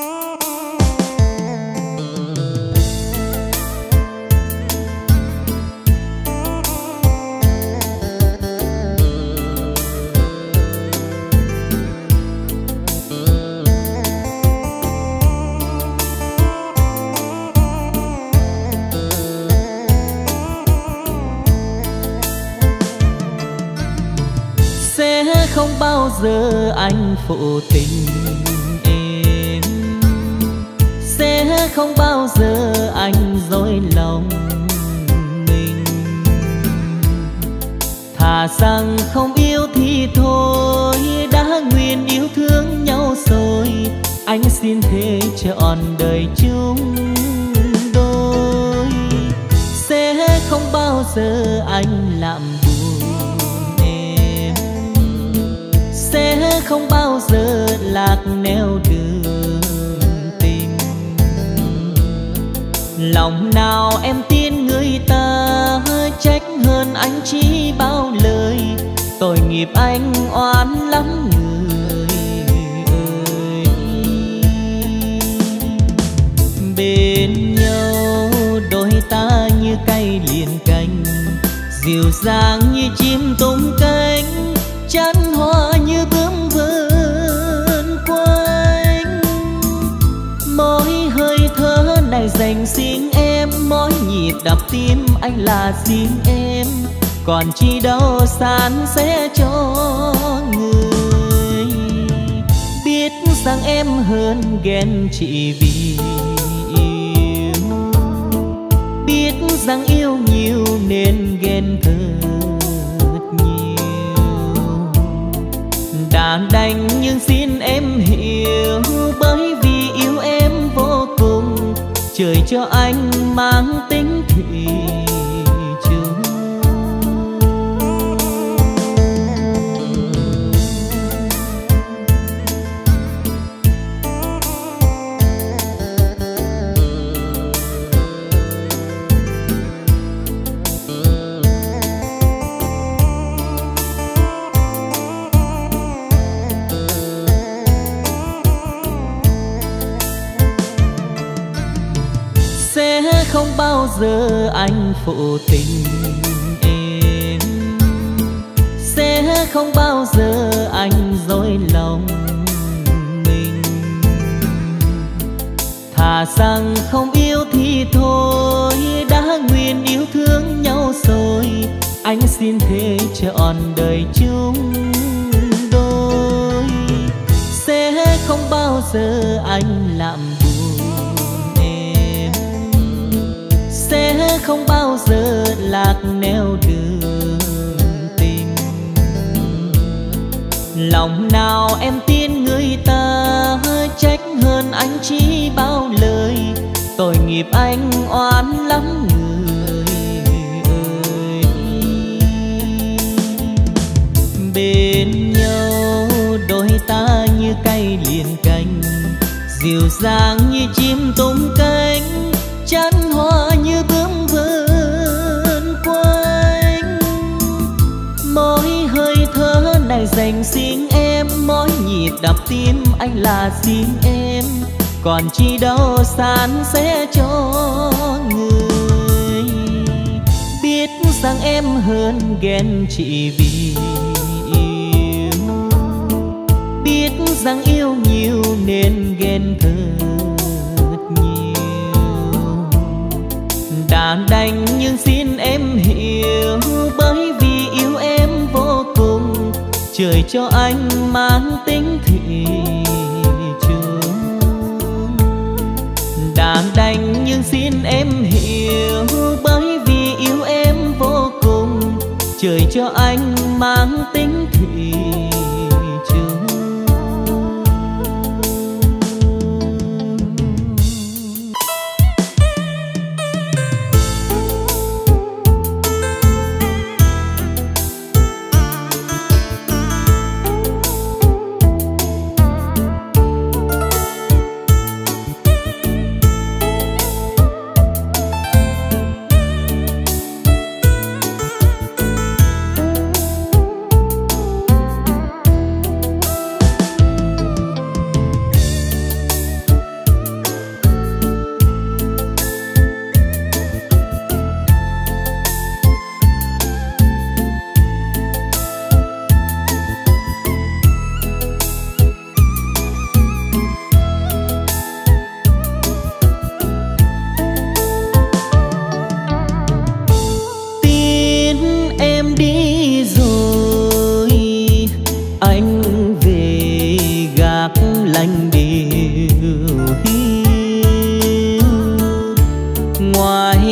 Không bao giờ anh phụ tình em, sẽ không bao giờ anh dối lòng mình. Thà rằng không yêu thì thôi, đã nguyện yêu thương nhau rồi. Anh xin thế trọn đời chung đôi, sẽ không bao giờ anh làm sẽ không bao giờ lạc nẻo đường tình. Lòng nào em tin người ta, trách hơn anh chỉ bao lời. Tội nghiệp anh oan lắm người ơi. Bên nhau đôi ta như cây liền cành, dịu dàng như chim tung cánh, chắn hoa như bướm vươn quanh. Mỗi hơi thở này dành riêng em, mỗi nhịp đập tim anh là riêng em. Còn chi đâu san sẻ cho người, biết rằng em hơn ghen chỉ vì yêu, biết rằng yêu nhiều nên ghen thật đàn đành. Nhưng xin em hiểu, bởi vì yêu em vô cùng, trời cho anh mang tính thủy chung. Không bao giờ anh phụ tình em, sẽ không bao giờ anh dối lòng mình. Thà rằng không yêu thì thôi, đã nguyện yêu thương nhau rồi. Anh xin thế trọn đời chung đôi, sẽ không bao giờ anh làm sẽ không bao giờ lạc nẻo đường tình. Lòng nào em tin người ta, trách hơn anh chỉ bao lời. Tội nghiệp anh oan lắm người ơi. Bên nhau đôi ta như cây liền cành, dịu dàng như chim tung cánh, chắn hoa như bướm vươn quanh. Mỗi hơi thở này dành riêng em, mỗi nhịp đập tim anh là riêng em. Còn chi đâu san sẻ cho người, biết rằng em hơn ghen chỉ vì yêu, biết rằng yêu nhiều nên ghen thật đàn đành. Nhưng xin em hiểu, bởi vì yêu em vô cùng, trời cho anh mang tính thủy chung. Đàn đành nhưng xin em hiểu, bởi vì yêu em vô cùng, trời cho anh mang tính thủy chung.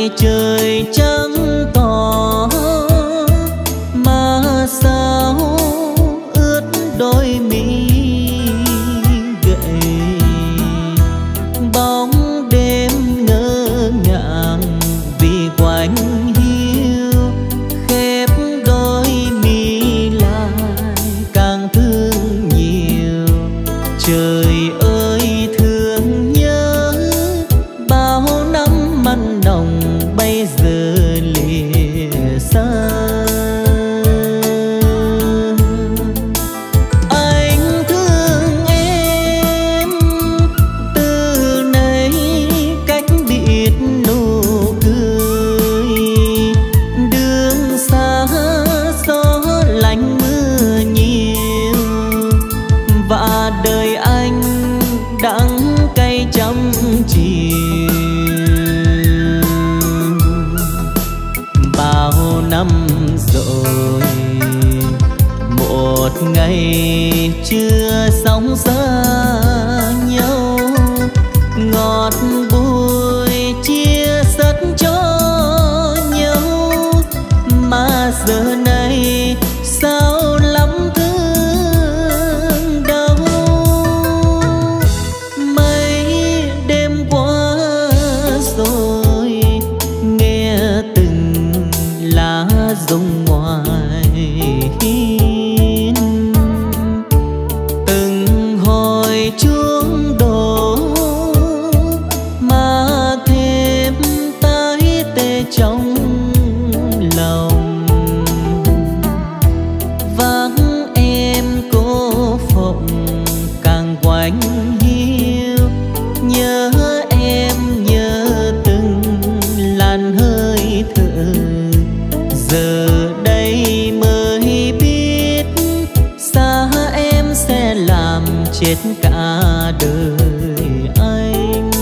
ngày trời trắng tỏ mà sao ướt đôi mi gầy. Bóng đêm ngỡ ngàng vì quạnh hiu, khép đôi mi lại càng thương nhiều. Trời ơi thương nhớ bao năm mặn nồng bây giờ lìa xa. Anh thương em từ nay cách biệt nụ cười, đường xa gió lạnh mưa nhiều và đời anh đắng cay trăm chiều. Bao năm rồi một ngày chưa sóng xa nhau, ngọt bùi chia sớt cho nhau mà giờ này sao lắm thương đau. Mấy đêm qua rồi nghe từng lá rụng ngoài hiên, từng hồi chuông đổ mà thêm tái tê trong lòng. Vắng em cô phụng càng quạnh hiu, nhớ em nhớ từng làn hơi thở. Giờ đây mới biết xa em sẽ làm chết cả đời anh.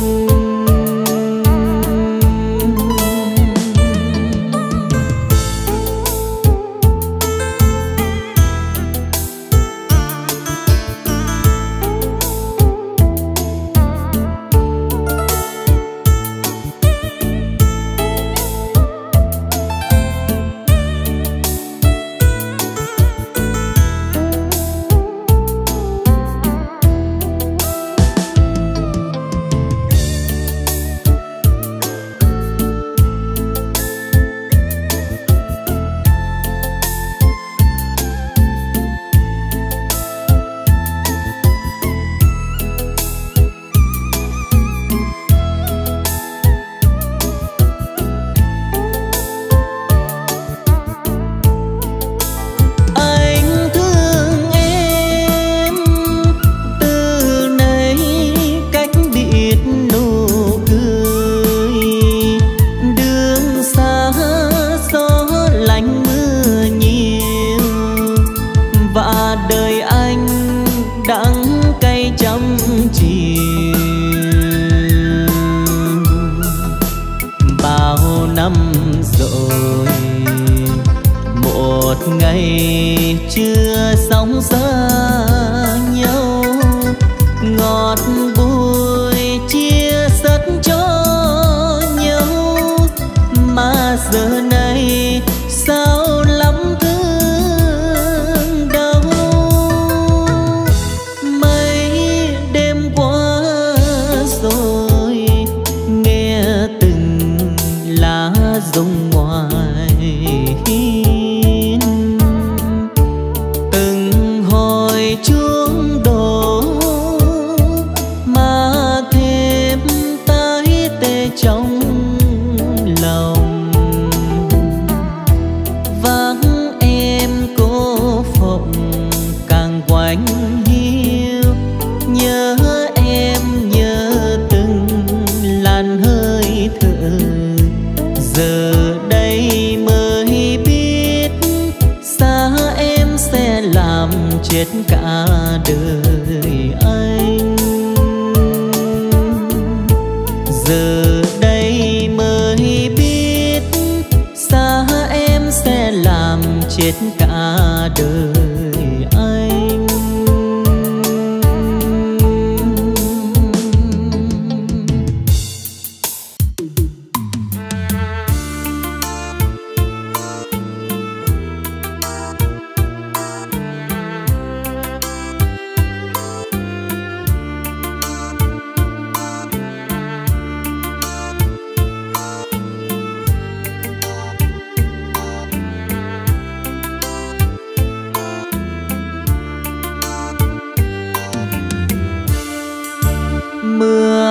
Đời anh đắng cay trăm chiều. Bao năm rồi một ngày chưa sóng xa nhau, ngọt bùi chia sớt cho nhau mà giờ này sao lắm thương đau. Mấy đêm qua rồi nghe từng lá rụng ngoài hiên, từng hồi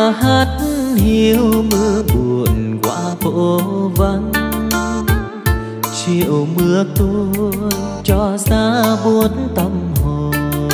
Mưa hát hiu mưa buồn qua phố vắng, chiều mưa tuôn cho xa buốt tâm hồn.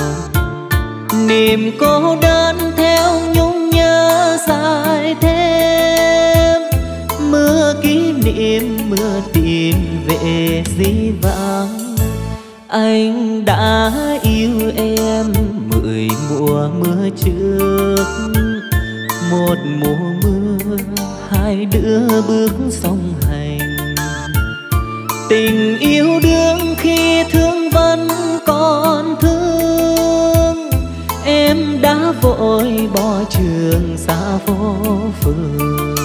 Niềm cô đơn theo nhung nhớ dài thêm, mưa kỷ niệm mưa tìm về dĩ vãng. Anh đã yêu em 10 mùa mưa trước, một mùa mưa hai đứa bước song hành. Tình yêu đương khi thương vẫn còn thương, em đã vội bỏ trường xa phố phường.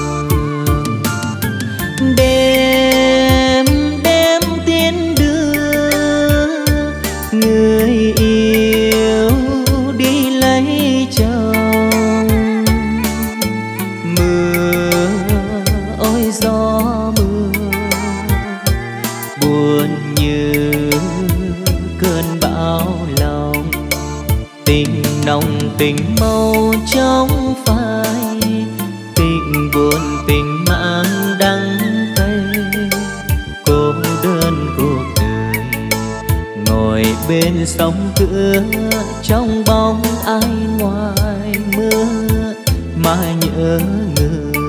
Đêm đêm tiến đưa người yêu đi lấy chồng. Mưa ôi gió mưa buồn như cơn bão lòng. Tình nồng tình màu trong phai, tình buồn tình mang đắng cay. Cô đơn cuộc đời ngồi bên sông cửa, trong bóng ai ngoài mưa mà nhớ người.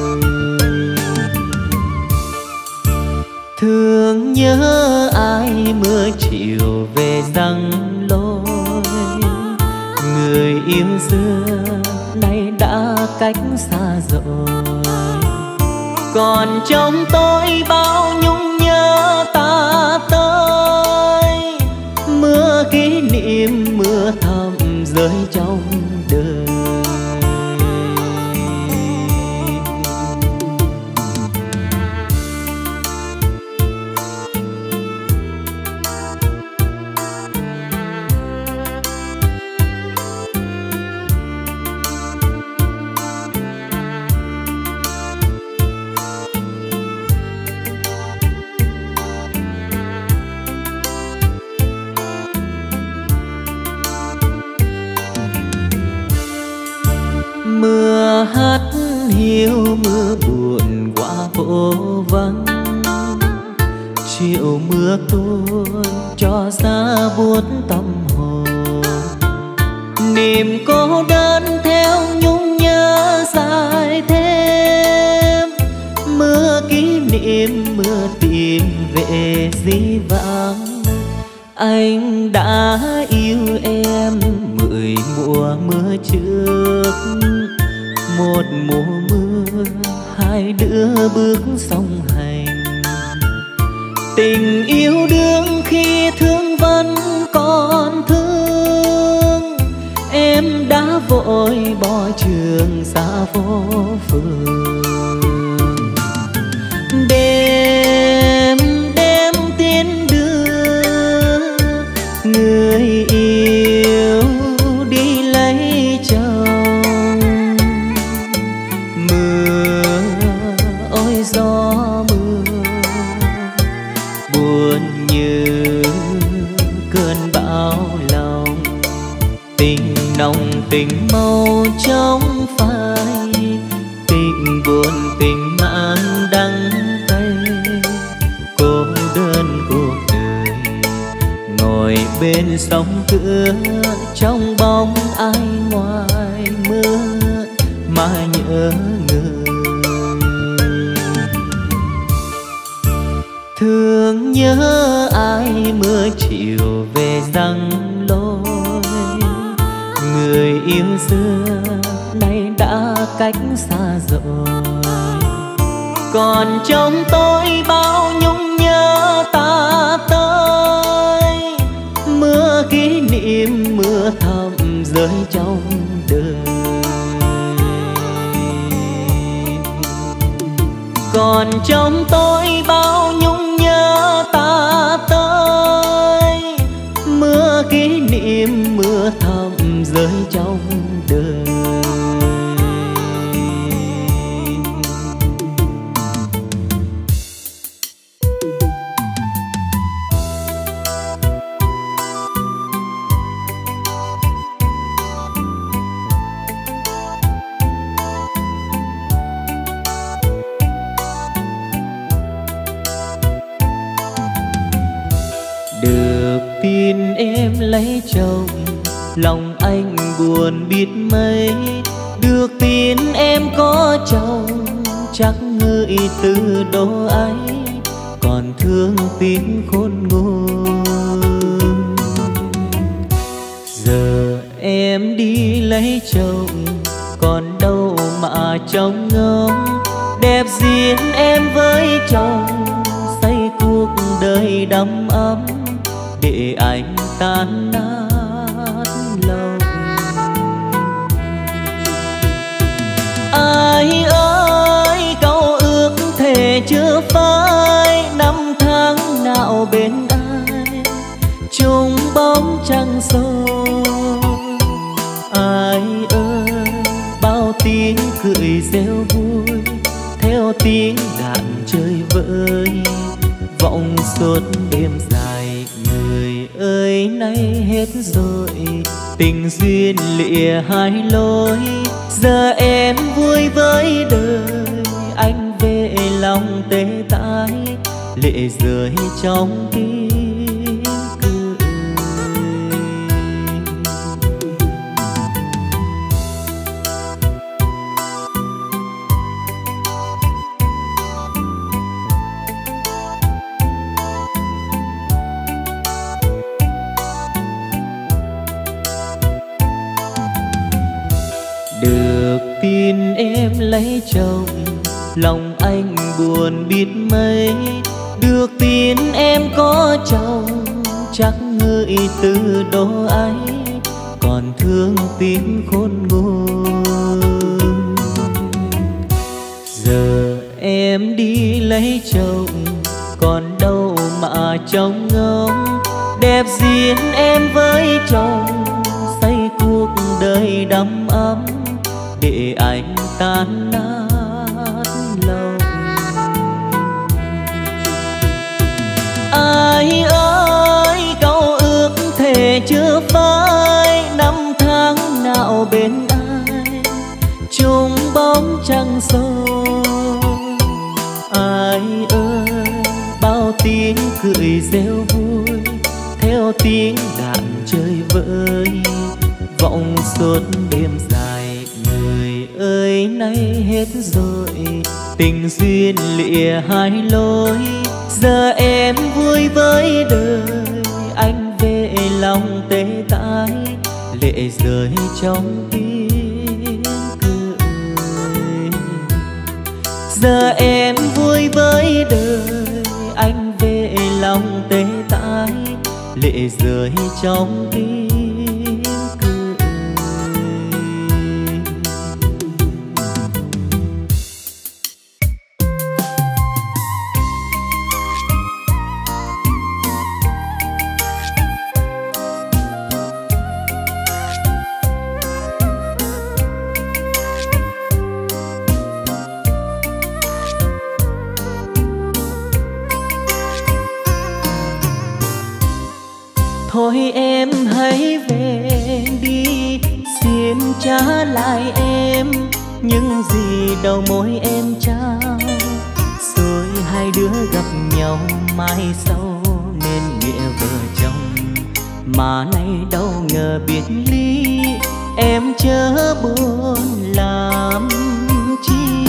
Thương nhớ ai mưa chiều về răng lối, người yêu xưa nay đã cách xa rồi. Còn trong tôi bao nhung nhớ ta tới, mưa kỷ niệm mưa thầm rơi trong đời. Mưa hát hiu mưa buồn qua phố vắng, chiều mưa tuôn cho xa buốt tâm hồn. Niềm cô đơn theo nhung nhớ dài thêm, mưa kỷ niệm mưa tìm về dĩ vãng. Anh đã yêu em 10 mùa mưa trước, một mùa mưa hai đứa bước song hành. Tình yêu đương khi thương vẫn còn thương, em đã vội bỏ trường xa phố phường. Đêm đêm tiến đưa người yêu đi lấy chồng. Mưa ôi gió mưa buồn như cơn bão lòng. Tình nồng tình màu trong phai, tình buồn tình mang đắng cay. Cô đơn cuộc đời ngồi bên sông cửa, trong bóng ai ngoài mưa mà nhớ người. Thương nhớ ai mưa chiều về răng lối, người yêu xưa nay đã cách xa rồi. Còn trong tôi bao nhung nhớ ta tới, mưa kỷ niệm mưa thầm rơi trong đời. Còn trong tôi bao nhung nhớ ta tới, mưa kỷ niệm mưa thầm rơi trong đời. lấy chồng, lòng anh buồn biết mấy. Được tin em có chồng, chắc ngợi từ đó ấy còn thương tiếng khôn nguôi. Giờ em đi lấy chồng, còn đâu mà trông ngóng. Đẹp duyên em với chồng, xây cuộc đời đắm ấm, để anh tan nát lòng. Ai ơi câu ước thề chưa phai, năm tháng nào bên ai chung bóng trăng soi. Ai ơi bao tiếng cười reo vui, theo tiếng đàn chơi vơi vọng suốt đêm dài. Người ơi nay hết rồi, tình duyên lìa hai lối. Giờ em vui với đời, anh về lòng tê tái, lệ rơi trong tiếng cười. Được tin em lấy chồng, lòng anh buồn biết mấy. Được tin em có chồng, chắc ngợi từ đó ấy còn thương tiếng khôn nguôi. Giờ em đi lấy chồng, còn đâu mà trông ngóng. Đẹp duyên em với chồng, xây cuộc đời đắm ấm, để anh tan nát lòng. Ai ơi câu ước thề chưa phai, năm tháng nào bên ai chung bóng trăng soi. Ai ơi bao tiếng cười reo vui, theo tiếng đàn chơi vơi vọng suốt đêm dài. Người ơi nay hết rồi, tình duyên lìa hai lối. Giờ em vui với đời, anh về lòng tê tái, lệ rơi trong tiếng cười. Giờ em vui với đời, anh về lòng tê tái, lệ rơi trong tiếng cười. Thôi em hãy về đi, xin trả lại em những gì đầu môi em trao. Rồi hai đứa gặp nhau mai sau nên nghĩa vợ chồng, mà nay đâu ngờ biệt ly, em chớ buồn làm chi.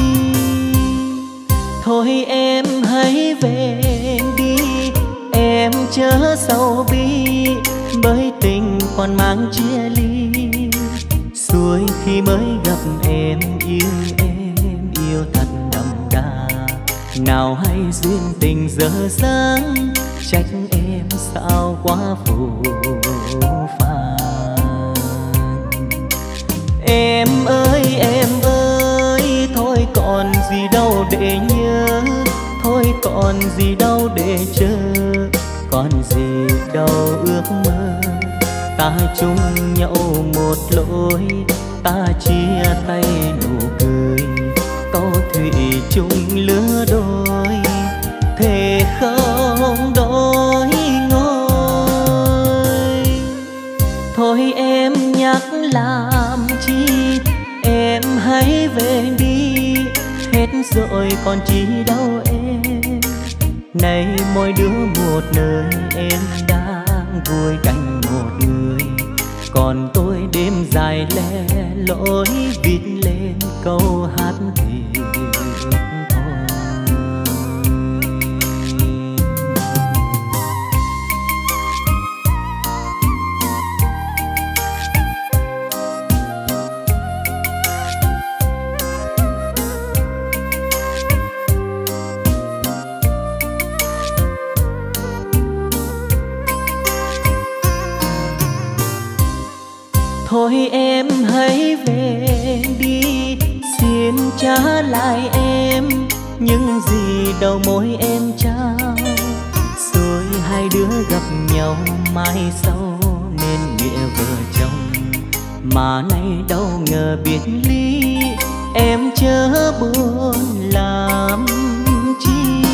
Thôi em hãy về đi, em chớ sầu bi, bởi tình còn mang chia ly. Xuôi khi mới gặp em yêu thật đậm đà. Nào hay duyên tình dở dang, trách em sao quá phù phàng. Em ơi, thôi còn gì đâu để nhớ, thôi còn gì đâu để chờ, còn gì đâu ước mơ. Ta chung nhau một lối, ta chia tay nụ cười, câu thủy chung lứa đôi, thề không đổi ngôi. Thôi em nhắc làm chi, em hãy về đi, hết rồi còn chi đâu em. Nay mỗi đứa một nơi, em đang vui cạnh còn tôi đêm dài lẻ loi viết lên câu hát thì thôi em hãy về đi, xin trả lại em những gì đầu môi em trao. Rồi hai đứa gặp nhau mai sau nên nghĩa vợ chồng, mà nay đâu ngờ biệt ly, em chớ buồn làm chi.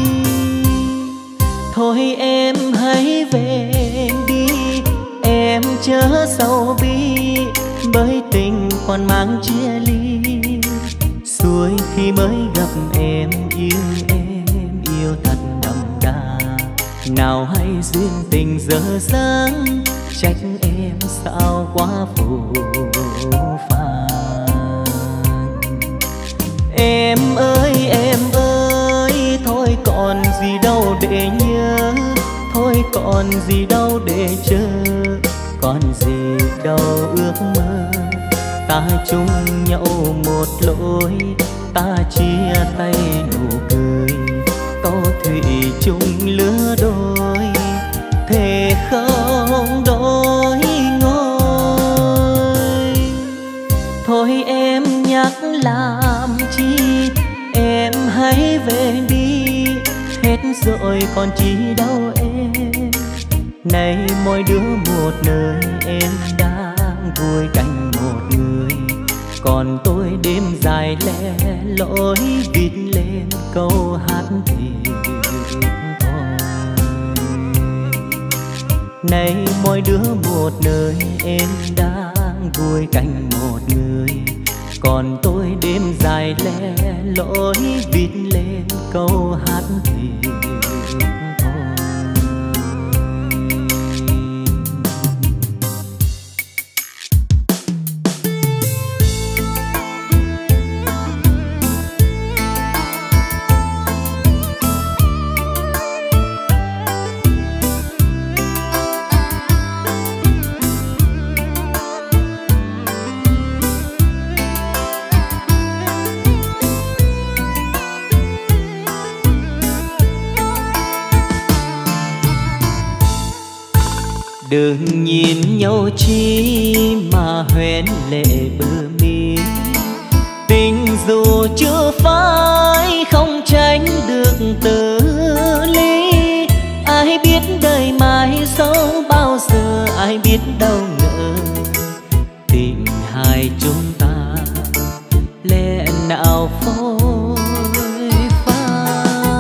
Thôi em hãy về đi, em chớ sầu bi, bởi tình còn mang chia ly. Xuôi khi mới gặp em yêu thật đậm đà. Nào hay duyên tình dở dang, trách em sao quá phù phàng. Em ơi, thôi còn gì đâu để nhớ, thôi còn gì đâu để chờ, còn gì đâu ước mơ. Ta chung nhau một lối, ta chia tay nụ cười, câu thủy chung lứa đôi, thề không đổi ngôi. Thôi em nhắc làm chi, em hãy về đi, hết rồi còn chi đâu em. Nay mỗi đứa một nơi, em đang vui cạnh một người, còn tôi đêm dài lẻ loi viết lên câu hát thì thôi. Nay mỗi đứa một nơi, em đang vui cạnh một người, còn tôi đêm dài lẻ loi viết lên câu hát thì đừng nhìn nhau chi mà hoen lệ bờ mi. Tình dù chưa phai không tránh được từ ly. Ai biết đời mai sau bao giờ, ai biết đâu ngờ tình hai chúng ta lẽ nào phôi pha.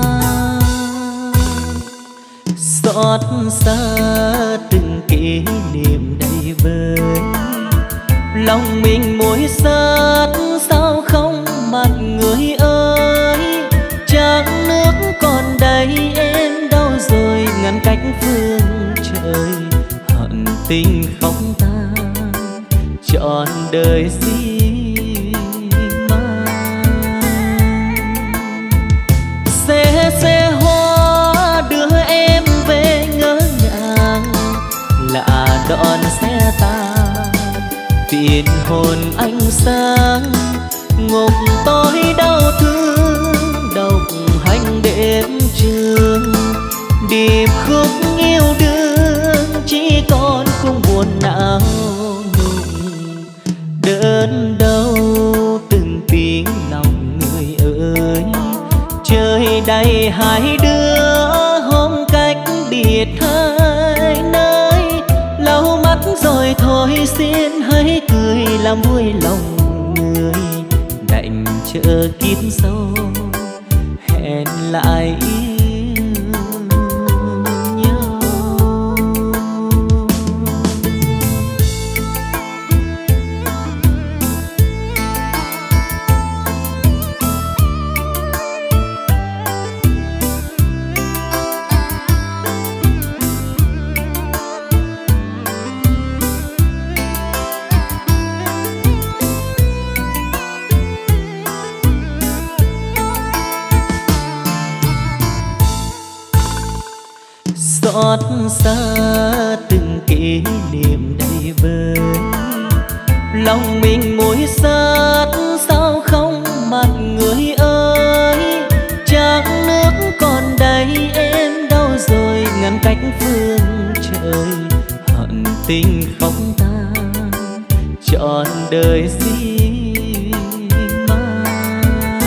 Xót xa từng kỷ niệm đầy vơi, lòng mình muối xát sao không mặt người ơi. Trăng nước còn đây em đâu rồi, ngăn cách phương trời, hận tình không tan trọn đời gì mà. Xe hoa đưa em về ngỡ ngàng, lạ đón xe ta tiền hồn ánh sáng. Ngục tối đau thương độc hành đêm trường, điệp khúc yêu đương chỉ còn khung buồn não nùng. Đớn đau từng tiếng lòng người ơi, trời đầy hai đứa hôm cách biệt hai nơi. Lau mắt rồi thôi xin hãy cười làm vui lòng người, đành chờ kiếp sau hẹn lại yêu nhau. xót xa từng kỷ niệm đầy vơi. Lòng mình muối xát sao không mặt người ơi. Trăng nước còn đây em đâu rồi ngăn cách phương trời. Hận tình không tan trọn đời gì mang.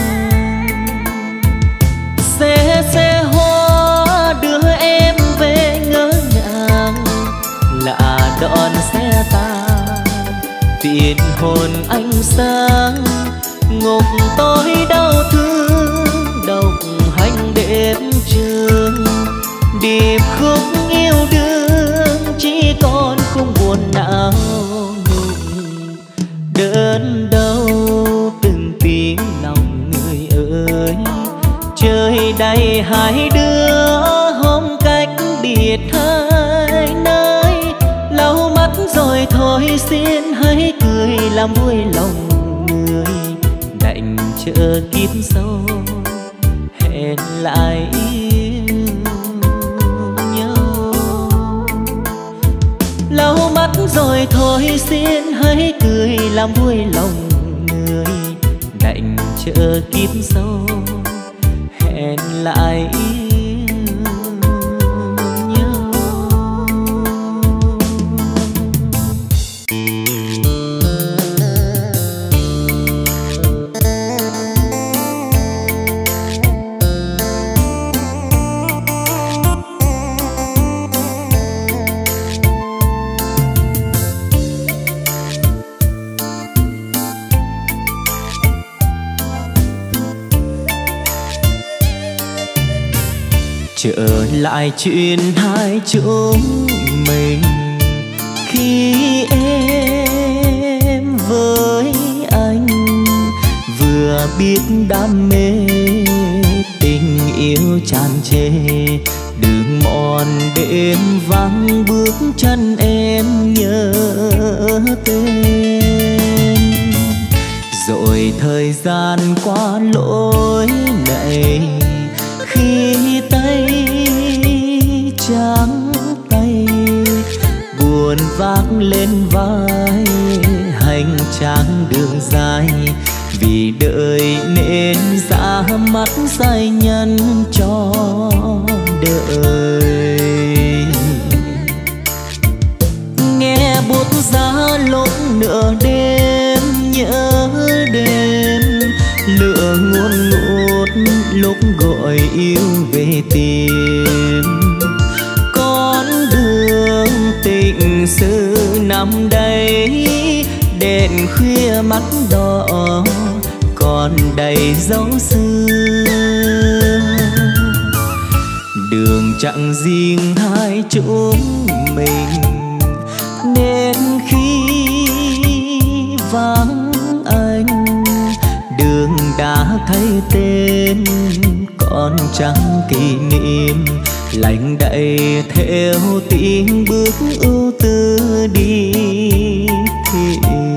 Xe hoa đưa em về ngỡ ngàng, lạ đón xe ta phiền hồn ánh sáng. Ngục tối đau thương độc hành đêm trường, điệp khúc yêu đương chỉ còn khung buồn não nùng. Đớn đau từng tiếng lòng người ơi, trời đầy hai đứa hôm cách biệt hai nơi. Lau mắt rồi thôi xin hãy cười làm vui lòng người, đành chờ kiếp sau hẹn lại yêu nhau. Lau mắt rồi thôi xin hãy cười làm vui lòng người, đành chờ kiếp sau hẹn lại yêu nhau. Trở lại chuyện hai chúng mình khi em với anh vừa biết đam mê, tình yêu tràn trề đường mòn đêm vắng bước chân em nhớ tên. Rồi thời gian qua lối này khi tay trắng tay buồn vác lên vai hành trang đường dài. Vì đợi nên ra mắt sai nhân cho đời. Nghe buốt giá lúc nửa đêm nhớ đêm, lửa ngùn ngụt lúc gọi yêu về tìm. Con đường tình xưa nằm đây đèn khuya mắt đỏ còn đầy dấu xưa. Đường chẳng riêng hai chúng mình nên khi vắng anh đường đã thay tên còn chẳng kỷ niệm. Lạnh đậy theo tiếng bước ưu tư đi tìm.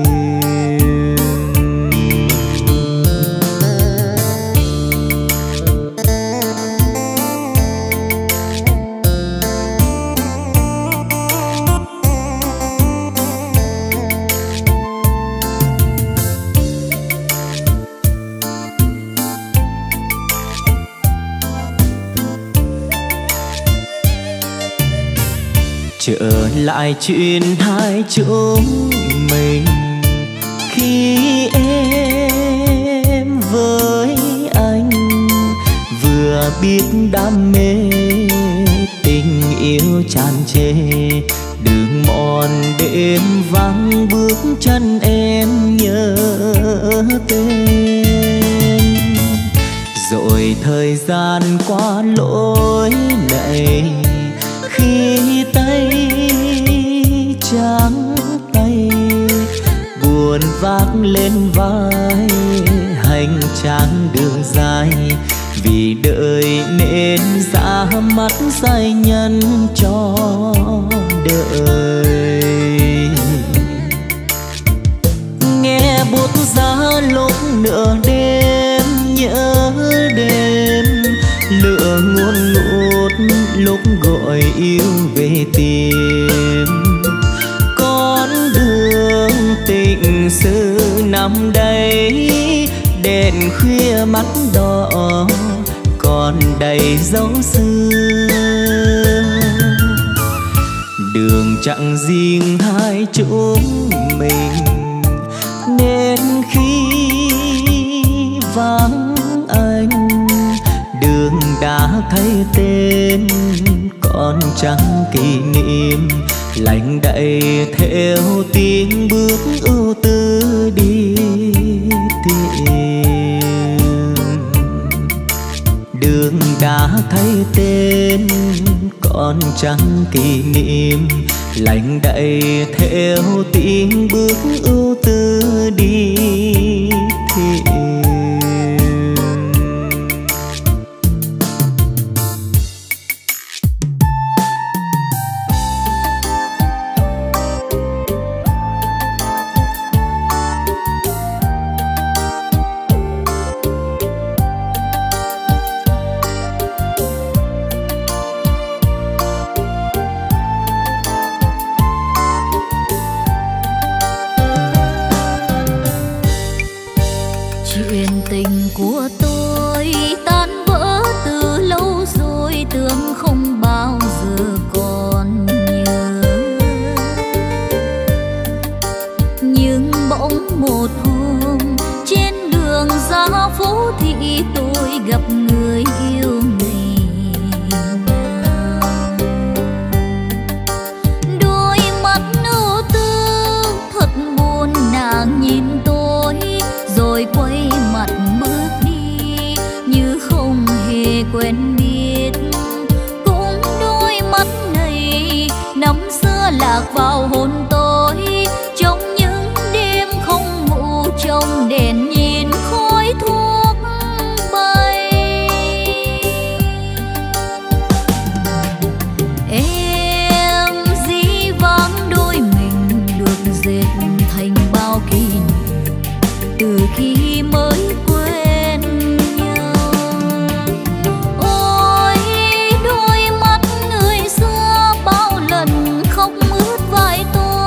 Trở lại chuyện hai chúng mình khi em với anh vừa biết đam mê, tình yêu tràn trề đường mòn đêm vắng bước chân em nhớ tên. Rồi thời gian qua lối này khi tay trắng tay buồn vác lên vai hành trang đường dài. Vì đợi nên ra mắt sai nhân cho đời. Nghe buốt giá lúc nửa đêm nhớ đêm, lửa ngùn ngụt lúc lúc gọi yêu về tìm. Con đường tình xưa nằm đây, đèn khuya mắt đỏ còn đầy dấu xưa. Đường chẳng riêng hai chúng mình, nên khi vắng anh, đường đã thay tên còn chẳng kỷ niệm. Lạnh đậy theo tiếng bước ưu tư đi tìm. Đường đã thay tên còn chẳng kỷ niệm. Lạnh đậy theo tiếng bước ưu tư đi tìm. Ôi đôi mắt người xưa bao lần không ướt vai tôi.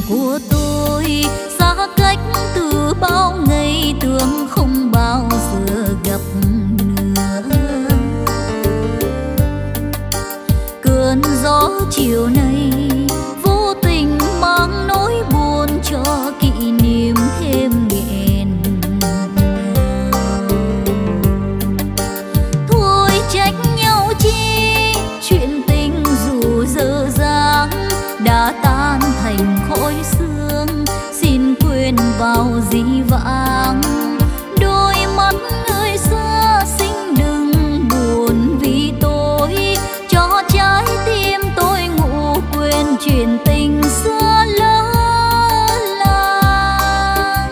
của tôi xa cách từ bao ngày, tưởng không bao giờ gặp nữa. Cơn gió chiều nay vô tình mang nỗi buồn cho kỷ niệm thêm nghẹn. Thôi trách nhau chi, chuyện tình dù dở dang đã tan thành khói sương, xin quên vào dĩ vãng. Đôi mắt người xưa xin đừng buồn vì tôi, cho trái tim tôi ngủ quên chuyện tình xưa lỡ làng.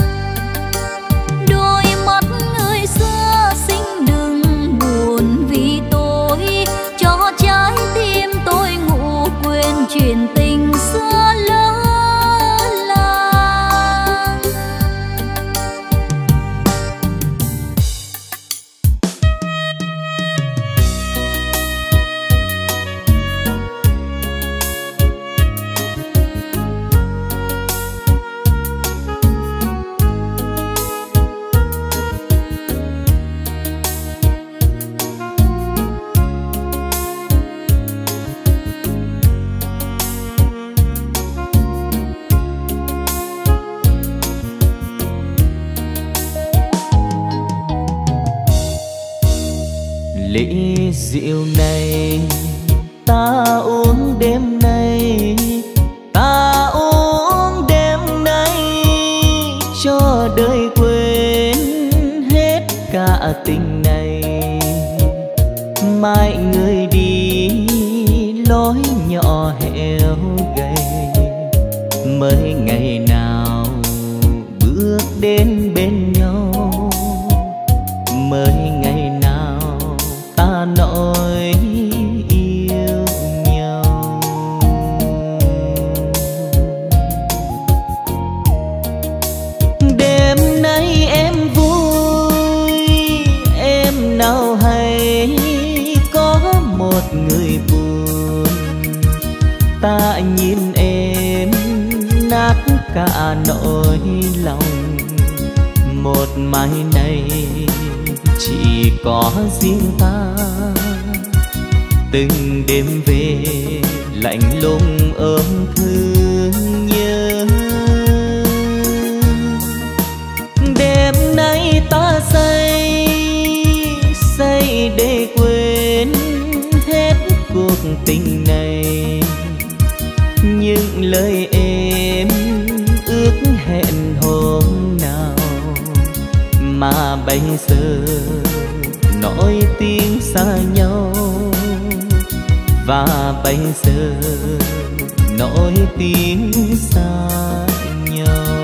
Đôi mắt người xưa xin đừng buồn vì tôi, cho trái tim tôi ngủ quên chuyện tình xưa lỡ làng. Ly rượu này ta uống đêm nay, ta uống đêm nay cho đời quên hết cả tình này. Mai người đi lối nhỏ heo gầy, mới ngày nào bước đến bên nhau, mới ngày nào ta nói yêu nhau. Đêm nay em vui, em nào hay có một người buồn. Ta nhìn em nát cả nỗi lòng, một mai này chỉ có riêng ta. Từng đêm về lạnh lùng ôm thương nhớ. Đêm nay ta say say để quên hết cuộc tình này. Những lời em ước hẹn hôm nào mà bây giờ nói tiếng xa nhau, và bây giờ nói tiếng xa nhau.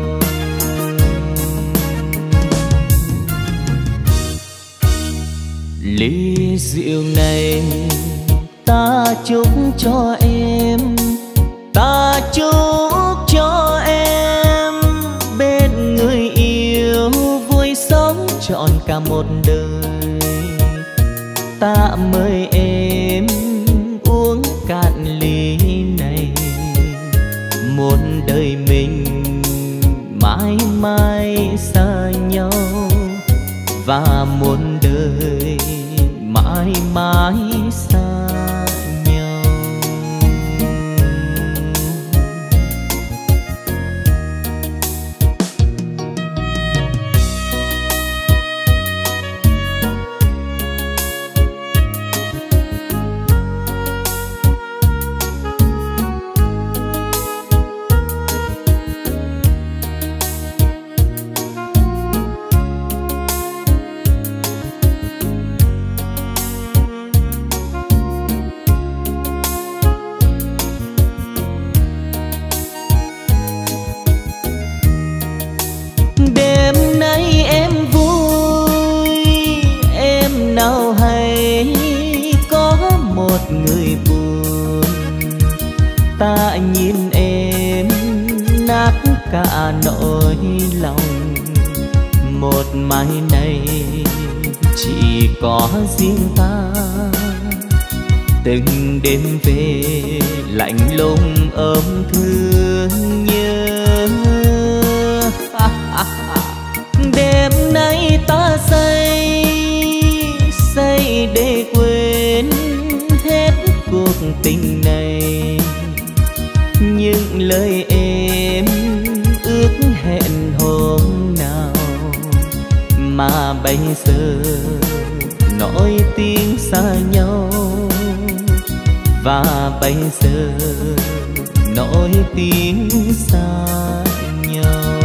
Ly rượu này ta chúc cho em, ta chúc cho em bên người yêu vui sống trọn cả một đời. Ta mời em uống cạn ly này, muốn đời mình mãi mãi xa nhau, và muốn đời mãi mãi xa nhau. Người buồn ta nhìn em nát cả nỗi lòng, một mai này chỉ có riêng ta. Từng đêm về lạnh lùng ôm thương nhớ. Đêm nay ta say để quên hết cuộc tình này, những lời em ước hẹn hôm nào mà bây giờ nói tiếng xa nhau, và bây giờ nói tiếng xa nhau.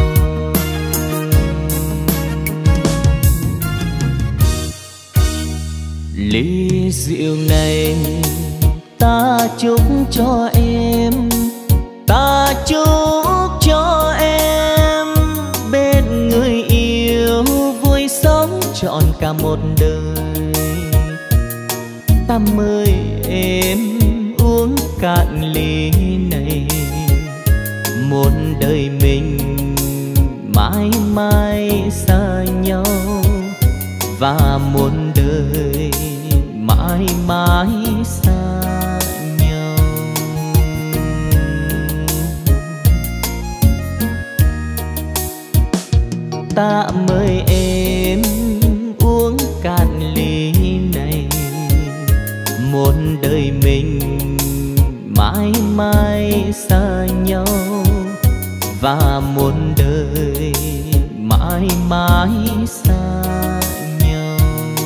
Ly rượu này ta chúc cho em, ta chúc cho em bên người yêu vui sống trọn cả một đời. Ta mời em uống cạn ly này, một đời mình mãi mãi xa nhau, và một đời mãi mãi xa nhau. Ta mời em uống cạn ly này, một đời mình mãi mãi xa nhau, và một đời mãi mãi xa nhau.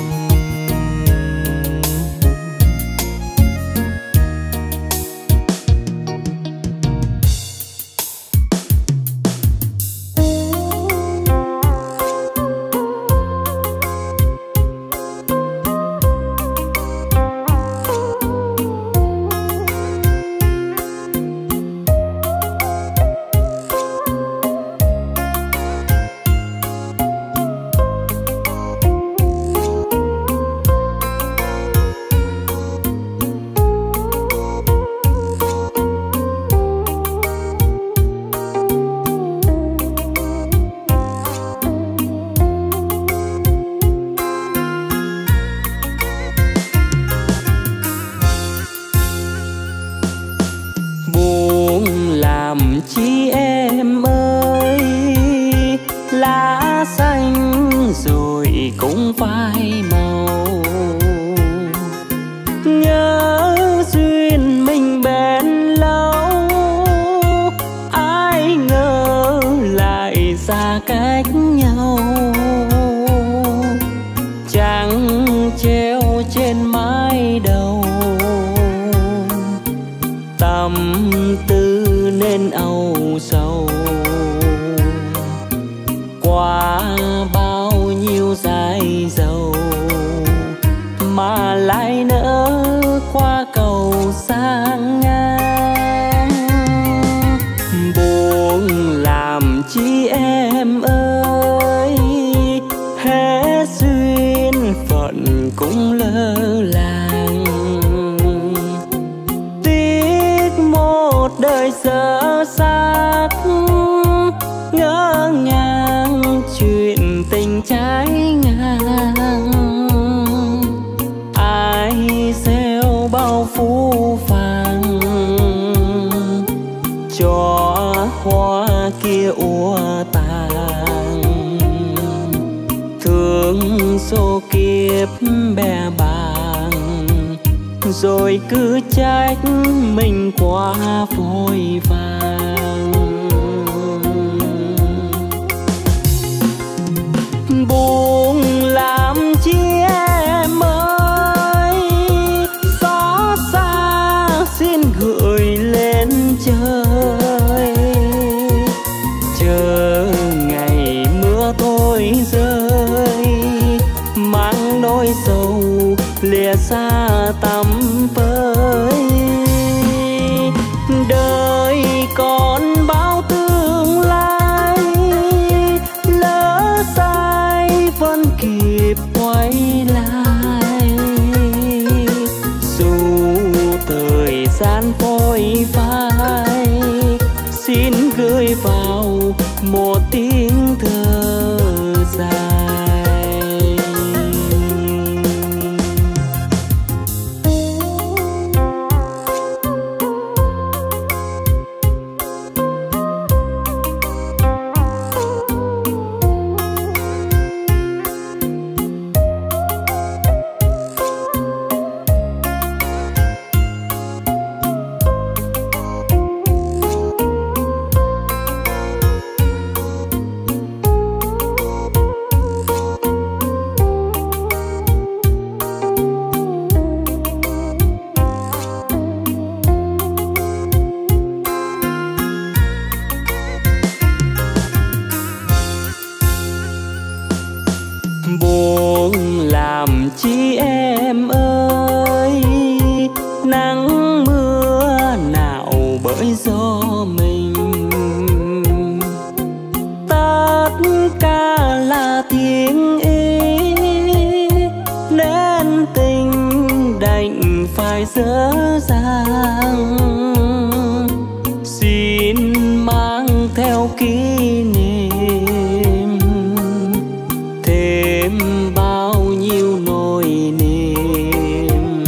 Rồi cứ trách mình quá vội vàng, buồn làm chi em ơi, xót xa xin gửi lên trời, chờ ngày mưa thôi rơi, mang nỗi sầu lìa xa tắm với đời. chi em ơi, nắng mưa nào bởi gió mình, tất cả là tiếng ý nên tình đành phải dở dàng. Xin mang theo kỷ niệm thêm bao nhiêu nỗi niềm,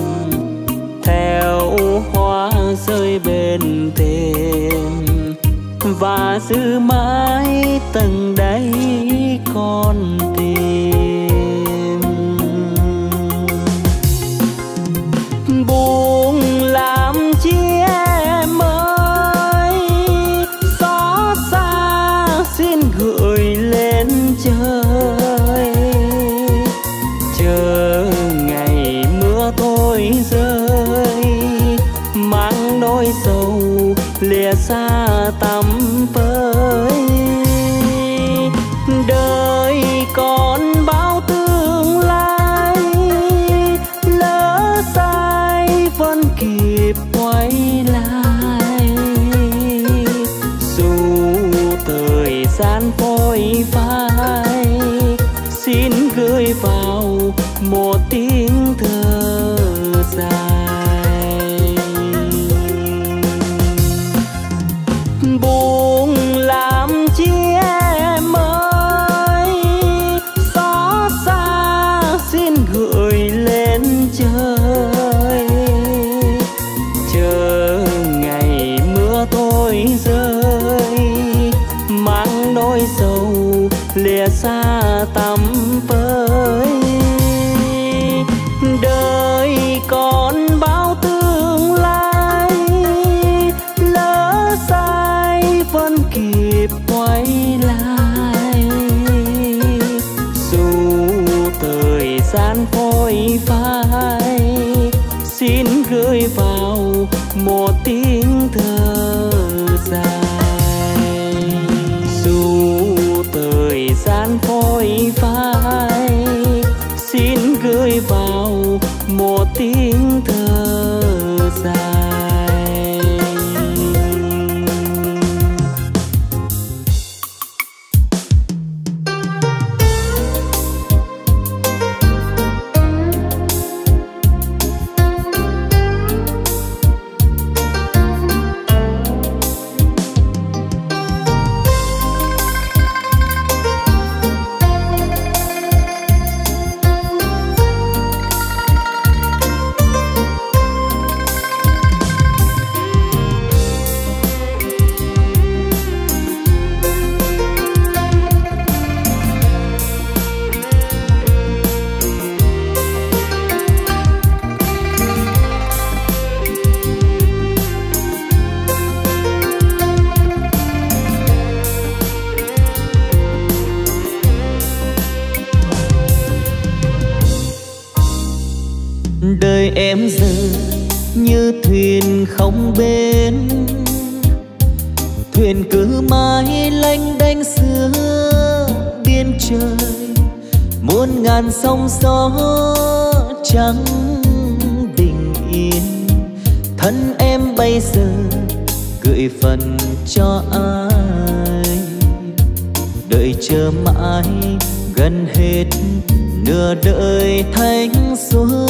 theo hoa rơi bên thềm và giữ mãi tầng đáy con tim. Buông làm chi em ơi, xót xa xin gửi lên trời, chờ ngày mưa thôi rơi, mang nỗi sầu lìa xa tắm với. Đời còn bao tương lai, lỡ sai vẫn kịp quay lại, dù thời gian phôi phai, xin gửi vào một tiếng thơ dài. Buông làm chi em ơi, xót xa xin gửi lên trời, chờ ngày mưa thôi rơi, mang nỗi sầu lìa xa tắm với. Đời còn bao tương lai, lỡ sai vẫn kịp quay lại, dù thời gian phôi phai, xin gửi vào một tiếng thơ dài. Dù thời gian phôi phai, xin gửi vào một tiếng thơ dài. Đời em giờ như thuyền không bến, thuyền cứ mãi lênh đênh xưa biên trời, muôn ngàn sóng gió chẳng bình yên. Thân em bây giờ gửi phần cho ai, đợi chờ mãi gần hết nửa đời thanh xuân.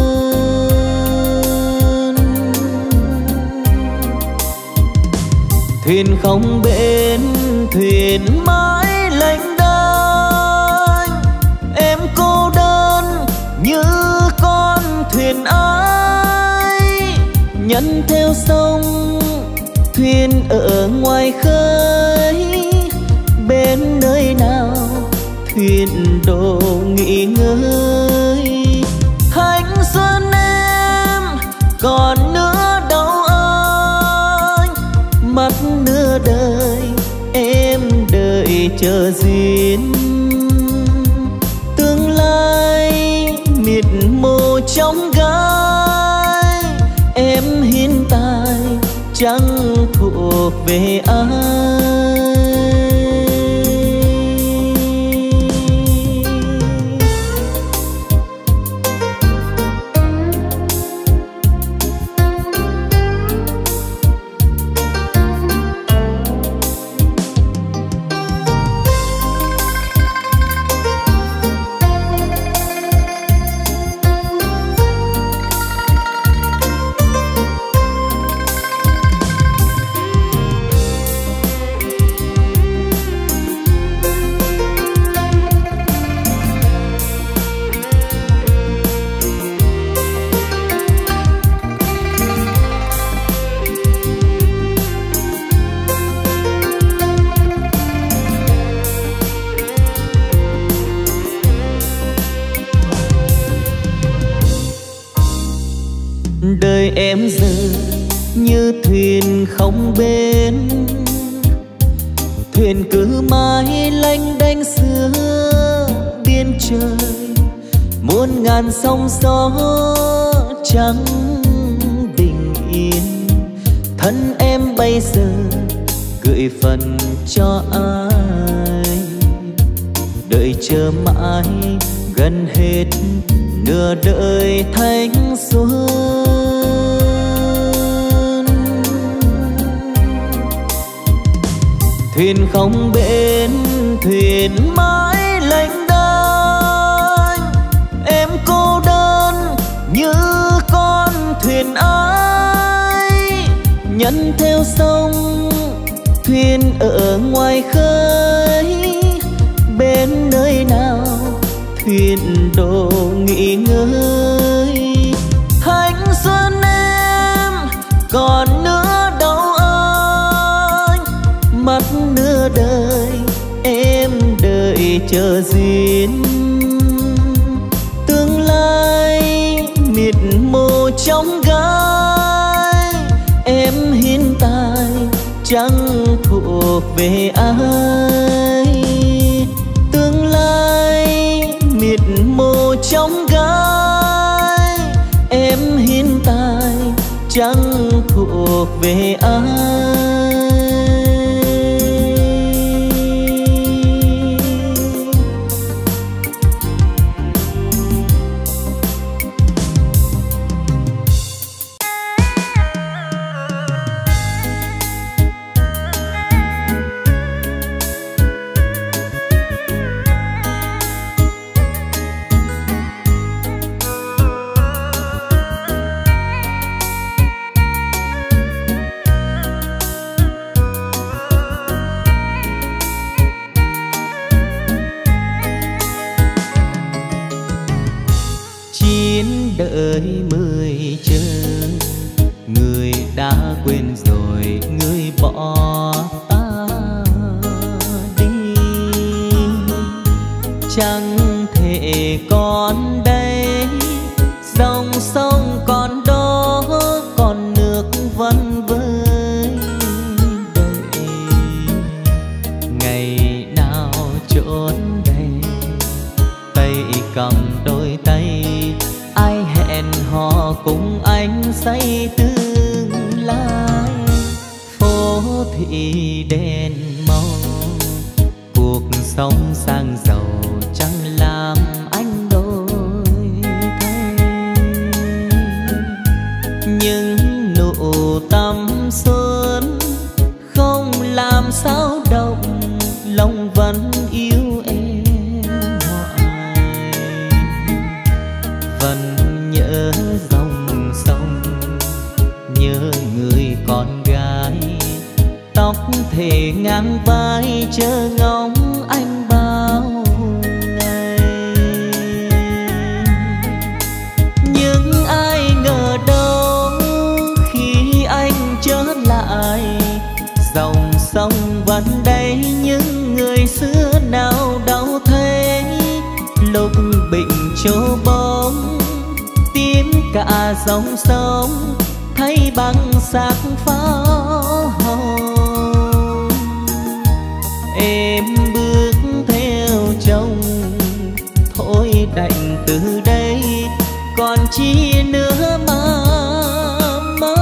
Thuyền không bến, thuyền mãi lênh đênh, em cô đơn như con thuyền ái, nhân theo sông thuyền ở ngoài khơi, bên nơi nào thuyền đổ nghỉ ngơi. Thanh xuân em còn nữa đâu anh, mất nửa đời em đợi chờ duyên. Tương lai mịt mù trong gai, em hiện tại chẳng thuộc về ai. bên, thuyền cứ mãi lênh đênh xưa biên trời, muôn ngàn sóng gió chẳng bình yên. Thân em bây giờ gửi phần cho ai, đợi chờ mãi gần hết nửa đời thanh xuân. Thuyền không bên, thuyền mãi lênh đênh, em cô đơn như con thuyền ái. Nhấn theo sông, thuyền ở ngoài khơi, bên nơi nào thuyền đổ nghỉ ngơi. Thanh xuân em còn nữa đâu anh, mất nửa đời em đợi chờ duyên. Tương lai mịt mù trong gai, em hiện tại chẳng thuộc về ai. Tương lai mịt mù trong gai, em hiện tại chẳng thuộc về ai. Đợi mười chờ, người đã quên rồi người bỏ ta đi. Chẳng thể còn đây, dòng sông còn đó, còn nước vẫn vơi đầy. Ngày nào chốn đây, tay cầm đôi tay, ai hẹn hò cùng anh say tương lai. Phố thị đèn màu, cuộc sống sang giàu chẳng làm anh đổi thay. Nhưng nụ tắm xuân không làm sao động, lòng vẫn yêu em hoài. Vẫn nhớ dòng sông, nhớ người con gái, tóc thề ngang vai chờ ngóng anh bao ngày. Nhưng ai ngờ đâu khi anh trở lại, dòng sông vẫn đây những người xưa nào đâu thấy. Lúc bình chỗ bóng tím cả dòng sông, thấy bằng xác pháo hồng. Em bước theo chồng, thôi đành từ đây còn chi nữa mà mơ.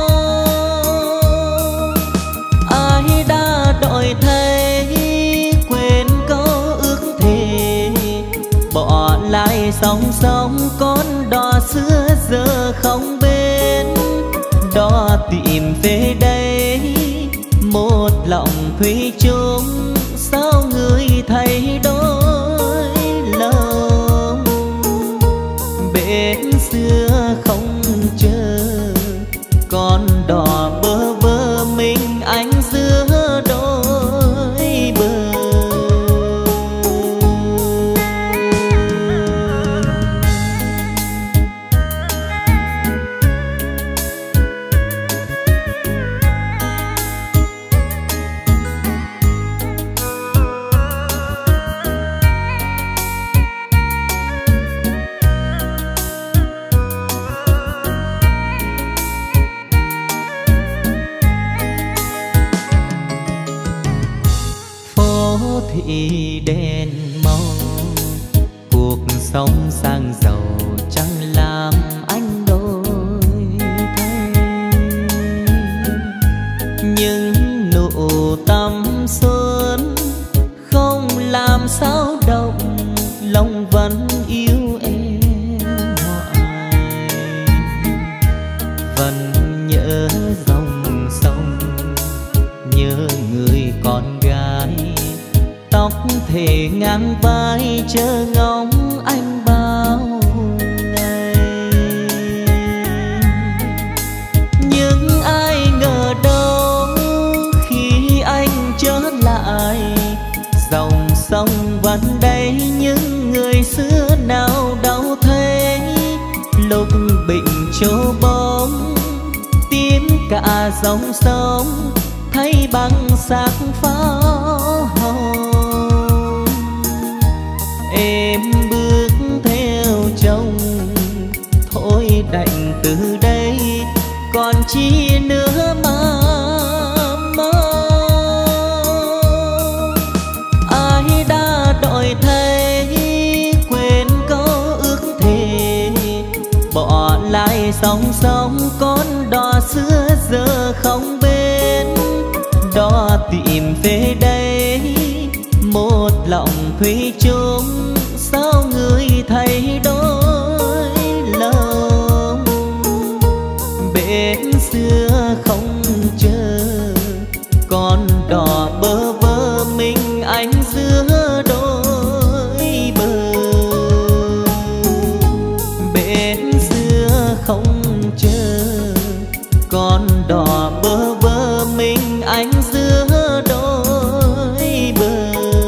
Ai đã đổi thay quên câu ước thề, bỏ lại sóng sóng con đò xưa giờ không bên. Đò tìm về đây một lòng thủy chung, sao người thay đổi lòng. Bên xưa không chờ, con đò bơ vơ mình anh giữa đôi bờ. thị đèn màu, cuộc sống sang giàu chẳng làm anh đổi thay. Nhưng nụ tắm xuân không làm sao động, lòng vẫn yêu em hoài. Vẫn nhớ dòng sông, nhớ người con gái, tóc thề ngang vai chờ ngóng anh bao ngày. Nhưng ai ngờ đâu khi anh trở lại, dòng sông vẫn đây những người xưa nào đâu thấy. Lúc bình chỗ bóng tím cả dòng sông, thấy bằng sắc pháo hồng. Em bước theo chồng thôi đành từ đây, còn chi nữa mà mơ. Ai đã đổi thay quên câu ước thề, bỏ lại sóng sóng con đò xưa giờ không bên. Đò tìm về đây một lòng thủy chung, sao người thay đổi lòng. Bên xưa không chờ con đò bơ vơ mình anh giữa đôi bờ. Bên xưa không chờ con đò bơ vơ mình anh giữa đôi bờ.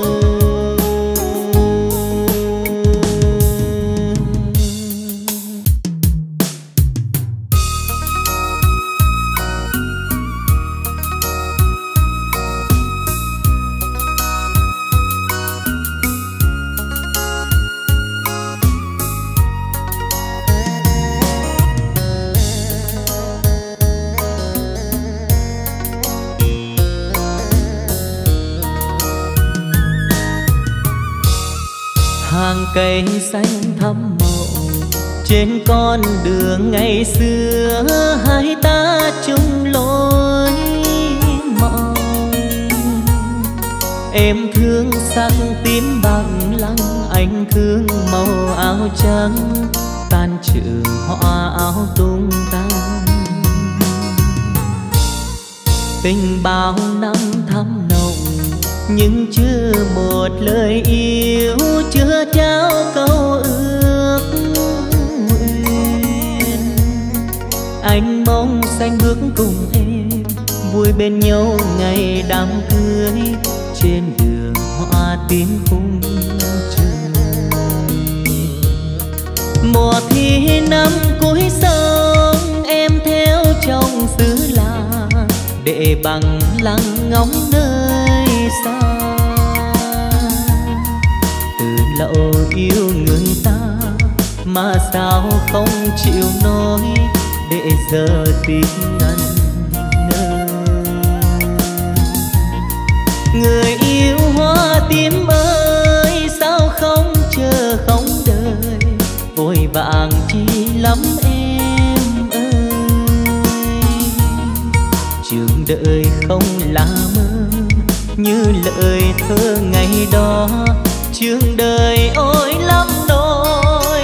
Hàng cây xanh thắm màu trên con đường ngày xưa, hai ta chung lối màu. Em thương sắc tím bằng lăng, anh thương màu áo trắng, tan trường hoa áo tung tăng. Tình bao năm thắm nồng nhưng chưa một lời yêu, chưa trao câu ước nguyện. Anh mong xanh bước cùng em vui bên nhau ngày đám cưới, trên đường hoa tím khung trời. Mùa thi năm cuối sông em theo chồng xứ lạ, để bằng lăng ngóng nơi xa. Từ lâu yêu người ta mà sao không chịu nói, để giờ tiếc ngẩn ngơ. Người yêu hoa tím ơi, sao không chờ không đợi, vội vàng chi lắm em ơi. Trường đợi không là mơ như lời thơ ngày đó, trường đời ôi lắm nỗi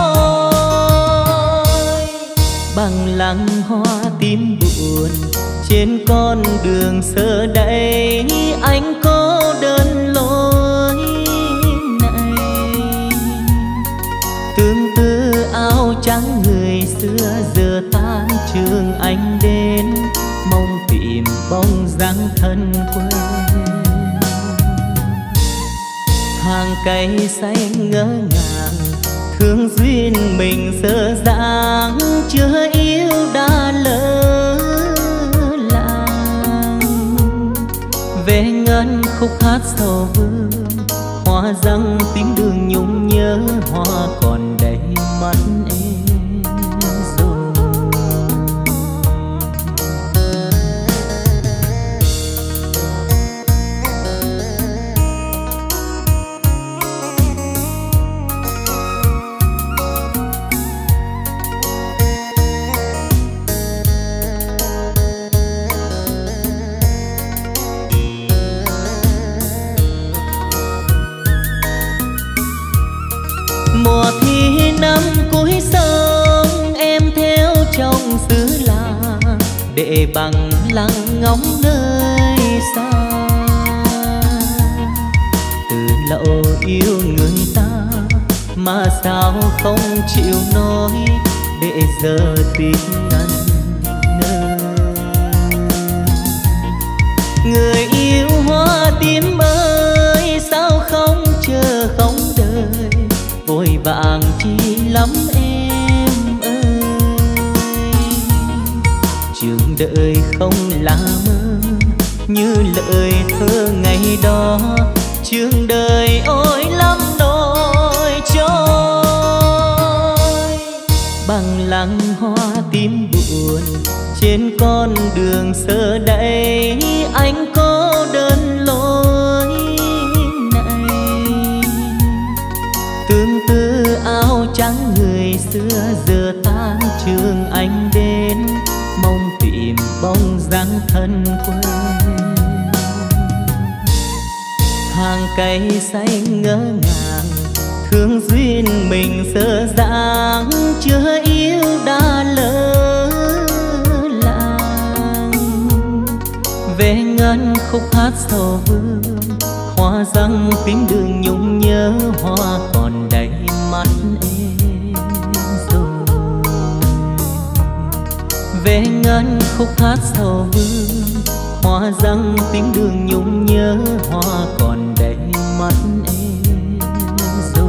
trôi. Bằng lăng hoa tím buồn trên con đường xưa đây, anh cô đơn lối này. Tương tư áo trắng người xưa giờ tan trường anh đến, mong tìm bóng dáng thân quen. Hàng cây xanh ngỡ ngàng thương duyên mình dở dang, chưa yêu đã lỡ làng. Về ngân khúc hát sầu vương, hoa răng tím đường nhung nhớ, hoa còn đầy mắt em rồi. để bằng lặng ngóng nơi xa. Từ lâu yêu người ta mà sao không chịu nói, để giờ tin ngẩn ngơ. Người yêu hoa tím ơi, sao không chờ không đợi, vội vàng chi lắm em ơi. Trường đợi không là mơ, như lời thơ ngày đó. Trường đời ôi lắm nỗi trôi, bằng lăng hoa tím buồn trên con đường xưa đây. Anh có đơn lối này, tương tư áo trắng người xưa giờ tan trường anh đến, mong tìm bóng dáng thân quen. Hàng cây xanh ngỡ ngàng, thương duyên mình dở dang, chưa yêu đã lỡ làng. Về ngân khúc hát sầu vương, hoa răng tím đường nhung nhớ, hoa còn đầy mắt em rồi. Về ngân khúc hát sầu vương, hoa răng tím đường nhung nhớ, hoa còn đầy mắt em rồi.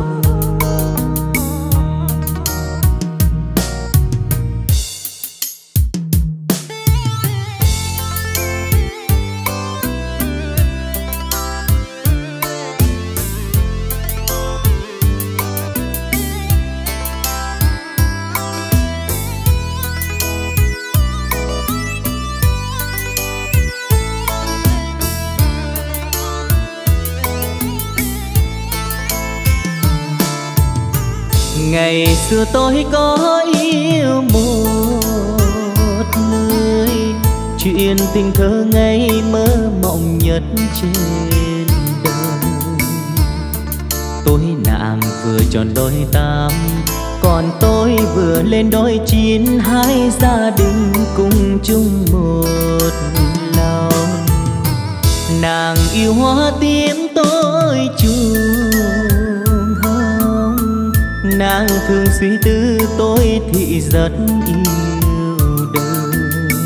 Ngày xưa tôi có yêu một người, chuyện tình thơ ngây mơ mộng nhất trên đời. Tôi nàng vừa tròn đôi tám, còn tôi vừa lên đôi chín, hai gia đình cùng chung một lòng. Nàng yêu hoa tím tôi chuông hồng, nàng thường suy tư tôi thì rất yêu đời.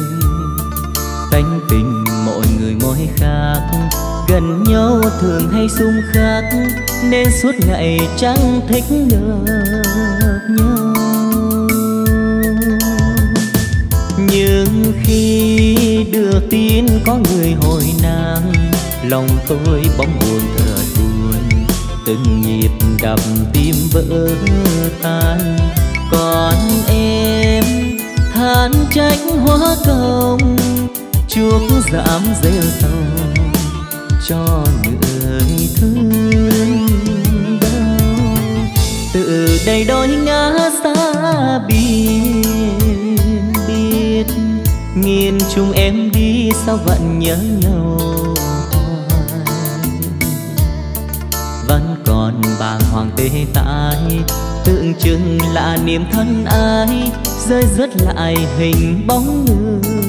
Tánh tình mỗi người mỗi khác, gần nhau thường hay xung khắc, nên suốt ngày chẳng thích gặp nhau. Nhưng khi được tin có người hồi nàng, lòng tôi bỗng buồn thật buồn, từng nhịp đập tim vỡ tan. Còn em than trách hóa công, chuốc giảm rêu sầu cho người thương đau. Từ đây đôi ngã xa biển biệt, nghìn chung em đi sao vẫn nhớ nhau hoài. Vẫn còn bàng hoàng tê tái, tượng trưng là niềm thân ai, rơi rớt lại hình bóng người.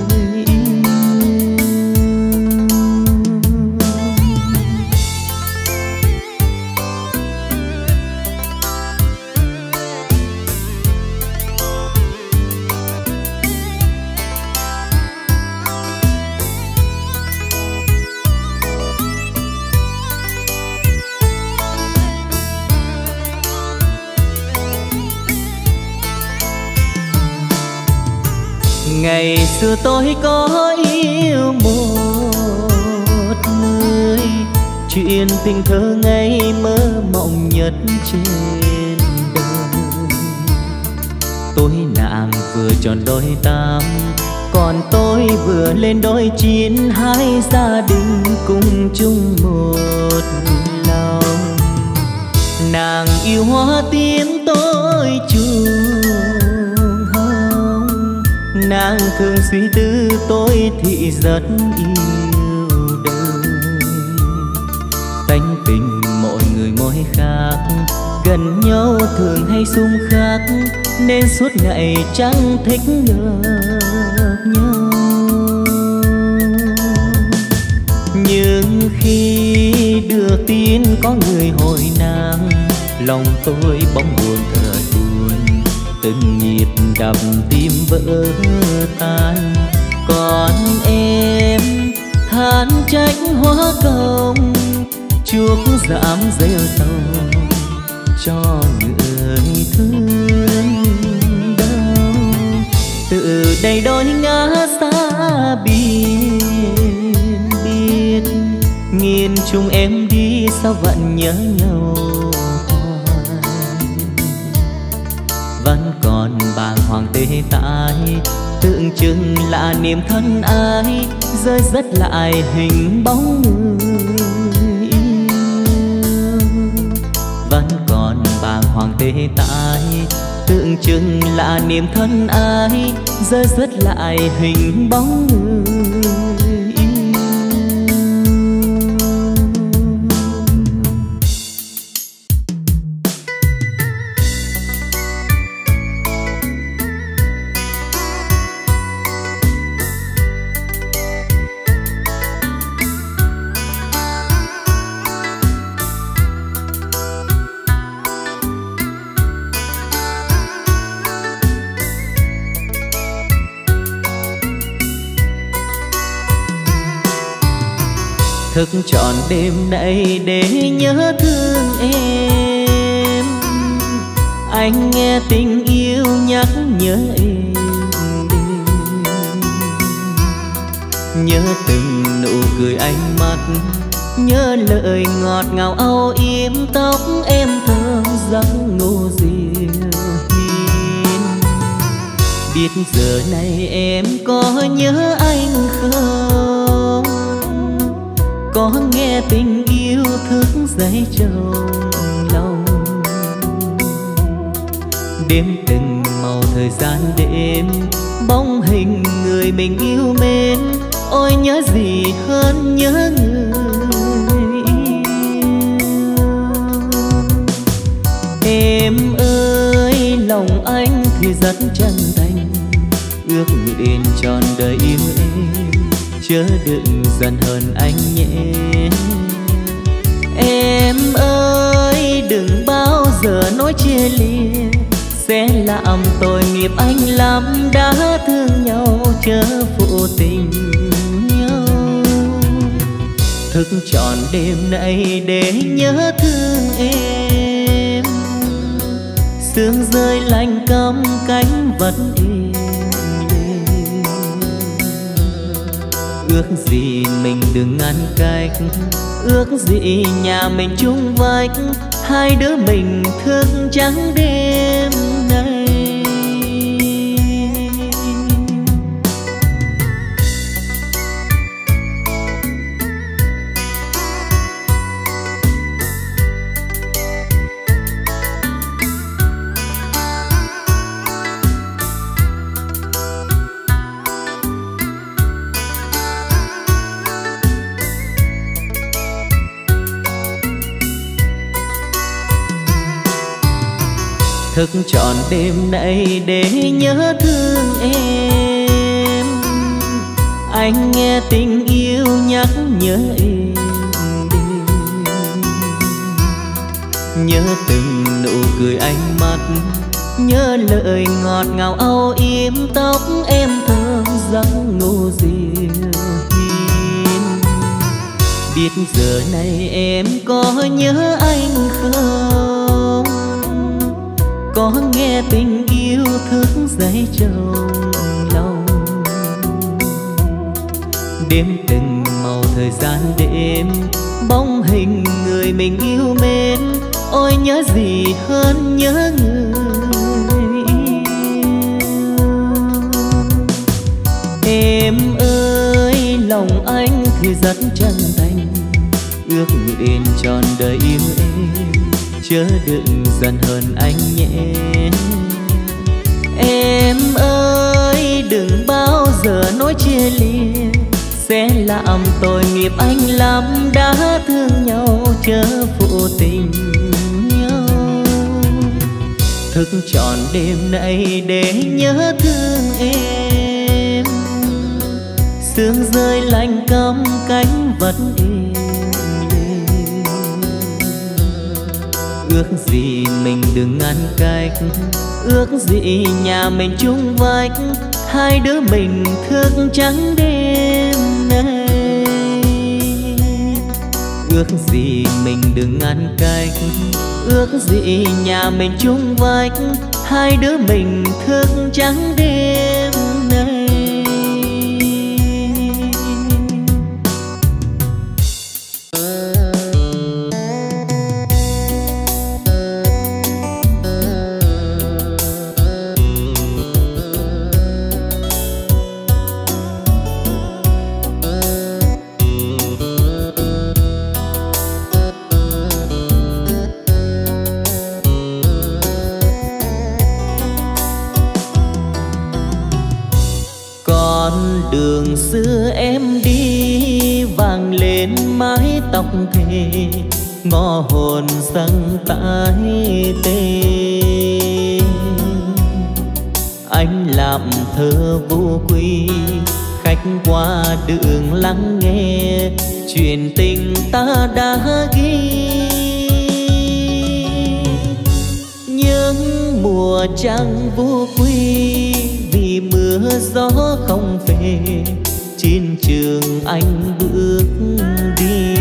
Ngày xưa tôi có yêu một người, chuyện tình thơ ngây mơ mộng nhất trên đời. Tôi nàng vừa tròn đôi tám, còn tôi vừa lên đôi chín, hai gia đình cùng chung một lòng. Nàng yêu hoa tím tôi chuông hồng, nàng thường suy tư tôi thì rất yêu đời. Tánh tình mỗi người mỗi khác, gần nhau thường hay xung khắc, nên suốt ngày chẳng thích gặp nhau. có người hồi nàng, lòng tôi bỗng buồn thật buồn, từng nhịp đập tim vỡ tan. Còn em than trách hóa công, chuốc giảm rêu sầu cho người thương đau. Từ đây đôi ngã xa biệt biệt, nghìn chung em đi sao vẫn nhớ nhau hoài. Vẫn còn bàng hoàng tê tái, tưởng chừng là niềm thân ai, rơi rớt lại hình bóng người yêu. Vẫn còn bàng hoàng tê tái, tưởng chừng là niềm thân ai, rơi rớt lại hình bóng người yêu. Thức trọn đêm nay để nhớ thương em, anh nghe tình yêu nhắc nhớ em đêm. Nhớ từng nụ cười ánh mắt, nhớ lời ngọt ngào âu yếm tóc em thơm giấc ngủ dịu hiền. Biết giờ này em có nhớ anh không, có nghe tình yêu thức dậy trong lòng. Đêm từng màu thời gian đêm, bóng hình người mình yêu mến, ôi nhớ gì hơn nhớ người yêu. Em ơi lòng anh thì rất chân thành, ước nguyện trọn đời yêu em, chớ đừng giận hờn anh nhé. Em ơi đừng bao giờ nói chia lìa, sẽ làm tội nghiệp anh lắm, đã thương nhau chớ phụ tình nhau. Thức trọn đêm nay để nhớ thương em, sương rơi lạnh căm cánh vẫn êm. Ước gì mình đừng ngăn cách, ước gì nhà mình chung vách, hai đứa mình thức trắng đêm nay. Thức trọn đêm nay để nhớ thương em, anh nghe tình yêu nhắc nhớ em đêm. Nhớ từng nụ cười ánh mắt, nhớ lời ngọt ngào âu yếm tóc em thơm giấc ngủ dịu hiền. Biết giờ này em có nhớ anh không, có nghe tình yêu thức dậy trong lòng. Đêm từng màu thời gian đêm, bóng hình người mình yêu mến, ôi nhớ gì hơn nhớ người yêu. Em ơi lòng anh thì rất chân thành, ước nguyện trọn đời yêu em, chớ đừng giận hờn anh nhé. Em ơi đừng bao giờ nói chia lìa, sẽ làm tội nghiệp anh lắm, đã thương nhau chớ phụ tình nhau. Thức trọn đêm nay để nhớ thương em, sương rơi lạnh căm cánh vẫn êm đêm. Ước gì mình đừng ngăn cách, ước gì nhà mình chung vách, hai đứa mình thức trắng đêm nay. Ước gì mình đừng ngăn cách, ước gì nhà mình chung vách, hai đứa mình thức trắng đêm nay. Đường xưa em đi vàng lên mái tóc thề, ngõ hồn dâng tái tê. Anh làm thơ vô quy, khách qua đường lắng nghe chuyện tình ta đã ghi. Những mùa trăng vô quy vì mưa gió không về, trên trường anh bước đi.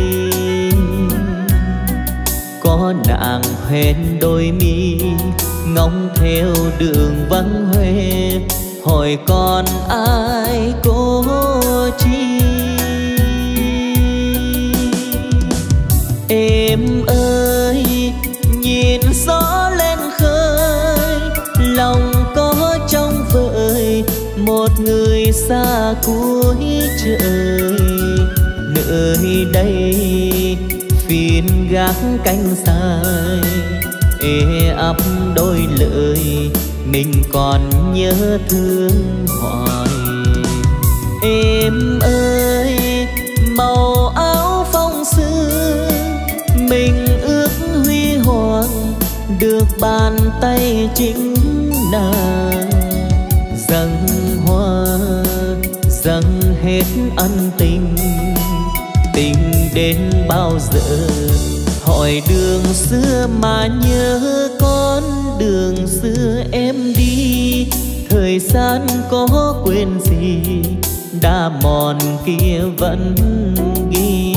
Có nàng hoen đôi mi ngóng theo đường vắng hoe, hỏi còn ai cô chi. Em ơi nhìn gió lên khơi, lòng có trông vợi một người xa cuối trời. Nơi đây phiên gác cánh dài, ê ấp đôi lời mình còn nhớ thương hoài. Em ơi màu áo phong sương mình ước huy hoàng, được bàn tay chính nàng dâng hoa dâng hết ân tình. Tình đến bao giờ hỏi đường xưa mà nhớ con đường xưa em đi. Thời gian có quên gì đã mòn kia vẫn ghi.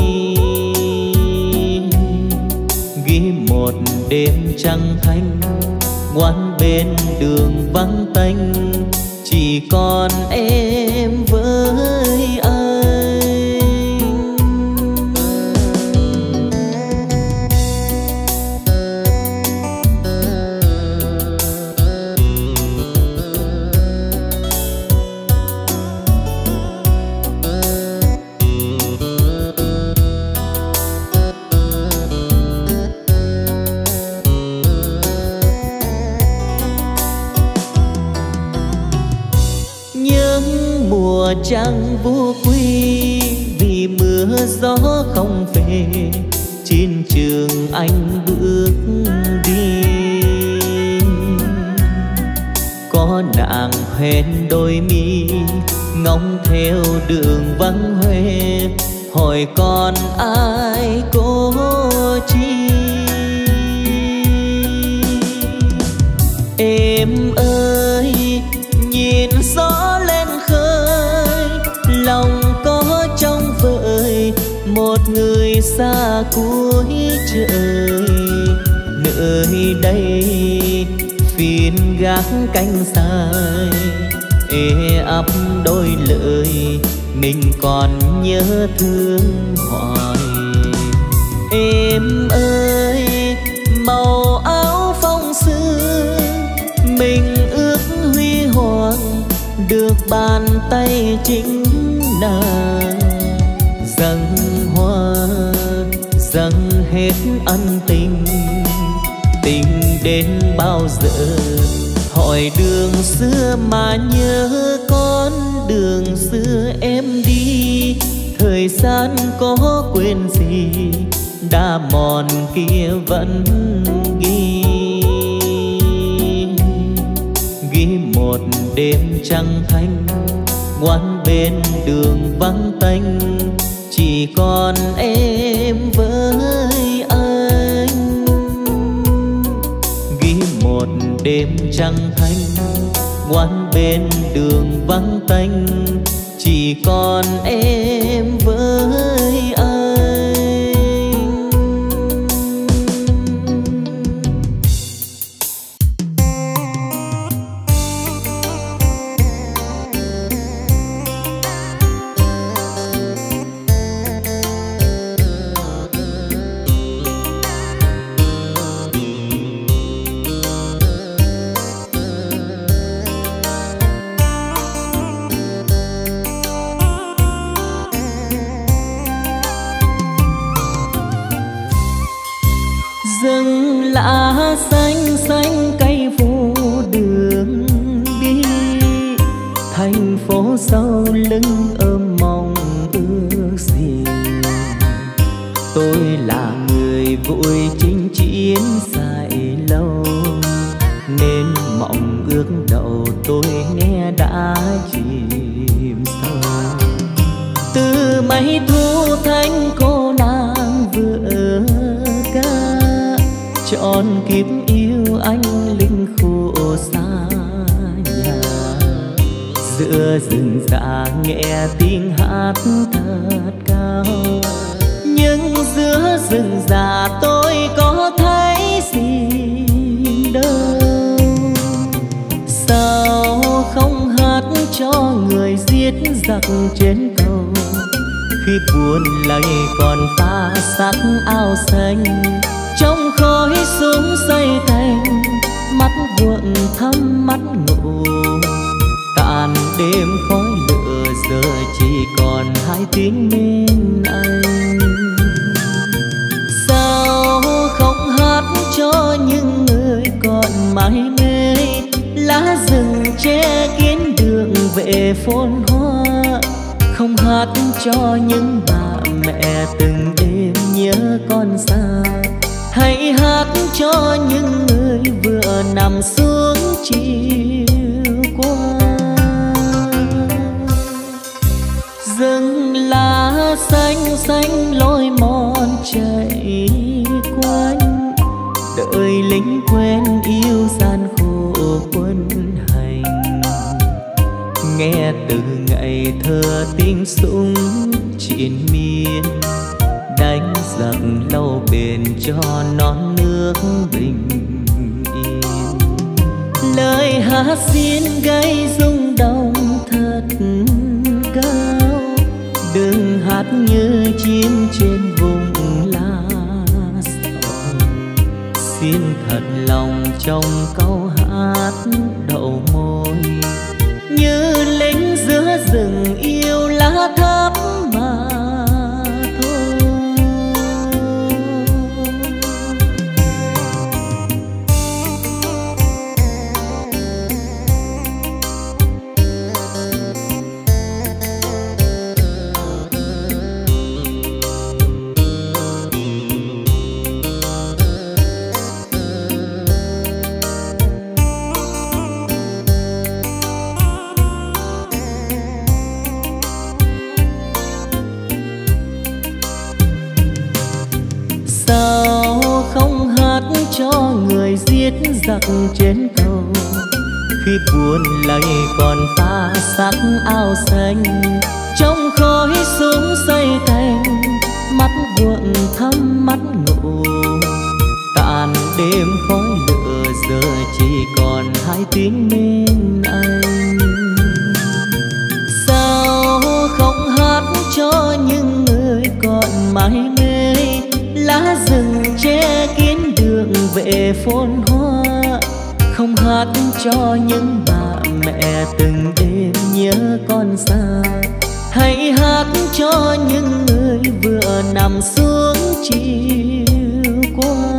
Ghi một đêm trăng thanh ngoan bên đường vắng tanh, chỉ còn em với anh. Mùa trăng vô quy vì mưa gió không về, trên trường anh bước đi. Có nàng hoen đôi mi ngóng theo đường vắng hoe, hỏi còn ai cô chi. Em ơi nhìn gió lên khơi, lòng có trông vợi một người xa cuối trời. Nơi đây phiên gác cánh dài, ê ấp đôi lời mình còn nhớ thương hoài. Em ơi màu áo phong sương mình ước huy hoàng, được bàn tay chính nàng dâng hoa dâng hết ân tình. Tình đến bao giờ hỏi đường xưa mà nhớ con đường xưa em đi. Thời gian có quên gì đã mòn kia vẫn ghi. Ghi một đêm trăng thanh ngoan bên đường vắng tanh, chỉ còn em với anh. trăng thanh, ngoan bên đường vắng tanh, chỉ còn em với anh. Rừng lá xanh xanh cây phủ đường đi, thành phố sau lưng ôm mong ước gì. Tôi là người vội chinh chiến dài lâu, nên mộng ước đầu tôi nghe đã chìm sâu. Từ mấy thu thanh cô nàng vừa ca, trọn kiếp yêu anh linh khổ xa nhà. Giữa rừng già nghe tiếng hát thật cao, nhưng giữa rừng già tôi có thấy gì đâu. Sao không hát cho người giết giặc trên cầu, khi buồn lầy còn pha sắc áo xanh, trong khói súng xây thành mắt buồn thắm mắt ngủ. Tàn đêm khói lửa giờ chỉ còn hai tiếng bên anh. Sao không hát cho những người còn mải mê, lá rừng che kín đường về phồn hoa. Không hát cho những bà mẹ từng đêm nhớ con xa, hãy hát cho những người vừa nằm xuống chiều qua. Rừng lá xanh xanh lối mòn chạy quanh, đợi lính quen yêu gian khổ quân hành. Nghe từ ngày thơ tiếng súng triền miên, đánh giặc lâu bền cho non nước bình yên. Lời hát xin gây rung động thật cao, đừng hát như chim trên vùng lá sầu. Xin thật lòng trong câu hát đậu môi, như lính giữa rừng yêu lá thắm mà thôi. Cho người giết giặc trên cầu, khi buồn lầy còn pha sắc áo xanh, trong khói súng xây thành mắt buồn thắm mắt ngủ. Tàn đêm khói lửa giờ chỉ còn hai tiếng bên anh. Sao không hát cho những người còn mải mê, lá rừng che kín đường về phồn hoa. Không hát cho những bà mẹ từng đêm nhớ con xa, hãy hát cho những người vừa nằm xuống chiều qua.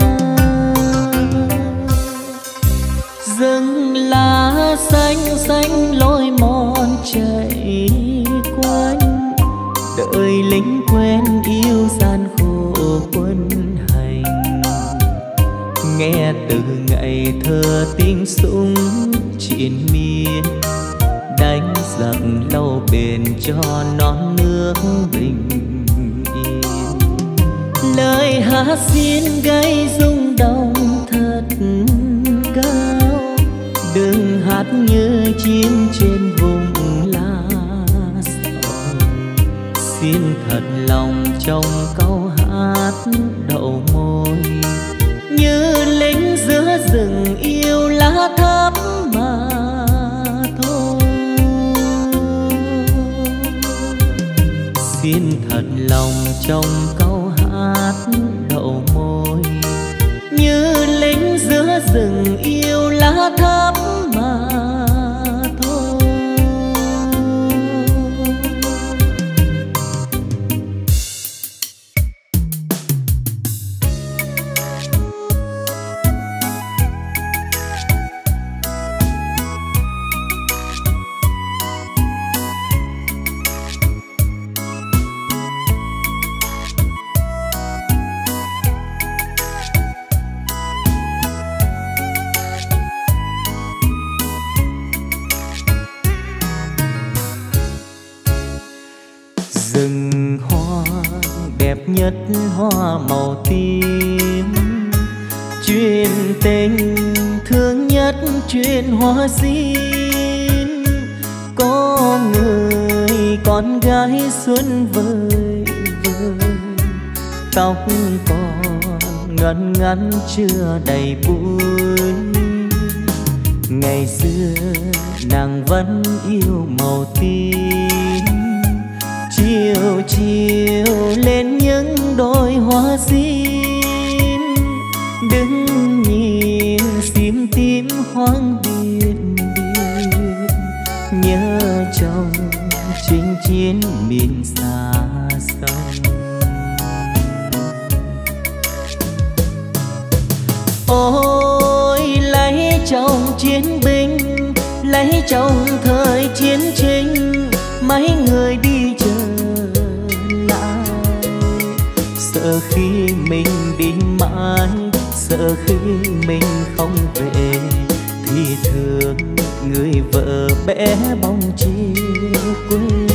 Rừng lá xanh xanh lối mòn chạy quanh, đợi lính quen yêu gian khổ quân hành. Nghe từ ngày thơ tiếng súng triền miên, đánh giặc lâu bền cho non nước bình yên. Lời hát xin gây rung động thật cao, hát như chim trên vùng lá sầu. Xin thật lòng trong câu hát đậu môi, như lính giữa rừng yêu lá thắm mà thôi. Xin thật lòng trong câu hát đậu môi, như lính giữa rừng yêu lá thắm mà thôi. Rừng hoa đẹp nhất hoa màu tím, chuyện tình thương nhất chuyện hoa xin. Có người con gái xuân vời vời, tóc còn ngần ngắn chưa đầy bụi. Ngày xưa nàng vẫn yêu màu tím, chiều chiều lên những đôi hoa sim. Đứng nhìn sim tím hoang biên biên, nhớ chồng chinh chiến miền xa xăm. Ôi lấy chồng chiến binh, lấy chồng thời chiến tranh, mấy người đi trở lại. Sợ khi mình đi mãi, sợ khi mình không về, thì thương người vợ bé bóng chiều quê.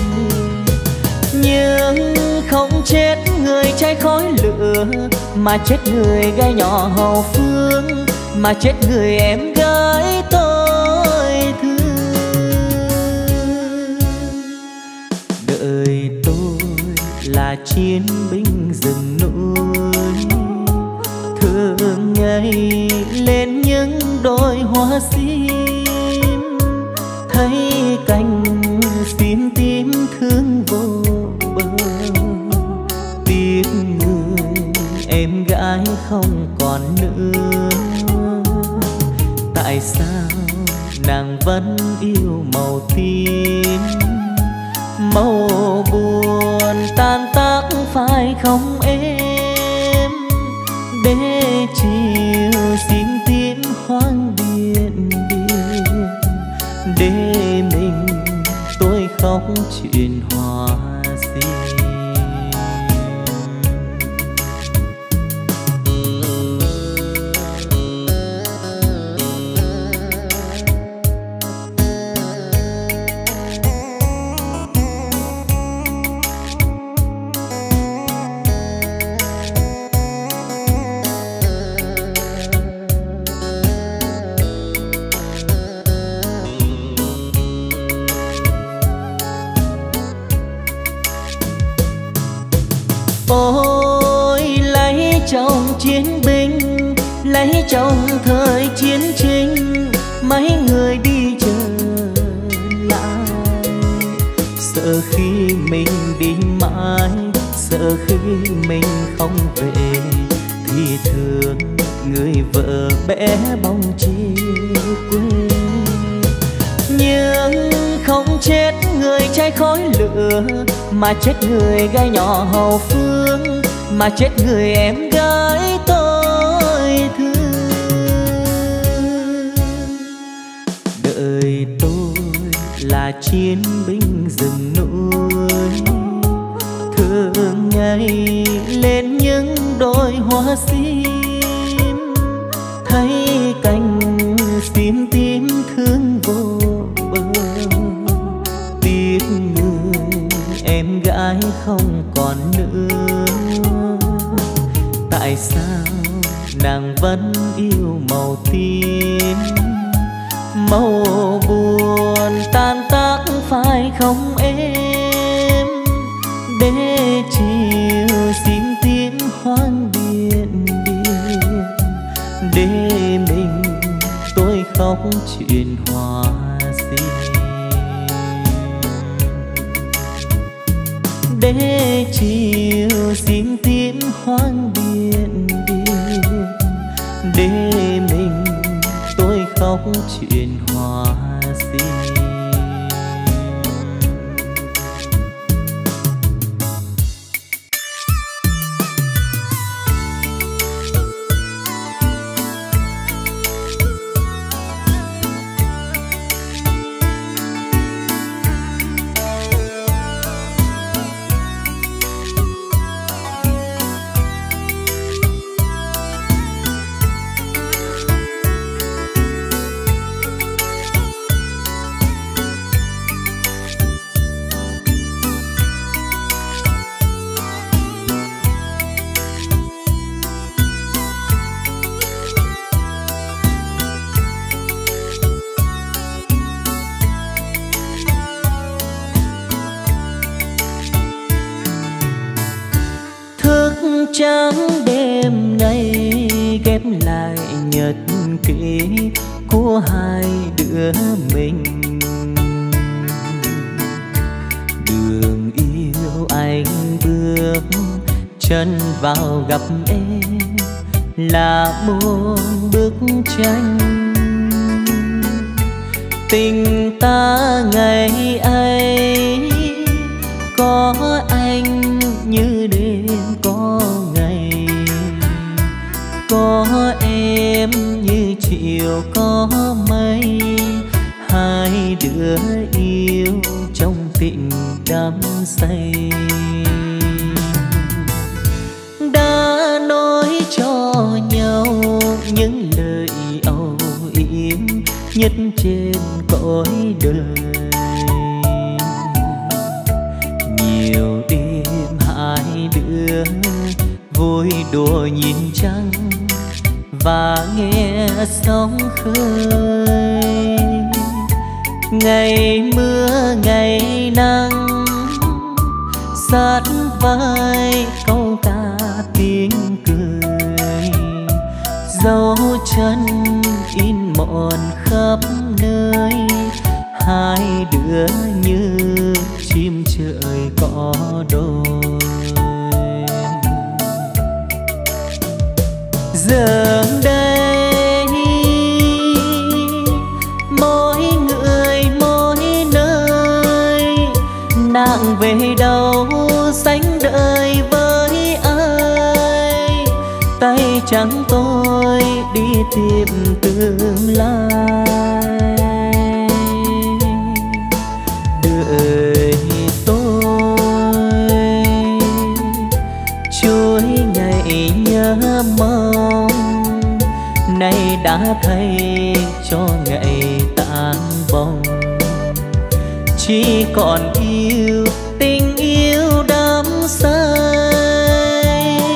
Nhưng không chết người cháy khói lửa, mà chết người gai nhỏ hậu phương, mà chết người em gái tôi thương. Đời tôi là chiến binh rừng núi, thường ngày lên những đôi hoa sim. Thấy cành sim tím thương vô bờ, tiếc người em gái không còn nữa. Tại sao nàng vẫn yêu màu tím, màu buồn tan tác phải không em? Để chiều xin tím hoang biên biên, để mình tôi khóc chuyện hoa sim. Ôi lấy chồng chiến binh, lấy chồng thời chiến tranh, mấy người đi trở lại. Sợ khi mình đi mãi, sợ khi mình không về, thì thương người vợ bé bóng chiều quê. Nhưng không chết người cháy khói lửa, mà chết người gai nhỏ hậu phương, mà chết người em gái tôi thương. Đời tôi là chiến binh rừng núi, thường ngày lên những đôi hoa sim. Thấy cành sim tím thương vô bờ, tiếc người em gái không còn nữa. Tại sao nàng vẫn yêu màu tím, màu buồn tan tác phải không em, để chiều xin tiếng hoang điện điện, để mình tôi khóc chuyện hoa xin, để chiều xin tiếng hoang điện điện, để mình tôi khóc chuyện hoa xin. Trắng đêm nay ghép lại nhật ký của hai đứa mình, đường yêu anh bước chân vào gặp em là một bức tranh, tình ta ngày ấy có anh như đêm có ngày, có em như chiều có mây, hai đứa yêu trong tình đắm say. Đã nói cho nhau những lời âu yếm nhất trên cõi đời, nhiều đêm hai đứa vui đùa nhìn trăng và nghe sóng khơi. Ngày mưa ngày nắng sát vai câu ca tiếng cười, dấu chân in mòn khắp nơi, hai đứa như chim trời có đôi. Giờ đây mỗi người mỗi nơi, nàng về đâu sánh đời với ai, tay trắng tôi đi tìm tương lai. Đời tôi chuỗi ngày nhớ mong, nay đã thay cho ngày tan vong, chỉ còn yêu tình yêu đắm say.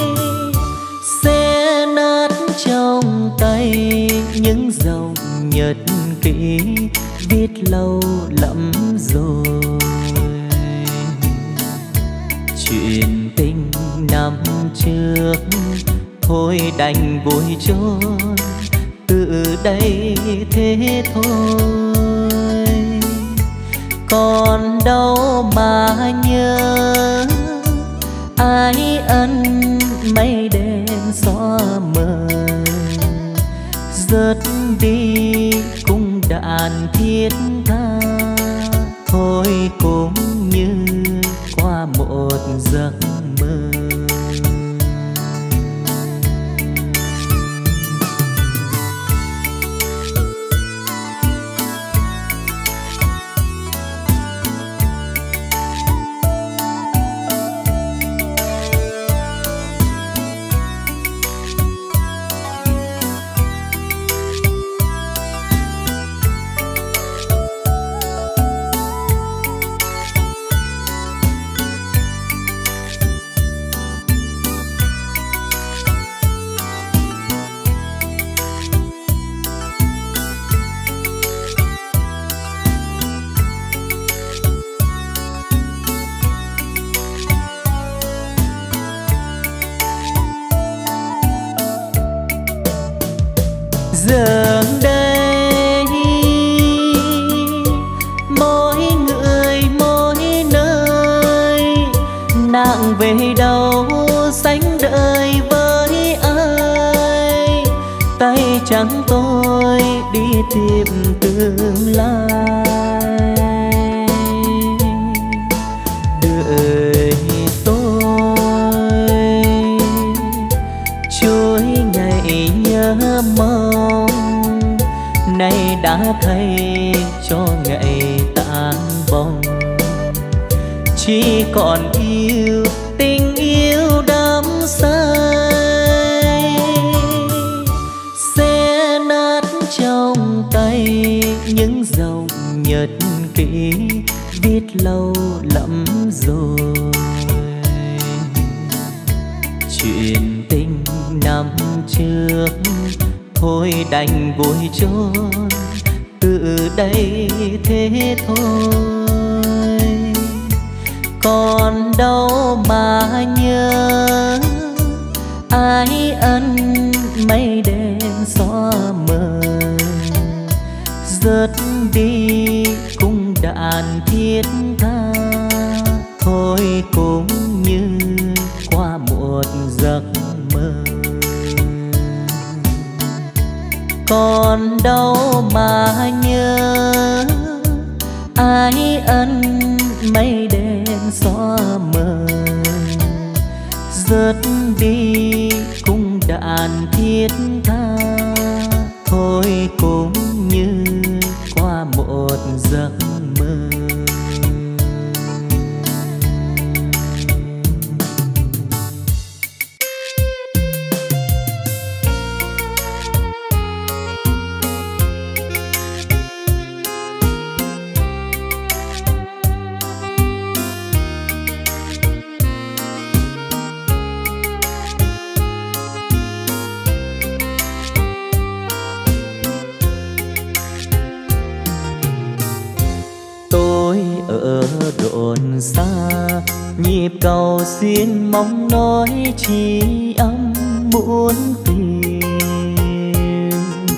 Sẽ nát trong tay những dòng nhật ký viết lâu lắm rồi, chuyện tình năm trước thôi đành vội trôi, từ đây thế thôi. Còn đâu mà nhớ ái ân mây đen xóa mờ, rớt đi cung đàn thiết tha, thôi cũng như qua một giấc mơ. giờ đây mỗi người mỗi nơi, nàng về đâu sánh đời với ai, tay trắng tôi đi tìm tương lai. Đời tôi chuối ngày nhớ mong, nay đã thay cho ngày tan vong. Chỉ còn yêu tình yêu đắm say, sẽ nát trong tay những dòng nhật ký viết lâu lắm rồi. Chuyện tình năm trước thôi đành vội trôi, từ đây thế thôi. Còn đâu mà nhớ ai ân mây đen xóa mờ, rớt đi cung đàn thiết tha, thôi cũng như qua một giấc mơ. Còn đâu mà nhớ ai ân mây đen xóa mờ, rớt đi cung đàn thiết tha, thôi cũng như qua một giấc mơ. Ở đồn xa nhịp cầu xin mong nói chỉ âm muốn tìm.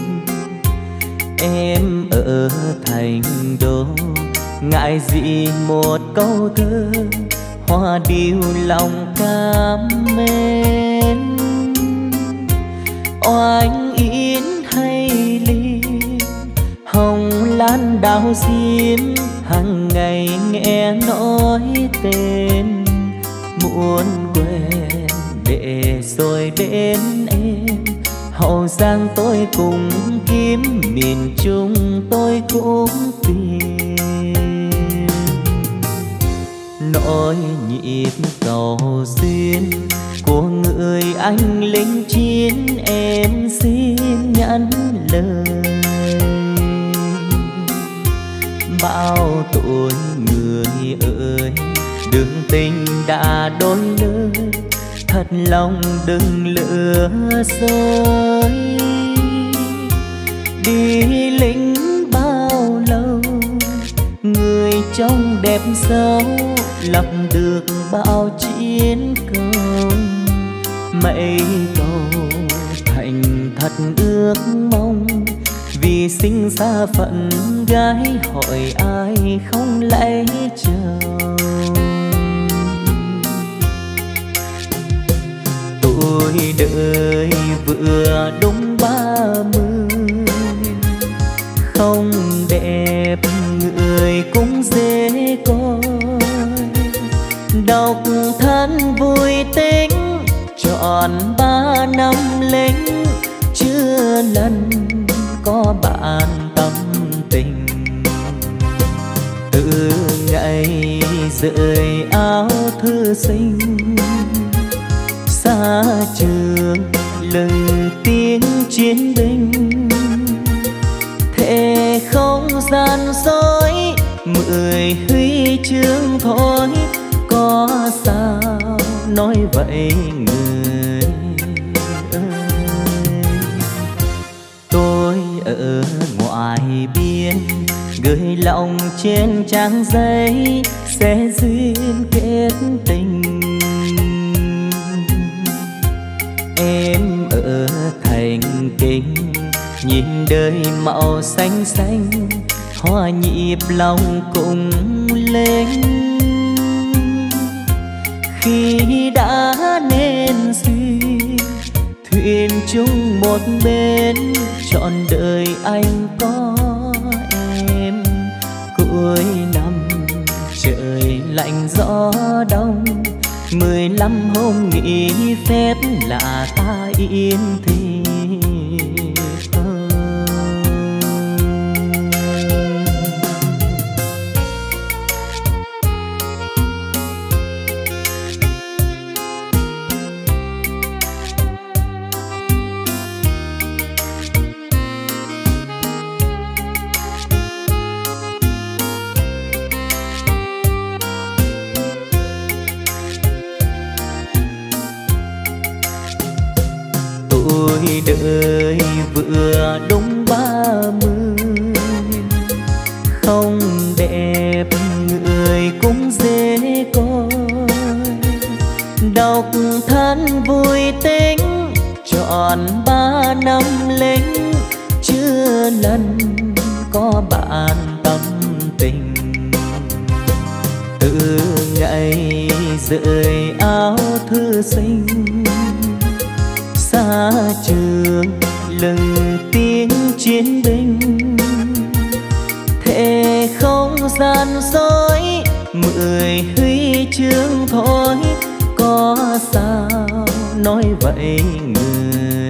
Em ở thành đô ngại gì một câu thơ, hoa điệu lòng cảm mến. Oanh yến hay ly hồng lan đào diễm, hằng ngày nghe nói tên. Muốn quên để rồi đến em, Hậu Giang tôi cùng kiếm, miền Trung tôi cũng tìm. Nỗi nhịp cầu duyên của người anh lính chiến, em xin nhắn lời. Bao tuổi người ơi, đường tình đã đôi lứa, thật lòng đừng lừa dối. Đi lính bao lâu, người trông đẹp xấu, lập được bao chiến công. Mấy câu thành thật ước mong, vì sinh ra phận gái hỏi ai không lấy chồng. Tôi đợi vừa đúng 30, không đẹp người cũng dễ coi. Độc thân vui tính trọn 3 năm lính, chưa lần có bạn tâm tình. Từ ngày rời áo thư sinh, xa trường lừng tiếng chiến binh. Thề không gian dối 10 huy chương thôi, có sao nói vậy người ơi. Tôi ở ngoài biên gửi lòng trên trang giấy, sẽ duyên kết tình. Em ở thành kinh nhìn đời màu xanh xanh, hòa nhịp lòng cùng lên. Khi đã nên duyên, thuyền chung một bên, trọn đời anh có em. Cuối năm trời lạnh gió đông, 15 hôm nghỉ phép là ta yên thì đời vừa đúng 30, không đẹp người cũng dễ coi. Độc thân vui tính trọn 3 năm lính, chưa lần có bạn tâm tình. Từ ngày rời áo thư sinh, xa trường lừng tiếng chiến binh, thề không gian dối 10 huy chương thôi. Có sao nói vậy người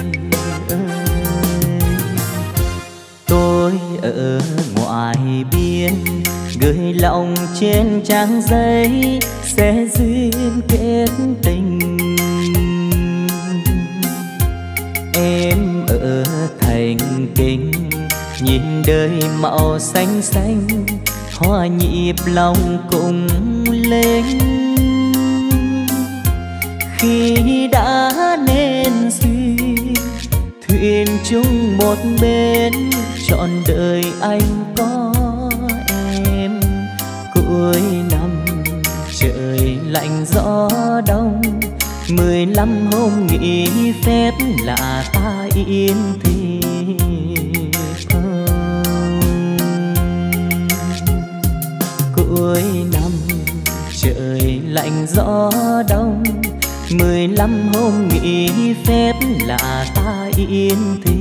ơi, tôi ở ngoài biên gửi lòng trên trang giấy, sẽ duyên kết tình. Em ở thành kinh, nhìn đời màu xanh xanh, hòa nhịp lòng cùng lên. Khi đã nên duyên, thuyền chung một bên, trọn đời anh có em. Cuối năm trời lạnh gió đông, 15 hôm nghỉ phép là ta yên thì cuối năm trời lạnh gió đông, 15 hôm nghỉ phép là ta yên thì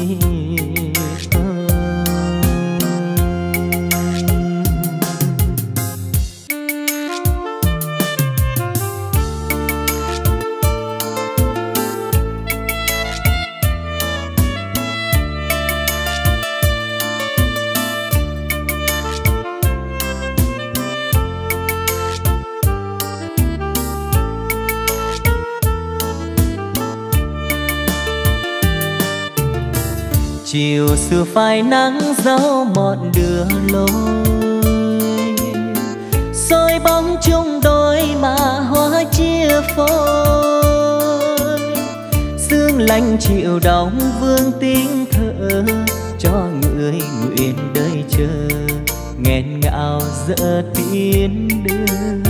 chiều xưa phai nắng dấu một đường lối, soi bóng chung đôi mà hoa chia phôi. Sương lạnh chịu đóng vương tiếng thở, cho người nguyện đời chờ nghẹn ngào giữa tiếng đưa.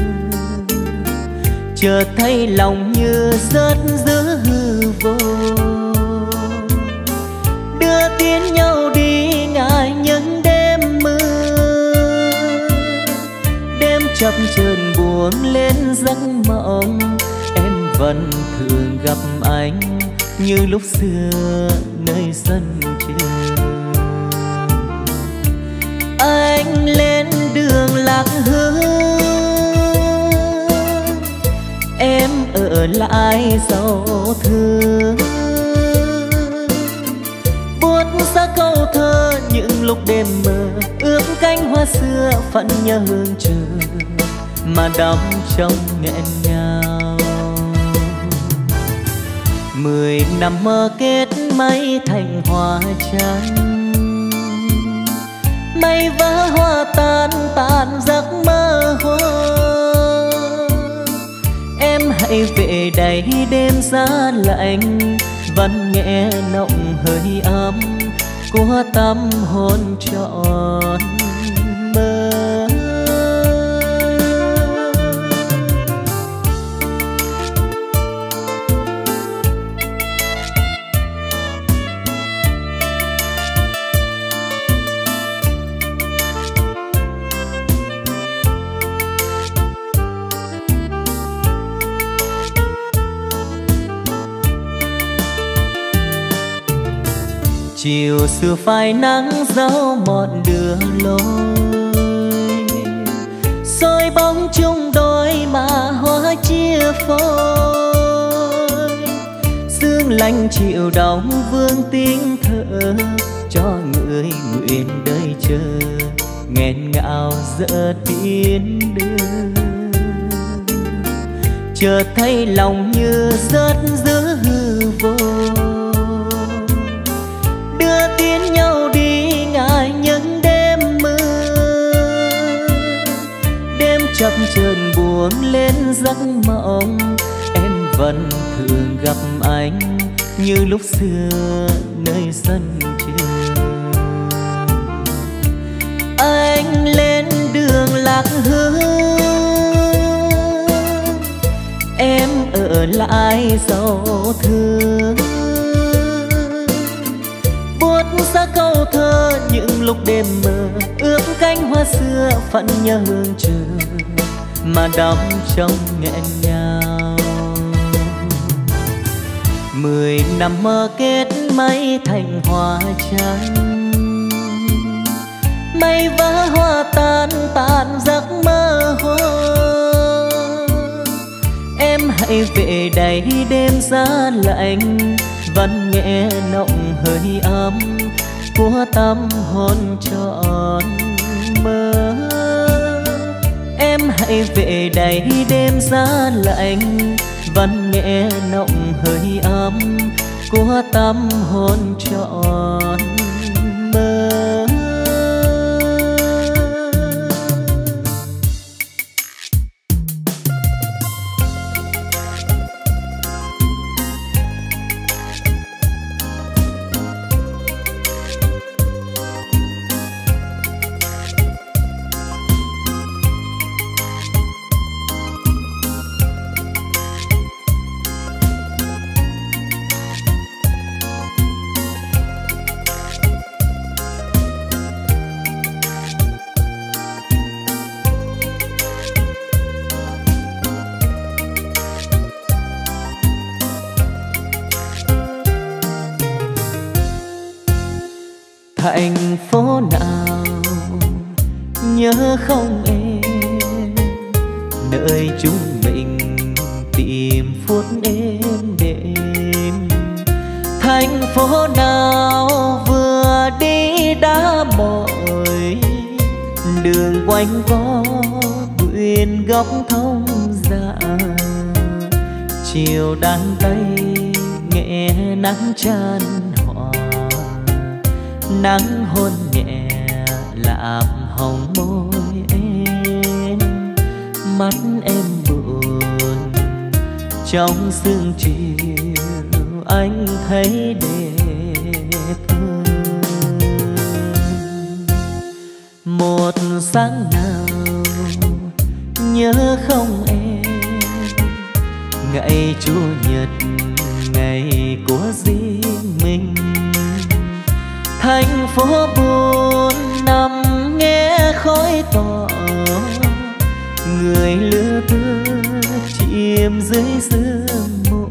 Chợt thấy lòng như rớt giữa hư vô, đưa tiến nhau đi ngại những đêm mưa. Đêm chập chờn buông lên giấc mộng, em vẫn thường gặp anh như lúc xưa nơi sân trường. Anh lên đường lạc hướng, em ở lại sầu thương. Xa câu thơ những lúc đêm mơ, ướp cánh hoa xưa phận nhớ hương chờ mà đắm trong nghẹn ngào. 10 năm mơ kết mây thành hoa trắng, mây vỡ hoa tan tàn giấc mơ hoa. Em hãy về đây đêm giá lạnh, vẫn nghe nồng hơi ấm của tâm hồn trọn mơ. chiều xưa phai nắng dấu mòn đường lối, soi bóng chung đôi mà hoa chia phôi. Sương lạnh chịu đóng vương tiếng thở cho người nguyện đời chờ, nghẹn ngào giờ tiến đưa. Chợt thấy lòng như rớt giữa hư vô, đưa tiến nhau đi ngại những đêm mưa. Đêm chập chờn buông lên giấc mộng, em vẫn thường gặp anh như lúc xưa nơi sân trường. Anh lên đường lạc hướng, em ở lại dấu thương. Buốt xa câu thơ những lúc đêm mơ, ướp cánh hoa xưa phận nhớ hương trường mà đắm trong nghẹn ngào. 10 năm mơ kết mây thành hoa trắng, mây vỡ hoa tan tàn giấc mơ hồ. Em hãy về đây đêm giá lạnh, vẫn nghe nồng hơi ấm của tâm hồn trọn mơ. Em hãy về đây đêm giá lạnh, vẫn nghe nồng hơi ấm của tâm hồn trọn mơ. Thành phố nào nhớ không em, nơi chúng mình tìm phút êm đêm. Thành phố nào vừa đi đã mỏi, đường quanh có quyện góc thông dạ. Chiều đang tay nghe nắng chan hòa, nắng hôn nhẹ làm hồng môi em. Mắt em buồn trong sương chiều, anh thấy đẹp hơn. Một sáng nào nhớ không em, ngày Chủ nhật ngày của riêng mình. Thành phố buồn nằm nghe khói tỏ, người lứa thưa chìm dưới sương mù.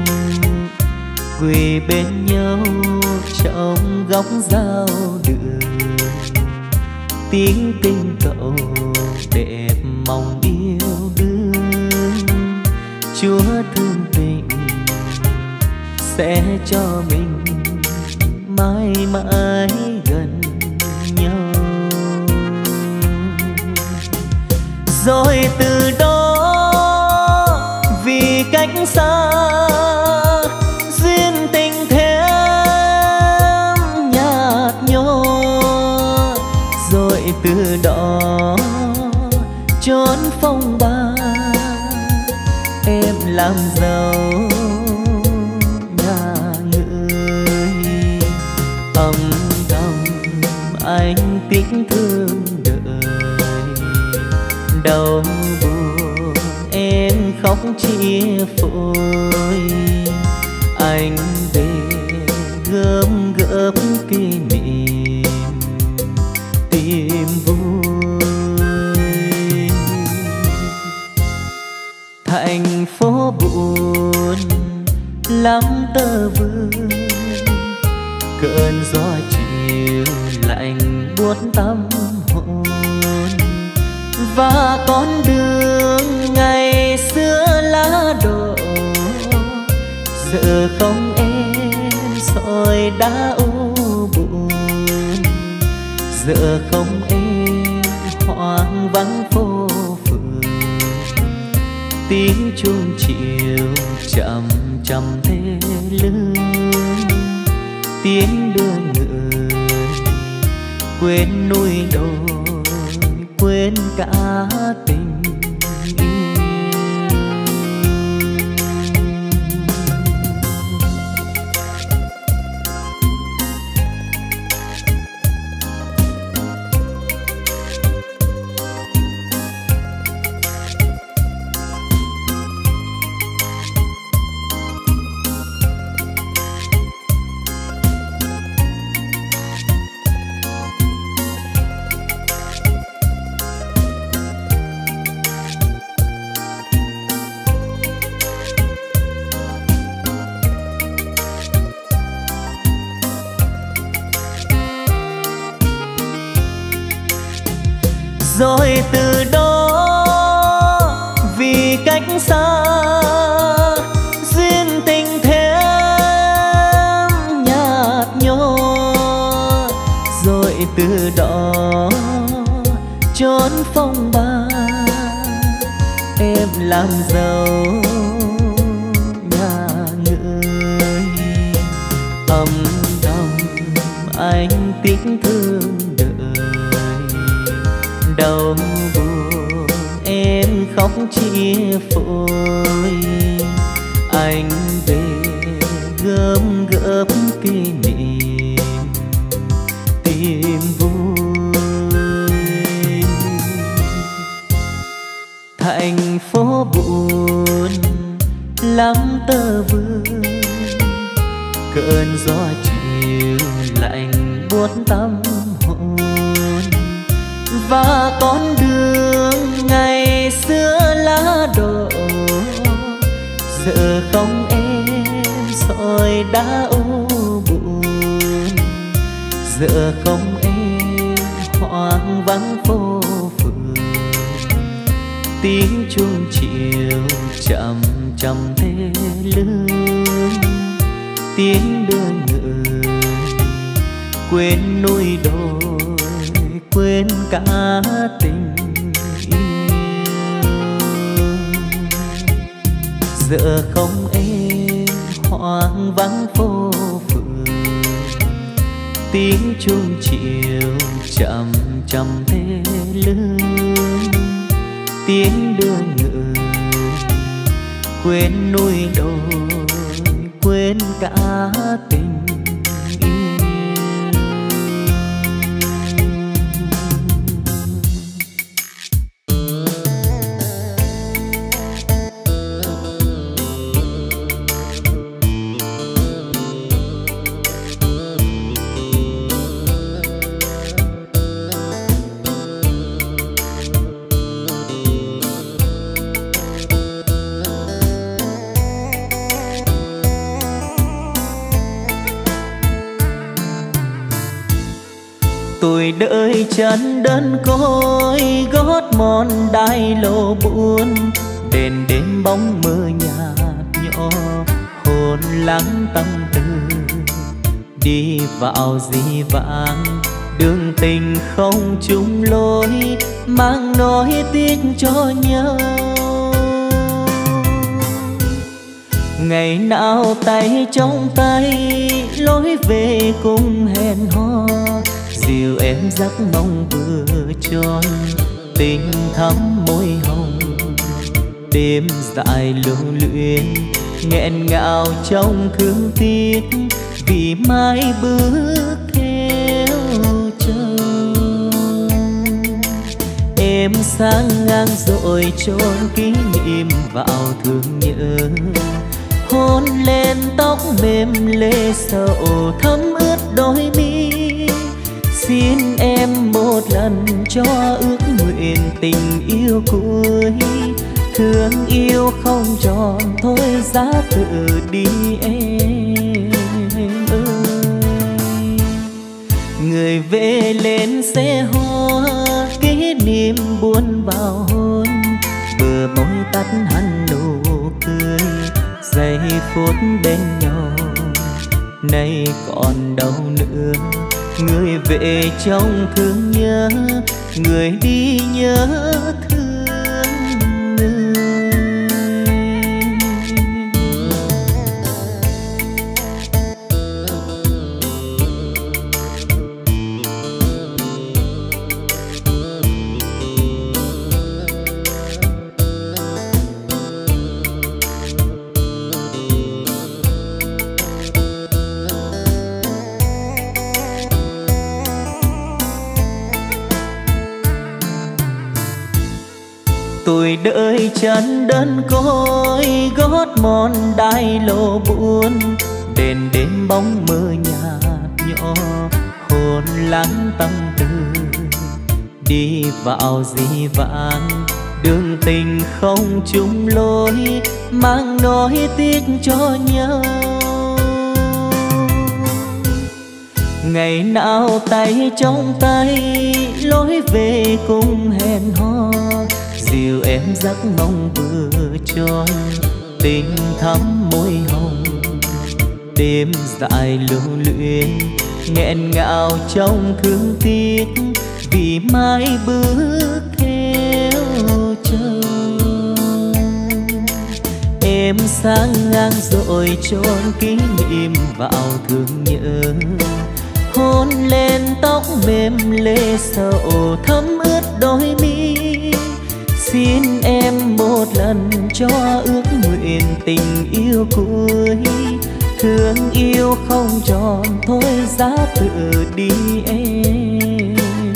Quỳ bên nhau trong góc giao đường, tiếng tình cậu đẹp mong yêu đương. Chúa thương tình sẽ cho mình mãi mãi gần nhau. Rồi từ đó vì cách xa, duyên tình thêm nhạt nhòa. Rồi từ đó trốn phong ba, em làm giàu âm thầm anh tiếc thương đời. Đau buồn em khóc chia phôi, anh về gom góp kỷ niệm tìm vui. Thành phố buồn lắm tơ vương, cơn gió chiều lạnh buốt tâm hồn. Và con đường ngày xưa lá đổ giờ không em soi đã u buồn. Giờ không em hoang vắng phố phường, tiếng chuông chiều chậm chậm thê lương. Tiếng đưa người quên núi đồi, quên cả tình rồi từ đó vì cách xa duyên tình thêm nhạt nhòa. Rồi từ đó trốn phong ba em làm dâu nhà người. Âm thầm anh tiếng thương đau buồn em khóc chia phôi. Anh về gom góp kỷ niệm tìm vui. Thành phố buồn lắm tơ vương, cơn gió chiều lạnh buốt tâm hồn. Và con đường ngày xưa lá đổ giờ không em soi đã u buồn. Giờ không em hoang vắng phố phường, tiếng chuông chiều chậm chậm thê lương. Tiếng đưa người quên núi đồi, quên cả tình yêu. Giờ không em hoang vắng phố phường, tiếng chuông chiều chậm chậm thê lương. Tiếng đưa người quên núi đồi, quên cả tình. Tôi đợi chân đơn côi gót mòn đai lộ buồn. Đêm đêm bóng mơ nhạt nhỏ hồn lắng tâm tư. Đi vào dĩ vãng đường tình không chung lối, mang nỗi tiếc cho nhau. Ngày nào tay trong tay lối về cùng hẹn hò, dìu em giấc mong vừa tròn tình thắm môi hồng. Đêm dài lưu luyến nghẹn ngào trong thương tiếc, vì mai bước theo chồng. Em sáng ngang rồi chôn kỷ niệm vào thương nhớ, hôn lên tóc mềm lê sầu thấm ướt đôi mi. Xin em một lần cho ước nguyện tình yêu cuối, thương yêu không tròn thôi giá tự đi em ơi. Người về lên xe hoa, kỷ niệm buồn vào hôn, bờ môi tắt hẳn nụ cười, giây phút bên nhau nay còn đâu nữa. Người về trong thương nhớ, người đi nhớ thương người. Tôi đợi chân đơn côi, gót mòn đai lộ buồn, đèn đêm bóng mơ nhạt nhỏ, hồn lắng tâm tư. Đi vào dĩ vãng, đường tình không chung lối, mang nỗi tiếc cho nhau. Ngày nào tay trong tay, lối về cùng hẹn hò, dìu em giấc mong vừa tròn, tình thắm môi hồng. Đêm dài lưu luyến, nghẹn ngào trong thương tiếc, vì mai bước theo chồng. Em sáng ngang rồi trôn kỷ niệm vào thương nhớ, hôn lên tóc mềm lê sầu thấm ướt đôi mi. Xin em một lần cho ước nguyện tình yêu cuối, thương yêu không tròn thôi giá tự đi em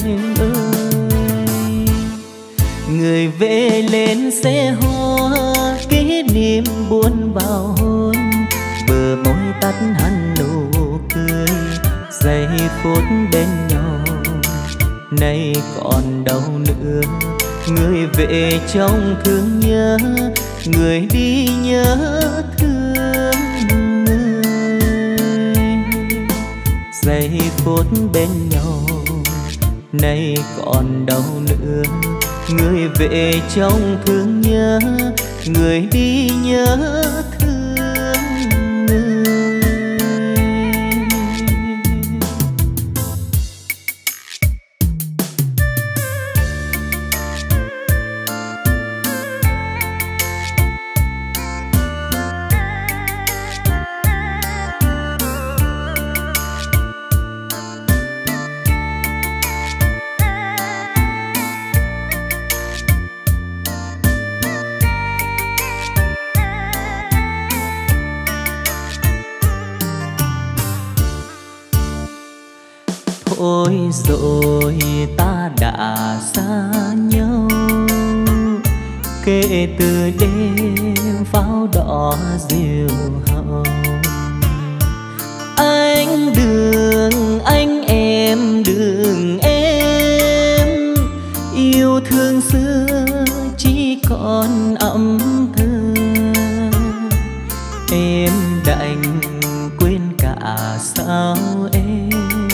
ơi. Người về lên xe hoa, kỷ niệm buồn vào hôn, bờ môi tắt hẳn nụ cười, giây phút bên nhau nay còn đâu nữa. Người về trong thương nhớ, người đi nhớ thương người. Giây phút bên nhau nay còn đâu nữa. Người về trong thương nhớ, người đi nhớ thương người. Ôi rồi ta đã xa nhau, kể từ đêm pháo đỏ diều hồng. Anh đường anh em đường em, yêu thương xưa chỉ còn âm thơ. Em đành quên cả sao em,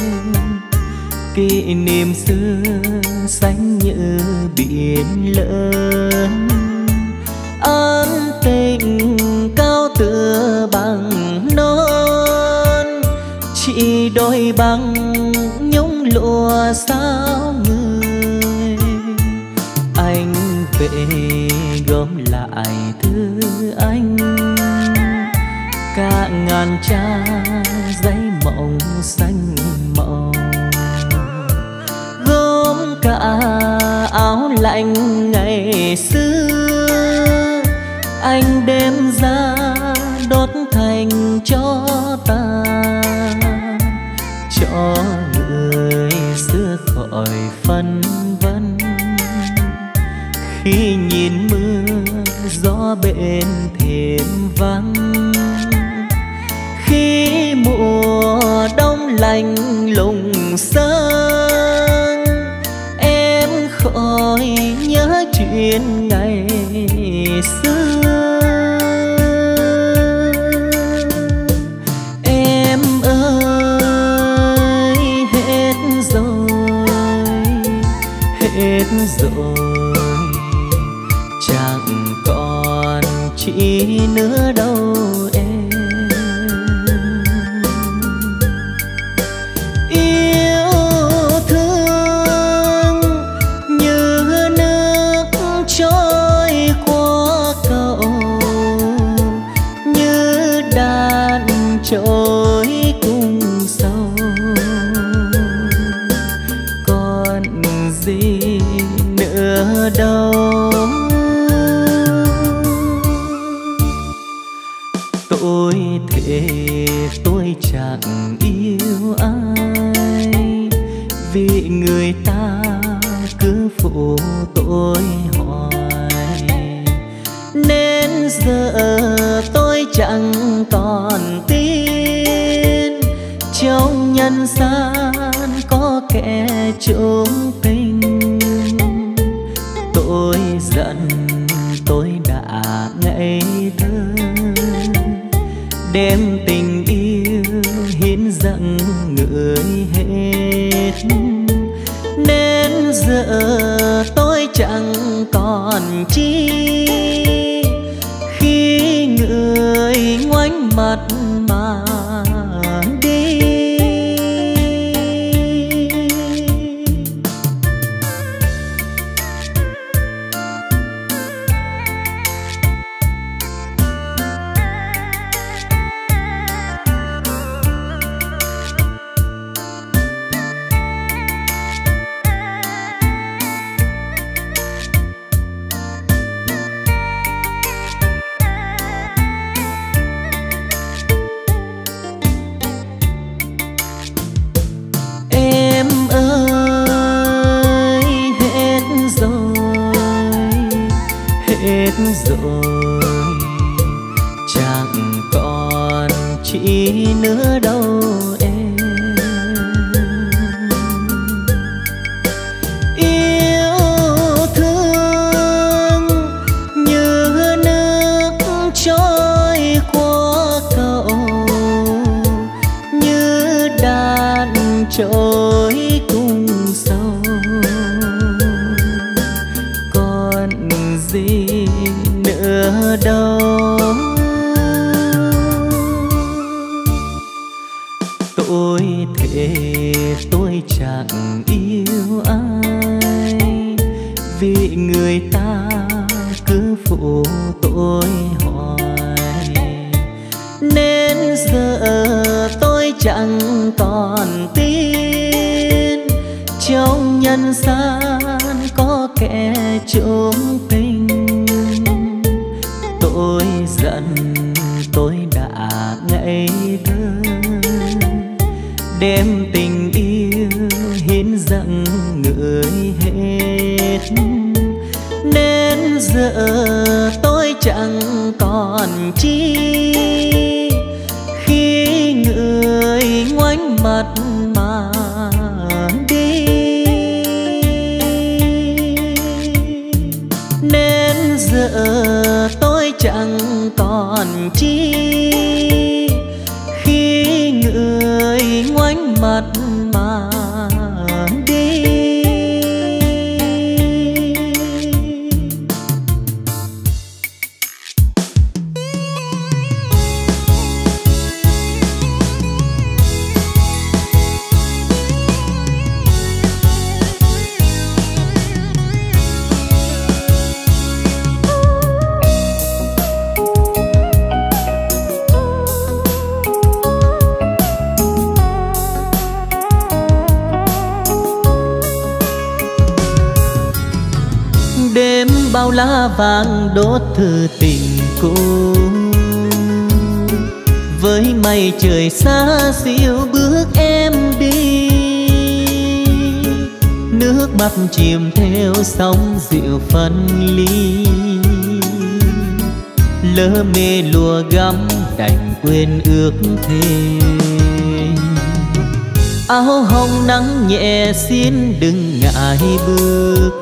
kỷ niệm xưa xanh như biển lớn. Ân tình cao tựa bằng non, chỉ đôi bằng nhung lụa sao người. Anh về gom lại thư anh, cả ngàn trang giấy mộng xanh mộng. Gom cả áo lạnh ngày xưa, anh đem ra đốt thành cho ta, cho người xưa khỏi phân vân. Khi nhìn mưa gió bên thềm vắng, khi mùa đông lạnh lùng sơn, em khỏi nhớ chuyện ngày xưa. Em ơi hết trôi cùng sầu. Còn gì nữa đâu, tôi thề tôi chẳng yêu ai, vì người ta cứ phụ tôi hoài. Nên giờ tôi chẳng còn tin trong nhân gian có kẻ trốn tình. Tôi giận tôi đã ngây thơ, đem tình yêu hiến dâng người hết. Nên giờ tôi chẳng còn chi khi người ngoảnh mặt mà đi. Rồi chẳng còn chỉ nữa đâu em. Yêu thương như nước trôi qua cầu, như đàn trôi cùng sâu. Còn gì nữa đâu, tôi thề tôi chẳng yêu ai, vì người ta cứ phụ tôi hoài. Nên giờ tôi chẳng còn tin trong nhân gian có kẻ trốn tình. Tôi giận tôi đã ngây thơ, đem tình yêu hiến dâng người hết. Nên giờ tôi chẳng còn chi khi người ngoảnh mặt mà đi. Nên giờ tôi chẳng còn chi khi người ngoảnh mặt mà đi. Đêm bao lá vàng đốt thư tình cũ, với mây trời xa xỉu bước em đi. Nước mắt chìm theo sóng dịu phân ly, lỡ mê lùa gắm đành quên ước thề. Áo hồng nắng nhẹ xin đừng ngại bước,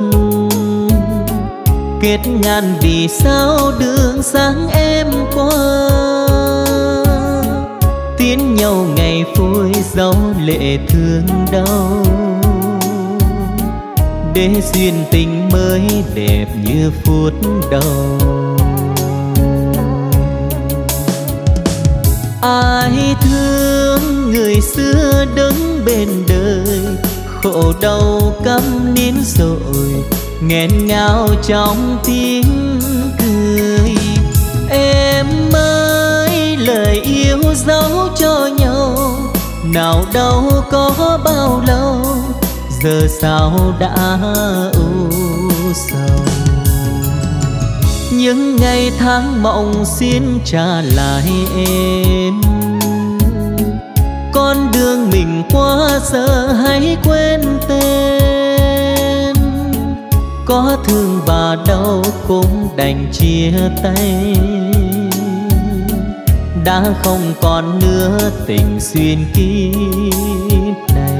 kết ngàn vì sao đường sáng em qua. Tiến nhau ngày phôi dấu lệ thương đau, để duyên tình mới đẹp như phút đầu. Ai thương người xưa đứng bên đời, khổ đau câm nín rồi nghẹn ngào trong tiếng cười. Em ơi lời yêu dấu cho nào đâu có bao lâu, giờ sao đã u sầu. Những ngày tháng mộng xin trả lại em, con đường mình qua giờ hãy quên tên. Có thương và đau cũng đành chia tay, đã không còn nữa tình xuyên kiếp này.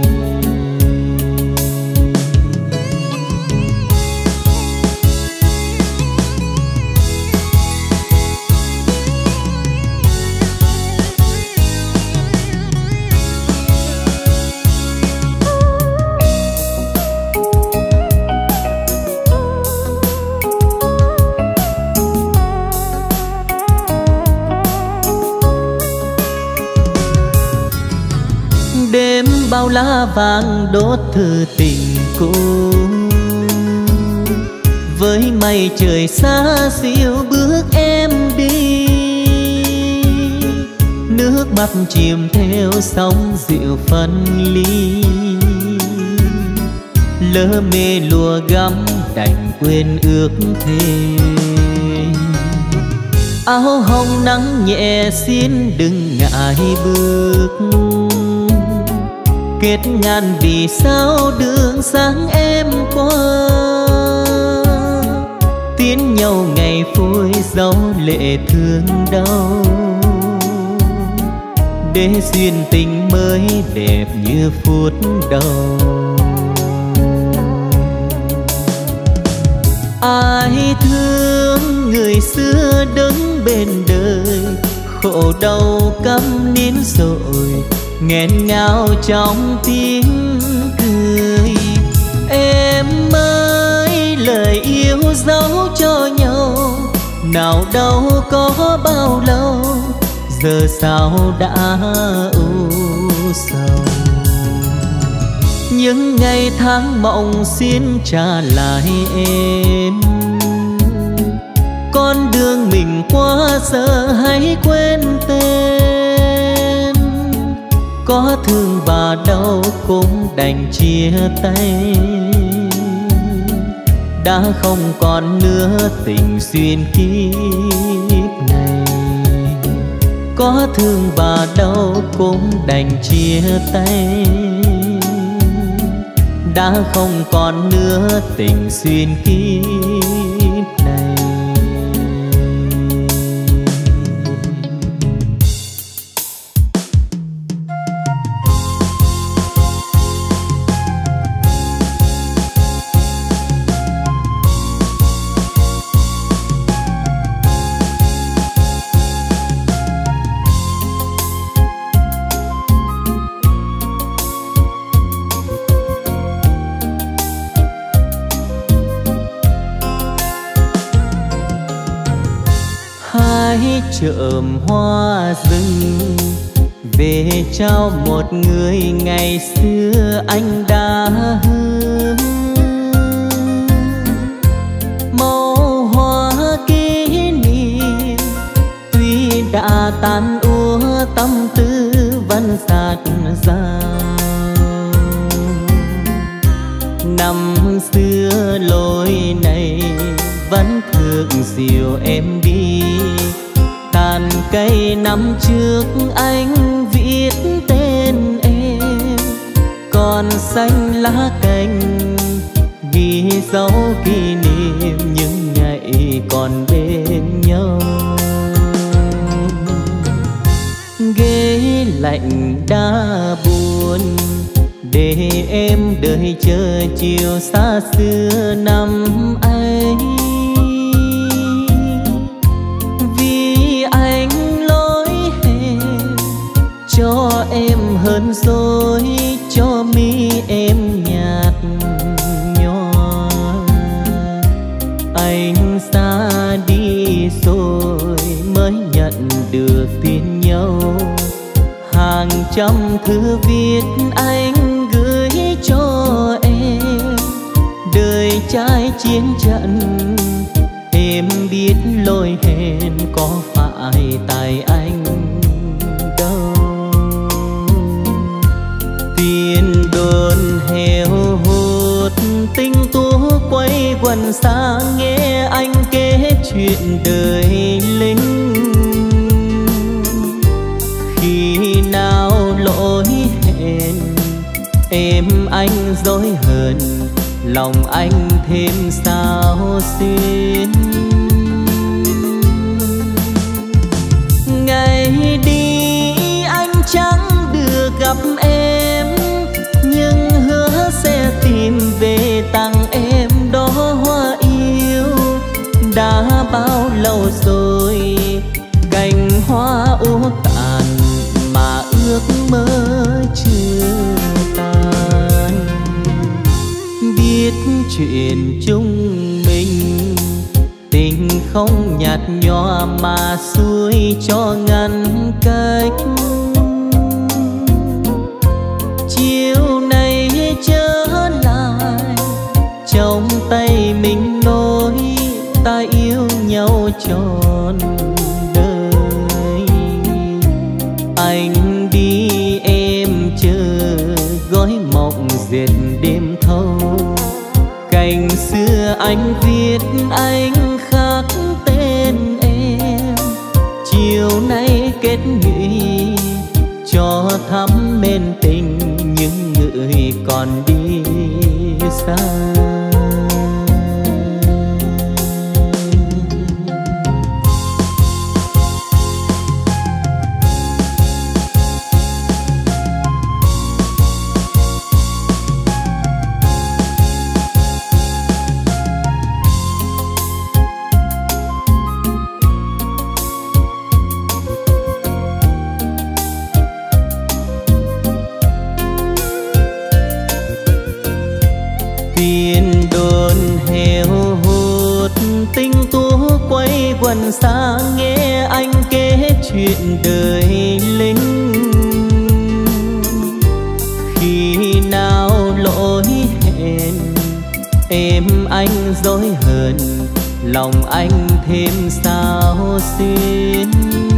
Bao lá vàng đốt thư tình cũ, với mây trời xa xỉu bước em đi. Nước mắt chìm theo sóng dịu phân ly, lỡ mê lùa gắm đành quên ước thề. Áo hồng nắng nhẹ xin đừng ngại bước, kết ngàn vì sao đường sáng em qua. Tiến nhau ngày phôi dấu lệ thương đau, để duyên tình mới đẹp như phút đầu. Ai thương người xưa đứng bên đời, khổ đau câm nín rồi nghẹn ngào trong tiếng cười. Em ơi lời yêu dấu cho nhau, nào đâu có bao lâu, giờ sao đã u sầu. Những ngày tháng mộng xin trả lại em, con đường mình qua giờ hãy quên tên. Có thương và đau cũng đành chia tay, đã không còn nữa tình duyên kiếp này. Có thương và đau cũng đành chia tay, đã không còn nữa tình duyên kiếp này. Chợm hoa rừng về trao một người ngày xưa anh đã hương. Màu hoa kỷ niệm tuy đã tan úa, tâm tư vẫn dạt dào. Năm xưa lối này vẫn thường dìu em đi, tàn cây năm trước anh viết tên em, còn xanh lá cành ghi dấu kỷ niệm những ngày còn bên nhau. Ghế lạnh đã buồn để em đợi chờ chiều xa xưa năm ấy. Cho em hơn rồi, cho mi em nhạt nhòa. Anh xa đi rồi mới nhận được tin nhau, hàng trăm thư viết anh gửi cho em. Đời trai chiến trận em biết lỗi hẹn có phải tại anh đâu. quanh xa nghe anh kể chuyện đời lính. Khi nào lỗi hẹn em anh dối hờn, lòng anh thêm sao xuyến. Ngày đi anh chẳng được gặp em, nhưng hứa sẽ tìm về tặng em đó hoa yêu. Đã bao lâu rồi cành hoa úa tàn, mà ước mơ chưa tan. Biết chuyện chung mình, tình không nhạt nhòa mà xuôi cho ngăn cách. Chiều nay trở lại, trong tay mình nói ta yêu nhau trọn đời. Anh đi em chờ, gói mộng dệt đêm thâu. Cành xưa anh viết anh khắc tên em, chiều nay kết nghị cho thắm men tình những người còn đi xa. Tiền đồn heo hút, tinh tú quay quần xa nghe anh kể chuyện đời lính. Khi nào lỗi hẹn em anh dối hờn, lòng anh thêm sao xuyến.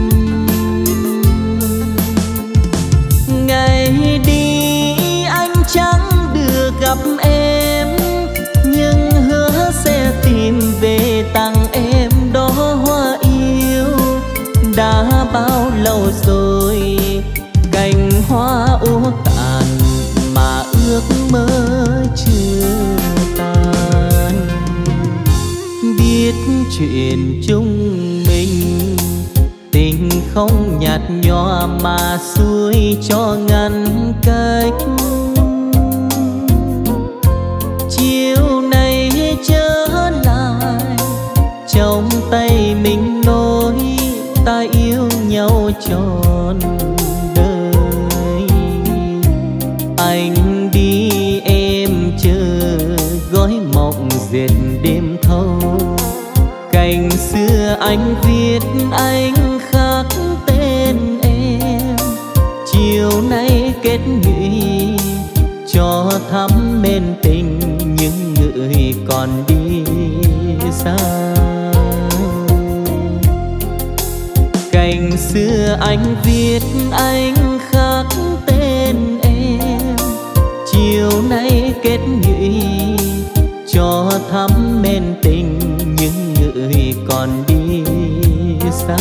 Ngày đi anh chẳng được gặp em, nhưng hứa sẽ tìm về tặng em đó hoa yêu. Đã bao lâu rồi cành hoa úa tàn, mà ước mơ chưa tan. Biết chuyện chung mình, tình không nhạt nhòa mà xuôi cho ngăn cách. Chiều nay trở lại, trong tay mình nói ta yêu nhau trọn đời. Anh đi em chờ, gói mộng dệt đêm thâu. Cành xưa anh viết anh khắc tên em, chiều nay kết nghị cho thắm men tình những người còn đi xa. Cành xưa anh viết anh khắc tên em, chiều nay kết nghị cho thắm men tình những người còn đi xa.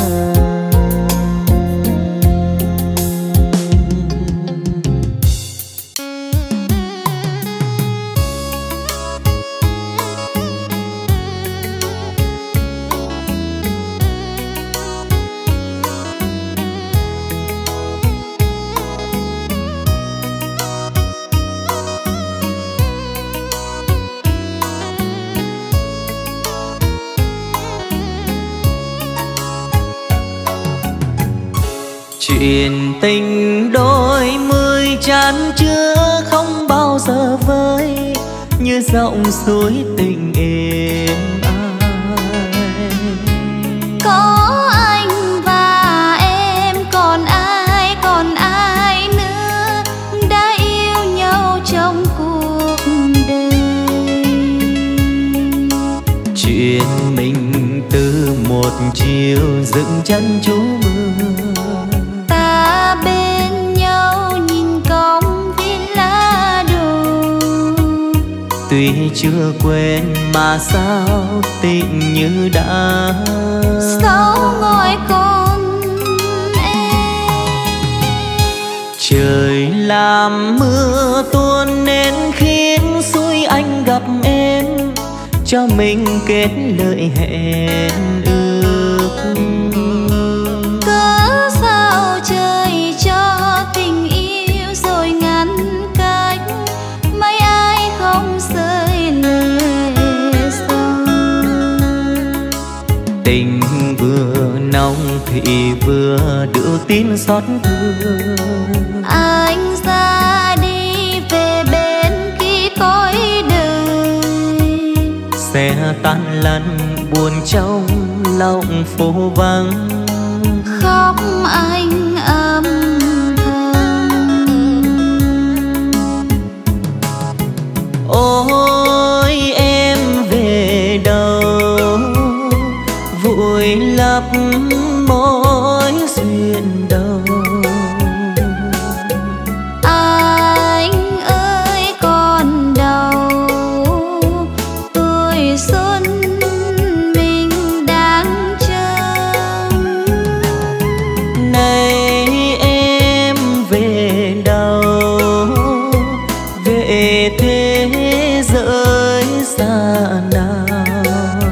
Chuyện tình đôi mươi chan chứa không bao giờ vơi, như dòng suối tình êm ai. Có anh và em, còn ai nữa đã yêu nhau trong cuộc đời. Chuyện mình từ một chiều dựng chân trú mưa, ta bên nhau nhìn cong viên lá đổ. Tuy chưa quên mà sao tình như đã sao ngồi con em. Trời làm mưa tuôn nên khiến xui anh gặp em, cho mình kết lời hẹn ước. Cớ sao trời cho tình yêu rồi ngăn cách, mấy ai không rơi lệ sâu. Tình vừa nồng thì vừa đưa tin xót thương. Anh ra đi về bên kia cõi đời, xe tan lăn buồn trong lòng phố vắng. khóc anh âm thầm. Ôi em về đâu vội lấp mối duyên đầu. Anh ơi còn đâu tuổi xuân mình đang chờ. Này em về đâu, về thế giới xa nào,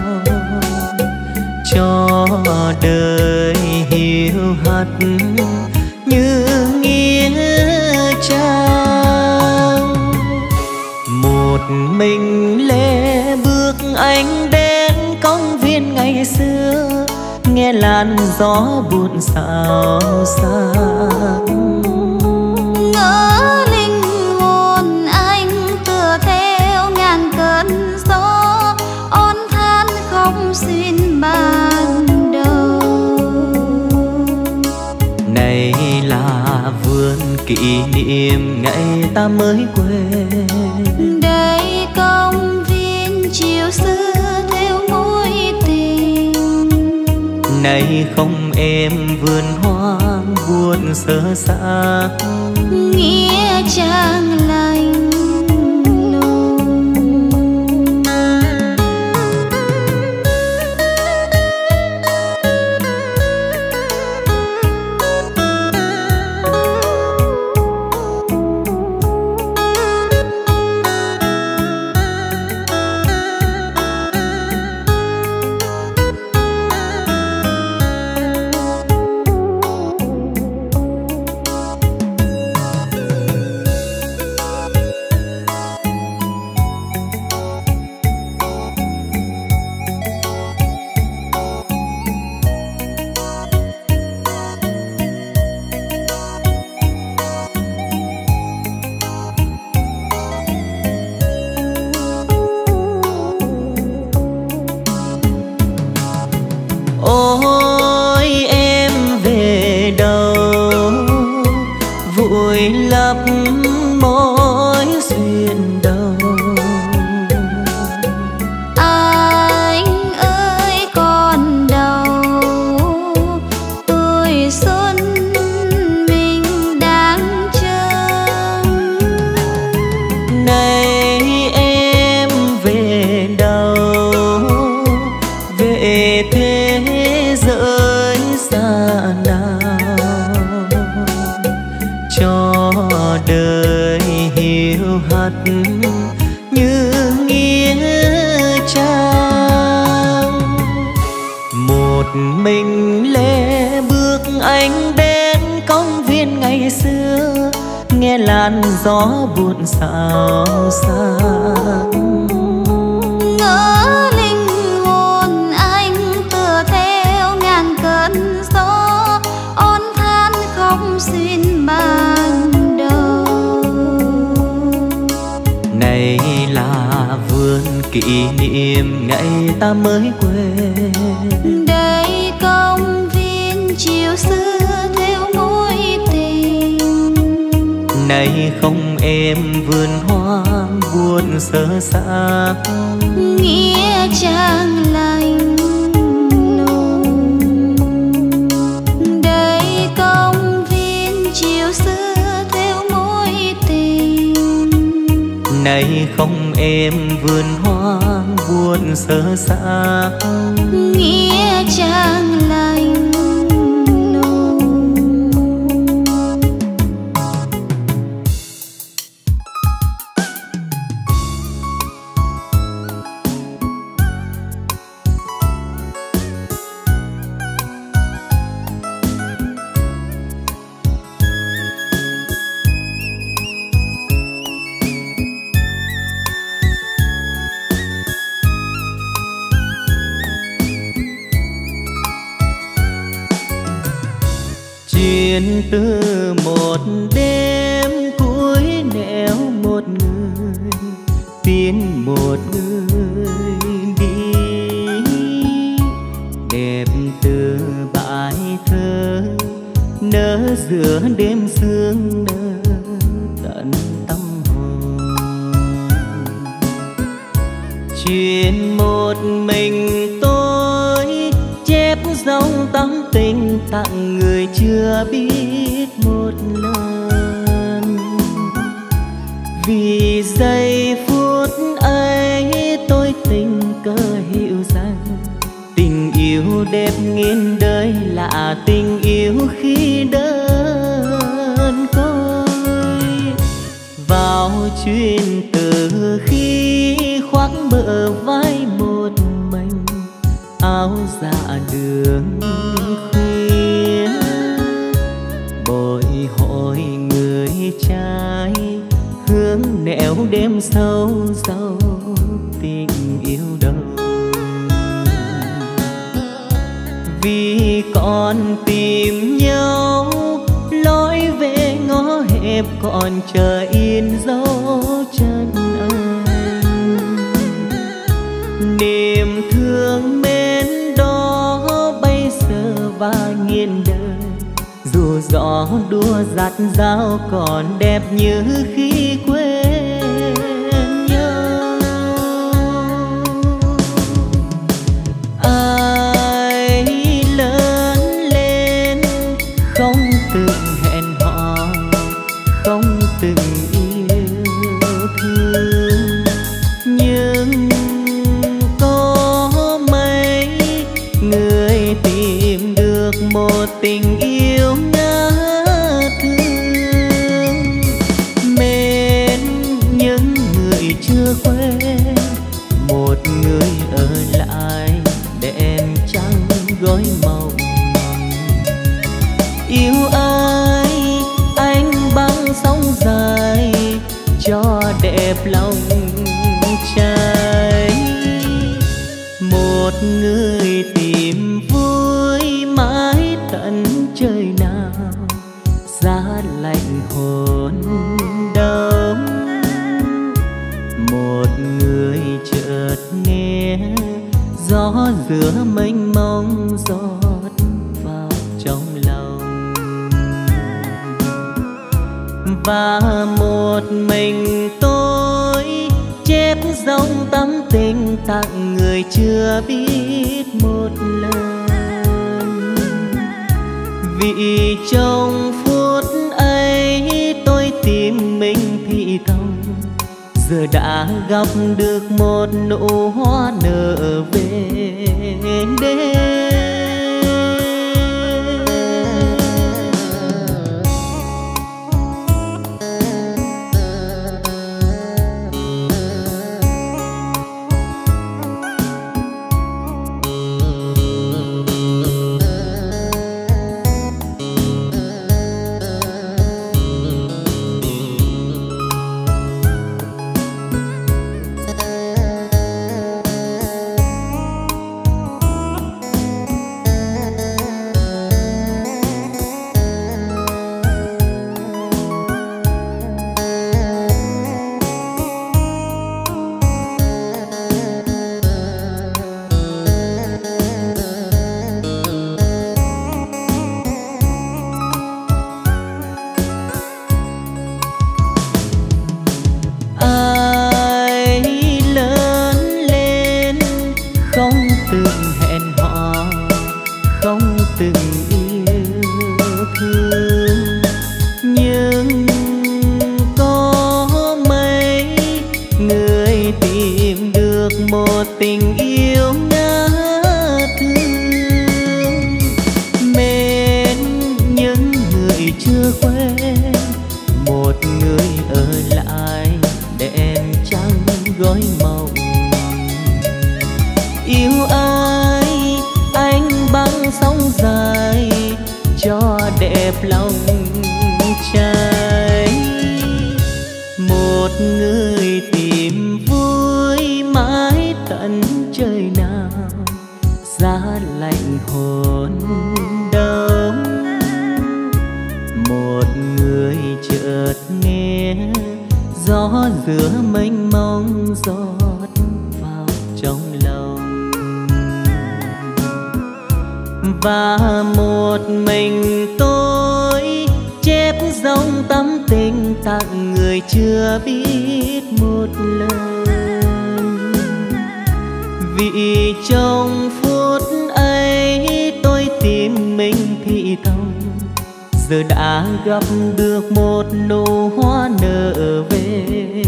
cho đời hiu hắt như nghĩa trang. Một mình lê bước anh đến công viên ngày xưa, nghe làn gió buồn xao xạc. Ngỡ linh hồn anh tựa theo ngàn cơn gió, ôn than không xin ban đầu. Này là vườn kỷ niệm ngày ta mới quên, Đây công viên chiều xưa theo mối tình. này không em vườn hoang buồn sơ xác. Nghĩa trang lạnh lùng. Ôi em về đâu vội lấp mối duyên đầu. Anh ơi còn đâu tuổi xuân mình đang chờ. Này em về đâu, về thế giới xa nào, cho đời hiu hắt như nghĩa trang. Một mình lê bước anh đến công viên ngày xưa, nghe làn gió buồn xao xạc. Ngỡ linh hồn anh tựa theo ngàn cơn gió, ôn than không xin ban đầu. Này là vườn kỷ niệm ngày ta mới quên, Đây công viên chiều xưa theo mối tình. này không em vườn hoang buồn sơ xác. Nghĩa trang lạnh lùng. Đây công viên chiều xưa theo mối tình. nay không em vườn hoang buồn sơ xa, nghĩa trang lạnh lùng. Chuyển từ một đêm cuối nẻo một người, tiến một người đi, đẹp từ bài thơ nở giữa đêm sương nở tận tâm hồn. Chuyện một mình tôi chép dòng tâm tình tặng người chưa biết một lần. Vì giây phút ấy tôi tình cờ hiểu rằng tình yêu đẹp nghìn đời là tình yêu khi đơn côi. Vào chuyến từ khi khoác bờ vai một mình, áo dạ đường khuya, bồi hồi người trai hướng nẻo đêm sâu sâu tình yêu đâu. Vì còn tìm nhau lối về ngõ hẹp, còn chờ in dấu chân anh. Niềm thương mến đó bây giờ và nghiền đời, dù gió đua dạt dao còn đẹp như khi quên nhau. Ai lớn lên không từng hẹn hò, không từng yêu thương, nhưng có mấy người tìm được một tình yêu ngát thương. Mến những người chưa quen, một người ở lại đèn trắng gói màu. Yêu ai anh băng sóng dài cho đẹp lòng trai. Một người tìm vui mãi tận trời nào, giá lạnh hồn đông. Một người chợt nghe gió giữa mênh mông rót vào trong lòng. Và một mình tôi chép dòng tâm tình tặng người chưa biết một lần. Vì trong phút ấy tôi tìm mình thì thầm, giờ đã gặp được một nụ hoa nở về đêm. một tình yêu ngát hương. Mến những người chưa quen, một người ở lại đèn trăng gói mộng. Yêu ai anh băng sóng dài cho đẹp lòng trai. Một người tìm vui mãi tận trời nào, giá lạnh hồn đau. Một người chợt nghe gió giữa mênh mông rót vào trong lòng. Và một mình tôi chép dòng tâm tình tặng người chưa biết một lần. Vì trong phút ấy tôi tìm mình thì thầm, giờ đã gặp được một nụ hoa nở về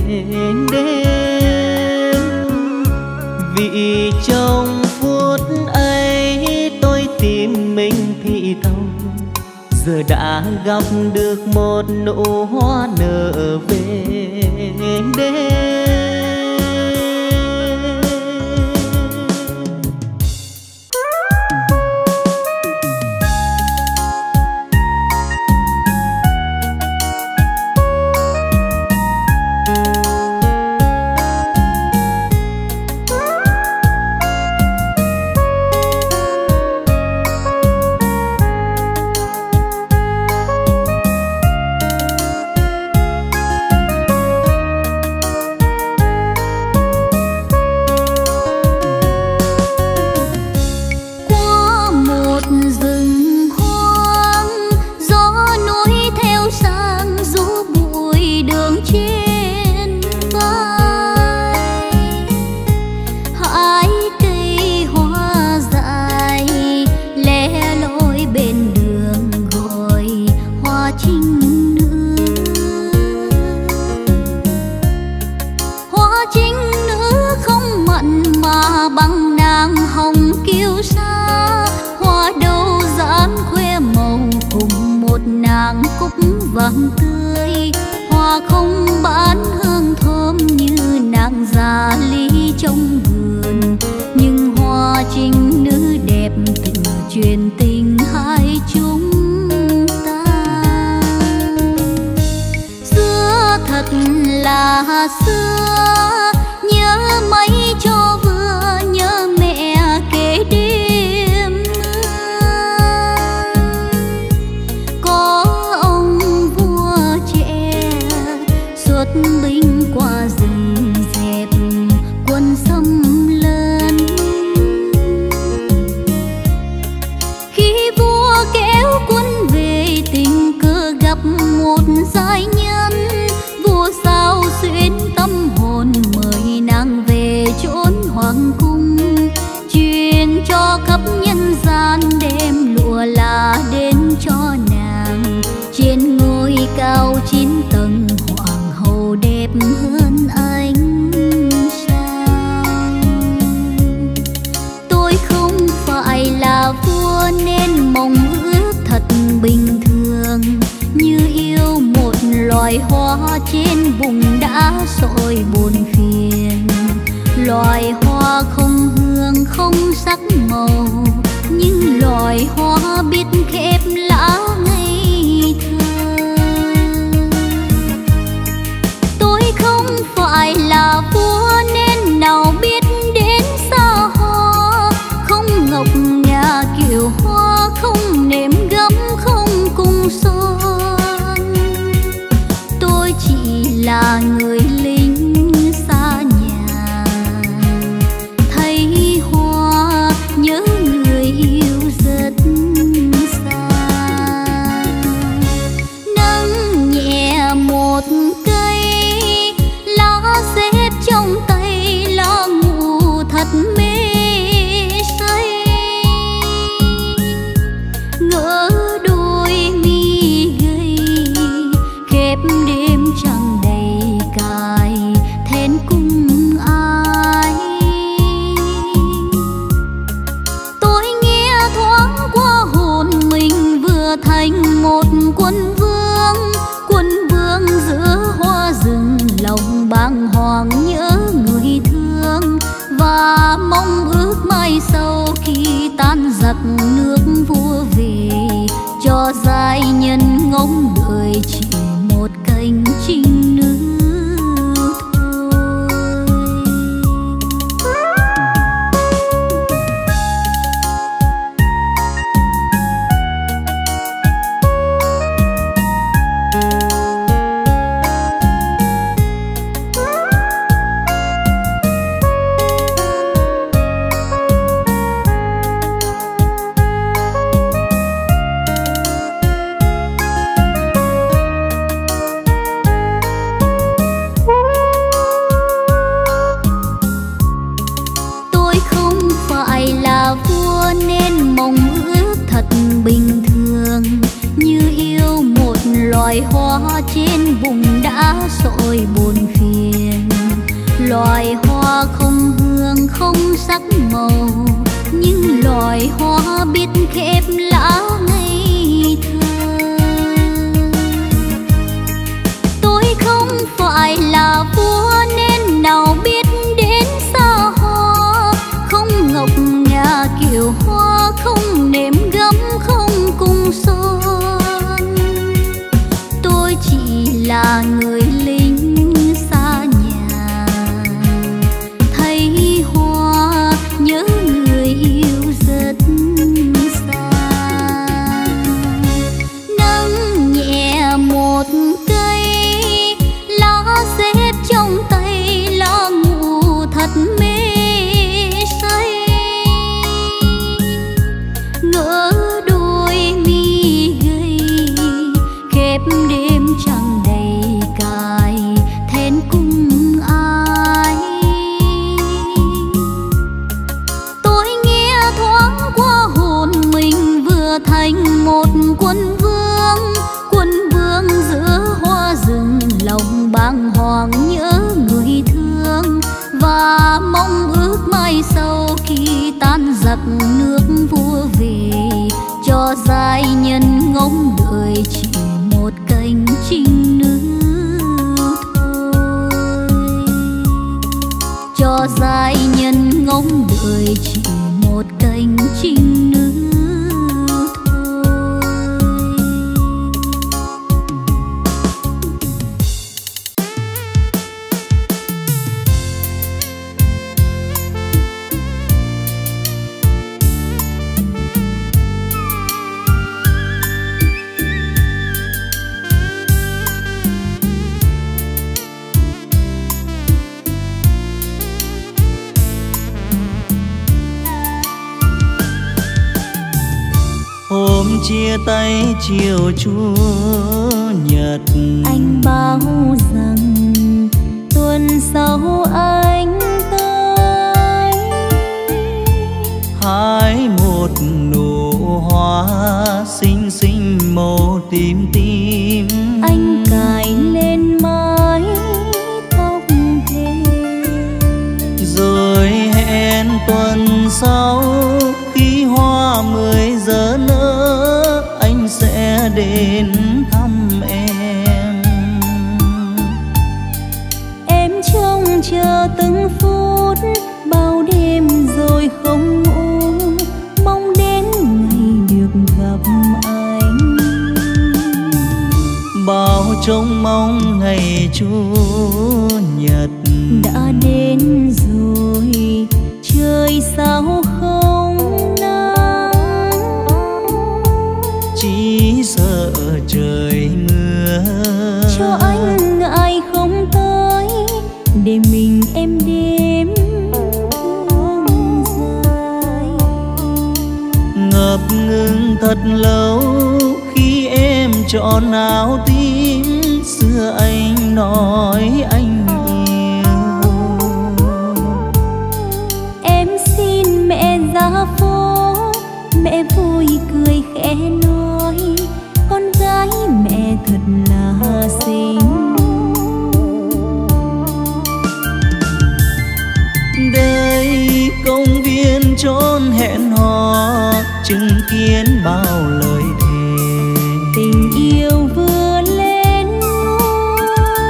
đêm. Vì trong phút ấy tôi tìm mình thì thầm, giờ đã gặp được một nụ hoa nở về đêm. vàng tươi, hoa không bán hương thơm như nàng già ly trong vườn, nhưng hoa trinh nữ đẹp từ truyền tình hai chúng ta. Xưa thật là xưa, nhớ mấy cho vừa, nhớ mẹ kể đêm mưa. Có ông vua trẻ xuất binh qua rừng dẹp quân xâm lấn. Khi vua kéo quân về tình cờ gặp một giai nhân, vua sao xuyên tâm hồn mời nàng về chốn hoàng cung, truyền cho khắp nhân gian đem lụa là đến cho nàng. Trên ngôi cao 9 tầng hoàng hậu đẹp hơn ánh sao. Tôi không phải là vua nên mong ước thật bình thường, như yêu một loài hoa trên vùng đã sỏi buồn phiền. Loài hoa không hương không sắc màu, nhưng loài hoa biết khép lá ngây thơ. Tôi không phải là vua nên nào biết đến xa hoa, không ngọc ngà kiều hoa, không nệm gấm không cung son. Tôi chỉ là người lính xa nhà, thấy hoa nhớ người yêu rất xa. ngóng đợi chỉ một cánh chinh nữ loài hoa trên vùng đã sôi buồn phiền, loài hoa không hương không sắc màu, nhưng loài hoa biết khép lá ngây thơ. Tôi không phải là vua nên nào biết đến xa hoa, không ngọc ngà kiều hoa, không nệm gấm không cung son. Là người lính xa nhà, thấy hoa nhớ người yêu rất xa. Nâng nhẹ một cây lá xếp trong tay, lá ngủ thật mê say. Ngỡ đôi mi gầy khép đêm trăng thành một quân vương giữa hoa rừng, lòng bàng hoàng nhớ người thương và mong ước mai sau khi tan giặc nước vua về, cho giai nhân ngóng đợi chỉ một cánh chinh nữ thôi, cho giai nhân ngóng đợi chỉ một cánh chinh nữ. Hôm chia tay chiều Chủ nhật, anh bảo rằng tuần sau anh tới hái một nụ hoa xinh xinh màu tím tím. Anh cài lên mái tóc thề, rồi hẹn tuần sau khi hoa 10 giờ nở anh sẽ đến thăm em. Em trông chờ từng phút bao đêm rồi không ngủ, mong đến ngày được gặp anh. Bao trông mong ngày Chủ nhật đã đến rồi, trời sao không nắng, chỉ sợ trời mưa. cho anh ngại không tới để mình em đêm thương dài. Ngập ngừng thật lâu khi em chọn áo tím, xưa anh nói anh yêu. Em xin mẹ ra phố, mẹ vui cười khẽ nói con gái mẹ thật là xinh. Đây công viên chốn hẹn hò, chứng kiến bao lời thề. Tình yêu vừa lên ngôi,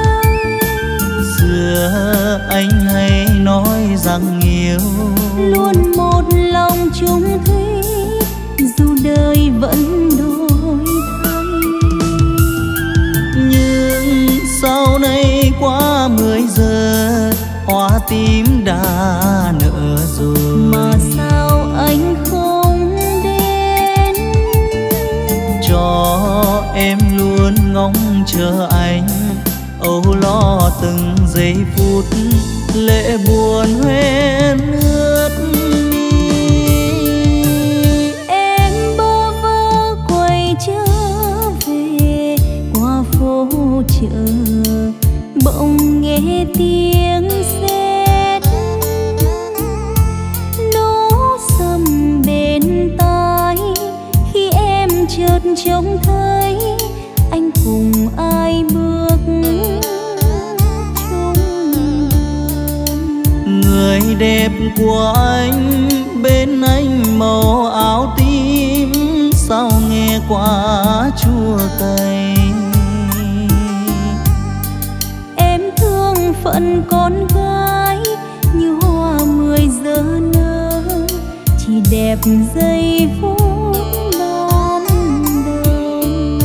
xưa anh hay nói rằng yêu luôn một lòng chung thủy, dù đời vẫn đổi thay. tím đã nở rồi. Mà sao anh không đến? Cho em luôn ngóng chờ anh, âu lo từng giây phút, lệ buồn hoen ướt mi. Em bơ vơ quay trở về qua phố chợ, bỗng nghe tiếng sét nổ sầm bên tai. Khi em chợt trông thấy anh cùng ai bước chung đường. Người đẹp của anh bên anh màu áo tím, sao nghe quá chua cay. Em thương phận con gái như hoa 10 giờ nở, chỉ đẹp giây phút ban đầu.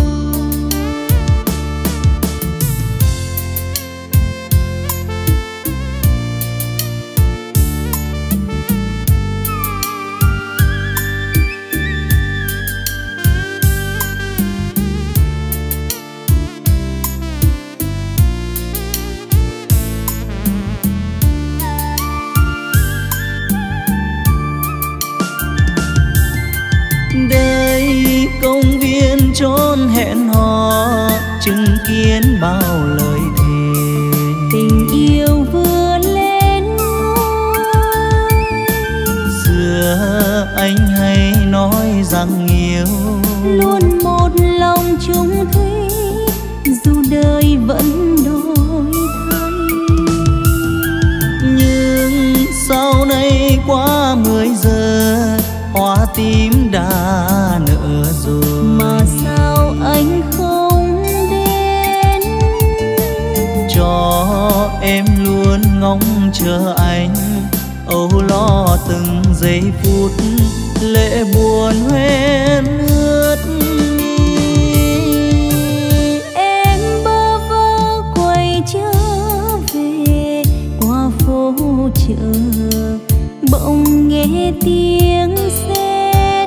Công viên chốn hẹn hò, chứng kiến bao lời thề. Tình yêu vừa lên ngôi, xưa anh hay nói rằng yêu luôn một lòng chung thủy, dù đời vẫn đổi thay. Nhưng sau này qua 10 giờ, hoa tím đã nở rồi. Mà sao anh không đến? Cho em luôn ngóng chờ anh, âu lo từng giây phút, lệ buồn hoen ướt mi. Em bơ vơ quay trở về qua phố chợ, bỗng nghe tiếng sét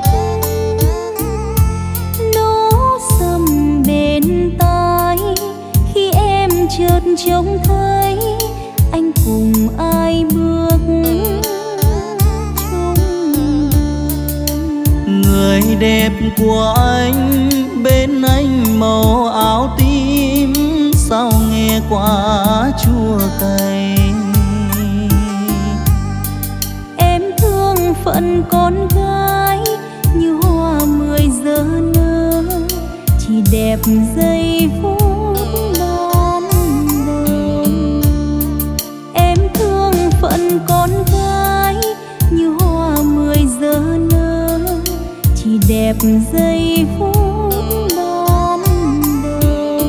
nổ sầm bên tai. Khi em chợt trông thấy anh cùng ai bước chung đường. Người đẹp của anh bên anh màu áo tím, sao nghe quá chua cay. Phận con gái như hoa 10 giờ nở, chỉ đẹp giây phút ban đầu. Em thương phận con gái như hoa 10 giờ nở, chỉ đẹp giây phút ban đầu.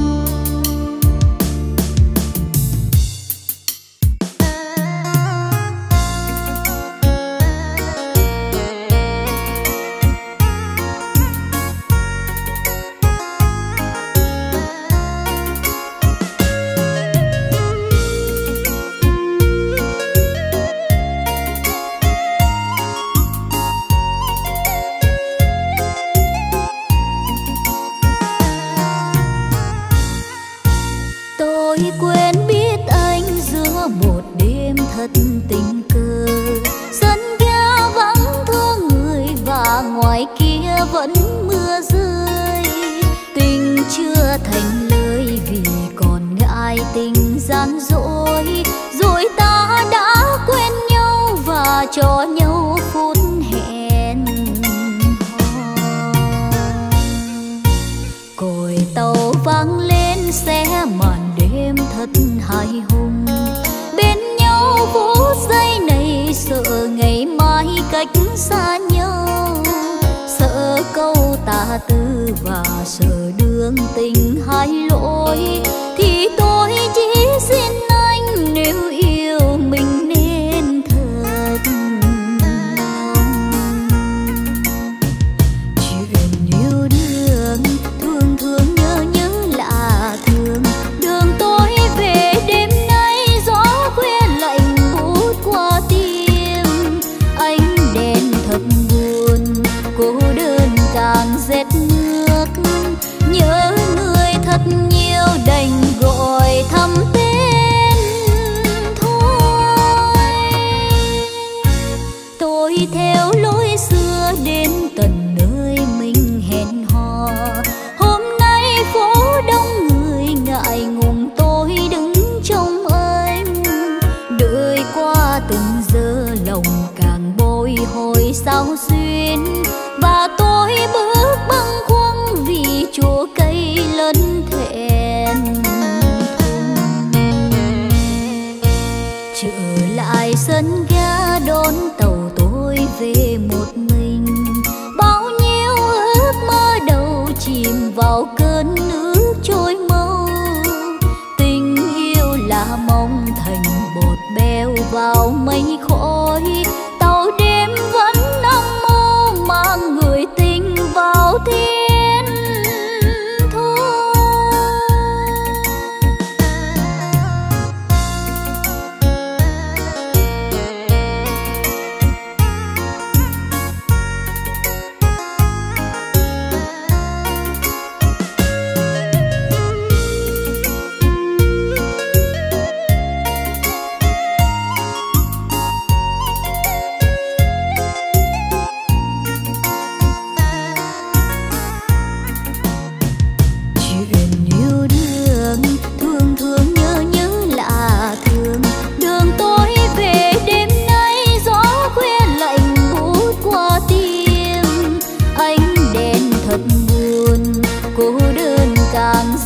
Tình cờ sân ga vắng thương người và ngoài kia vẫn mưa rơi. Tình chưa thành lời vì còn ngại tình gian dối, rồi ta đã quên nhau và cho nhau phút hẹn hò. Còi tàu vang lên xe màn đêm thật hài hùng, bên nhau phút giây này sợ ngày mai cách xa nhau, sợ câu tà tư và sợ đường tình hai lỗi. Thì tôi chỉ xin anh nếu yêu mình nên thật chuyện yêu đương, thương thương nhớ nhớ là thương. Đường tôi về đêm nay gió khuya lạnh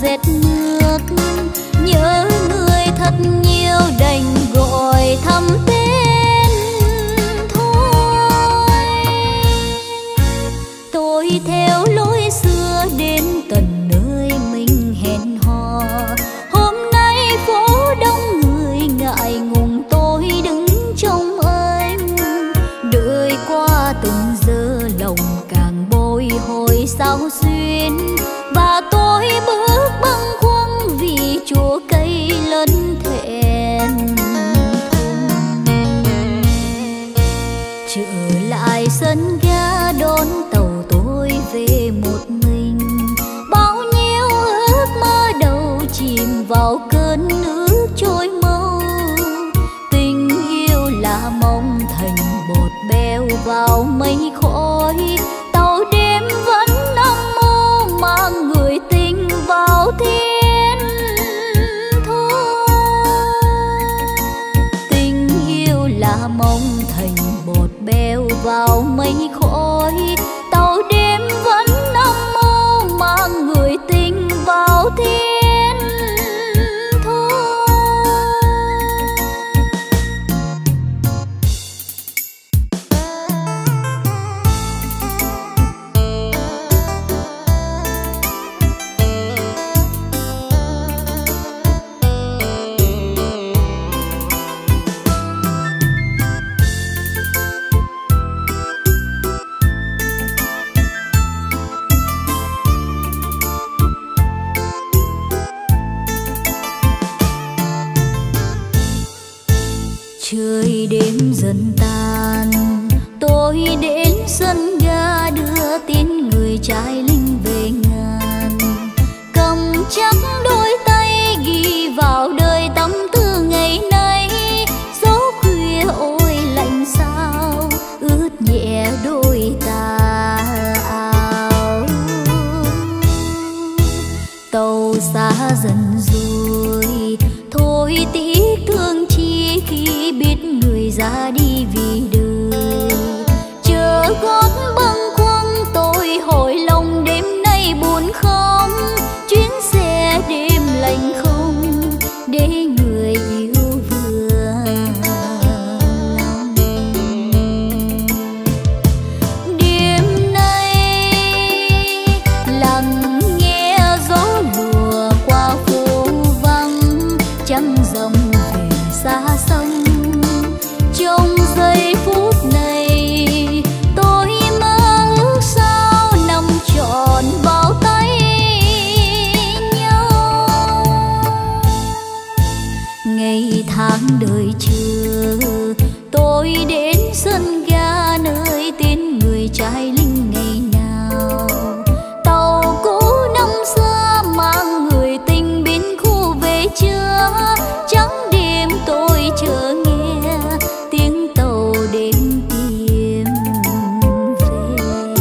rét mướt, nhớ người thật nhiều đành gọi thăm tên thôi. Tôi theo lối xưa đến tận nơi mình hẹn hò. Hôm nay phố đông người ngại ngùng, tôi đứng trong anh. Đợi qua từng giờ lòng càng bồi hồi sao xuyên, và tôi bước bâng khuâng vì chúa cây lẫn thẹn thùng. Trở lại sân ga đón tàu tôi về một mình, bao nhiêu ước mơ đầu chìm vào cơn nước trôi mau. Tình yêu là mong thành bột beo vào mây khói, tàu đêm vẫn âm mơ mang người tình vào thiên thu. Tình yêu là mong thành bột beo vào mây khói, tàu đêm vẫn âm mơ mang người tình vào thiên thu. Trời đêm dần tan, tôi đến sân ga đưa tin người trai linh về ngàn. Cầm chắc đôi tay ghi vào đời tâm tư ngày nay. Gió khuya ôi lạnh sao ướt nhẹ đôi tà áo. Tàu xa dần rồi, thôi tiếc thương chi khi biết người ra đi vì đời. Chờ gót bâng khuâng tôi hồi lòng đêm nay buồn không. Chuyến xe đêm lạnh không để người yêu vừa lòng. Đêm nay lặng nghe gió lùa qua phố vắng, trăng rằm về xa xăm. Trong giây phút này tôi mơ ước sao nằm trọn vào tay nhau. Ngày tháng đợi chờ tôi đến sân ga nơi tên người trai linh ngày nào. Tàu cũ năm xưa mang người tình bên khu về chưa. Trắng đêm tôi chờ nghe tiếng tàu đêm tìm về.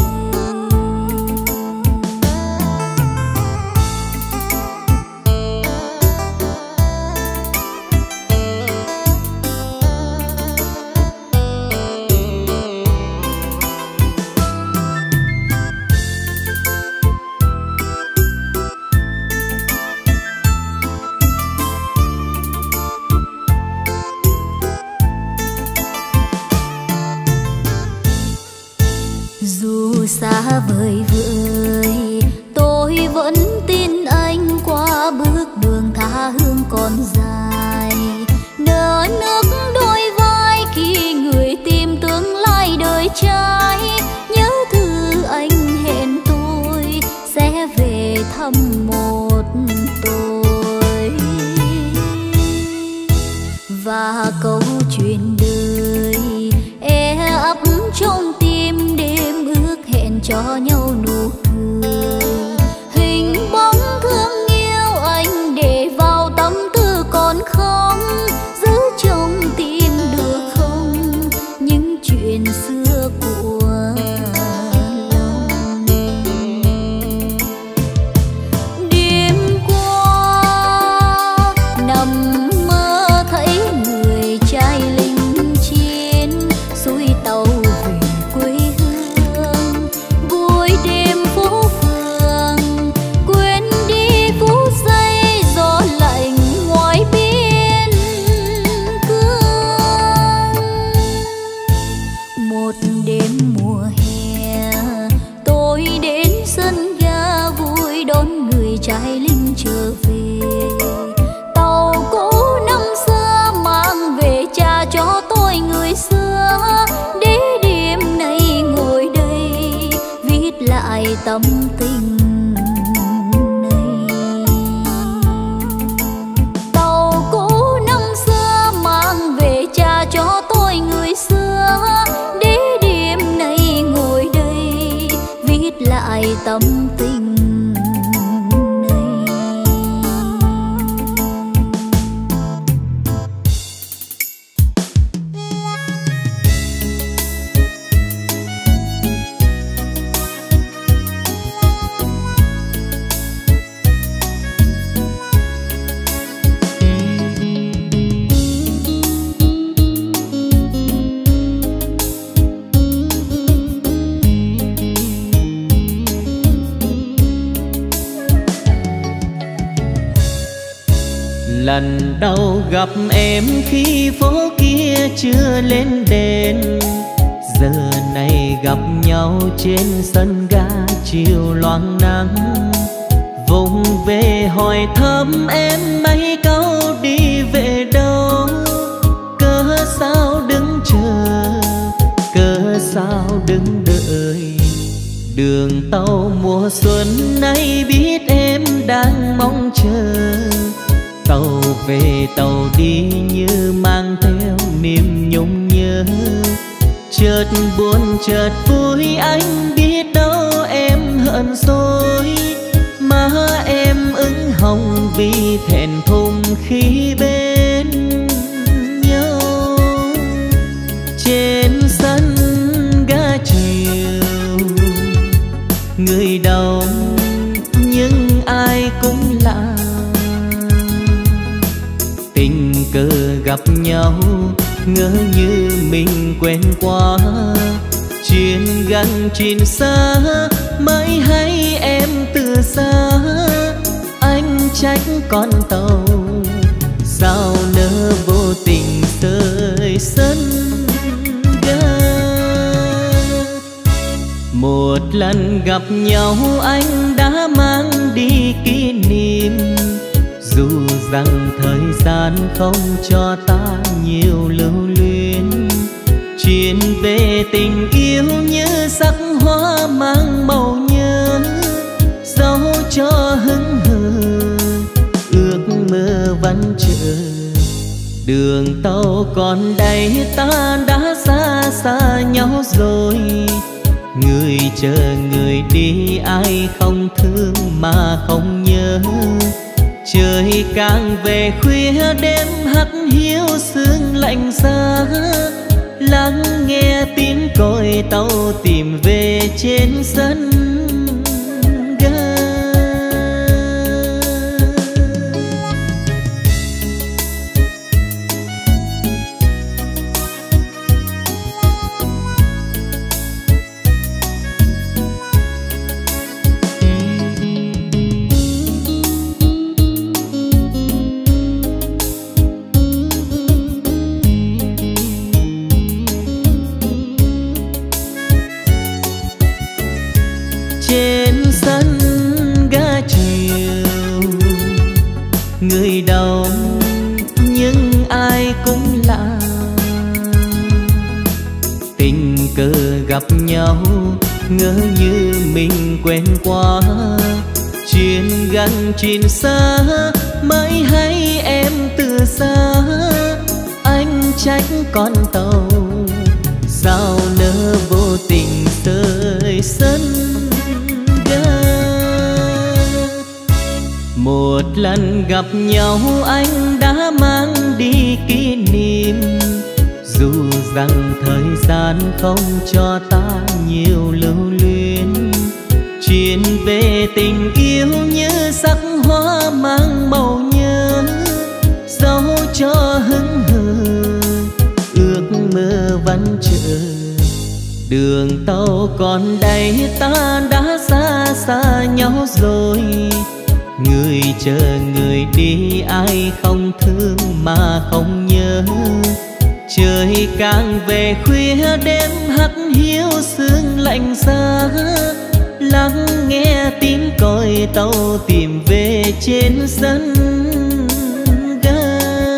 Dù xa vời vợi tôi vẫn tin anh, qua bước đường tha hương còn dài. Nở nước đôi vai khi người tìm tương lai đời trai. Nhớ thư anh hẹn tôi sẽ về thăm một tôi, và câu chuyện đời e ấp trong tim đêm ước hẹn cho nhau nụ cười. Hình bóng thương yêu anh để vào tâm tư còn không, giữ trong tim được không những chuyện xưa của lòng. Đêm qua nằm mơ thấy người trai Lần đầu gặp em khi phố kia chưa lên đèn, giờ này gặp nhau trên sân ga chiều loang nắng. Vùng về hỏi thăm em mấy câu đi về đâu, cớ sao đứng chờ, cớ sao đứng đợi. Đường tàu mùa xuân nay biết em đang mong chờ, tàu về tàu đi như mang theo niềm nhung nhớ. Chợt buồn chợt vui anh biết đâu em hận rồi, má em ửng hồng vì thẹn thùng khi bên nhau. Trên sân ga chiều người đông nhưng ai cũng lạ, tình cờ gặp nhau ngỡ như mình quen quá. Chuyện gần chuyện xa mới hay em từ xa, anh trách con tàu sao nỡ vô tình rời sân ga. Một lần gặp nhau anh đã mang đi kỷ niệm, dù rằng thời gian không cho ta nhiều lưu luyến. Chuyện về tình yêu như sắc hoa mang màu nhớ, dẫu cho hững hờ ước mơ vẫn chờ. Đường tàu còn đây ta đã xa xa nhau rồi, người chờ người đi ai không thương mà không nhớ. Trời càng về khuya đêm hắt hiu sương lạnh giá, lắng nghe tiếng còi tàu tìm về trên sân ga. Trên sân ga chiều người đông nhưng ai cũng lạ, tình cờ gặp nhau ngỡ như mình quen quá. Chuyện gần chuyện xa mới hay em từ xa, anh trách con tàu sao nỡ vô tình rời sân. Một lần gặp nhau anh đã mang đi kỷ niệm, dù rằng thời gian không cho ta nhiều lưu luyến. Chuyện về tình yêu như sắc hoa mang màu nhớ, dẫu cho hững hờ ước mơ vẫn chờ. Đường tàu còn đây ta đã xa xa nhau rồi, người chờ người đi ai không thương mà không nhớ. Trời càng về khuya đêm hắt hiu sương lạnh giá, lắng nghe tiếng còi tàu tìm về trên sân ga.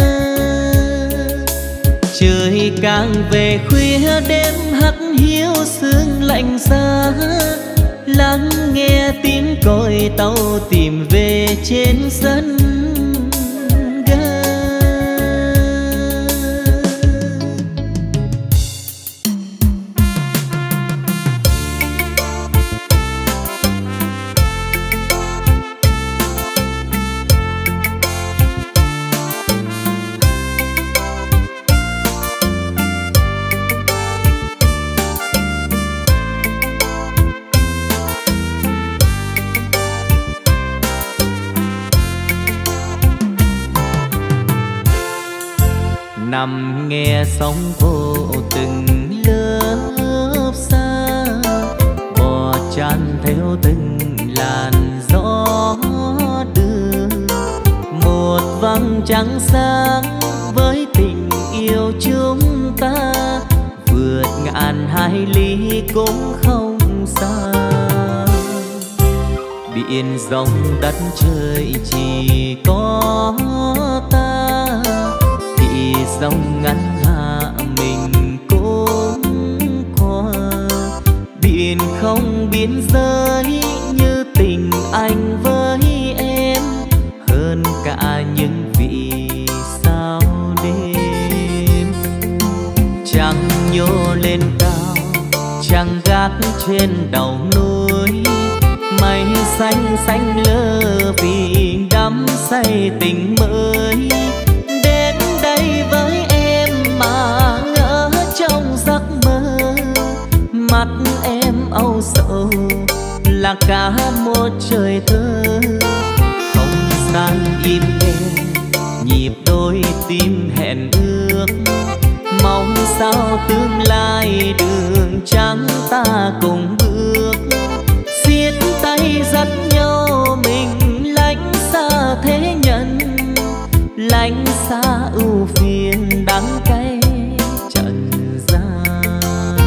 Trời càng về khuya đêm hắt hiu sương lạnh giá, lắng nghe tiếng còi tàu tìm về trên sân ga. Nằm nghe sóng vô từng lớp xa, bò chan theo từng làn gió đưa. Một vắng trăng sáng với tình yêu chúng ta, vượt ngàn hải lý cũng không xa. Biển rộng đất trời chỉ có ta, thì dòng ngắn hạ mình cũng qua. Biển không biên giới như tình anh với em, hơn cả những vì sao đêm. Trăng nhô lên cao, trăng gác trên đầu núi, mây xanh xanh lơ vì đắm say tình mới. Đến đây với em mà ngỡ trong giấc mơ, mắt em âu sầu là cả một trời thơ. Không gian im êm nhịp đôi tim hẹn ước, mong sao tương lai đường trắng ta cùng bước. Siết tay dắt nhau mình lánh xa thế nhân, lánh xa ưu phiền đắng cay trần gian.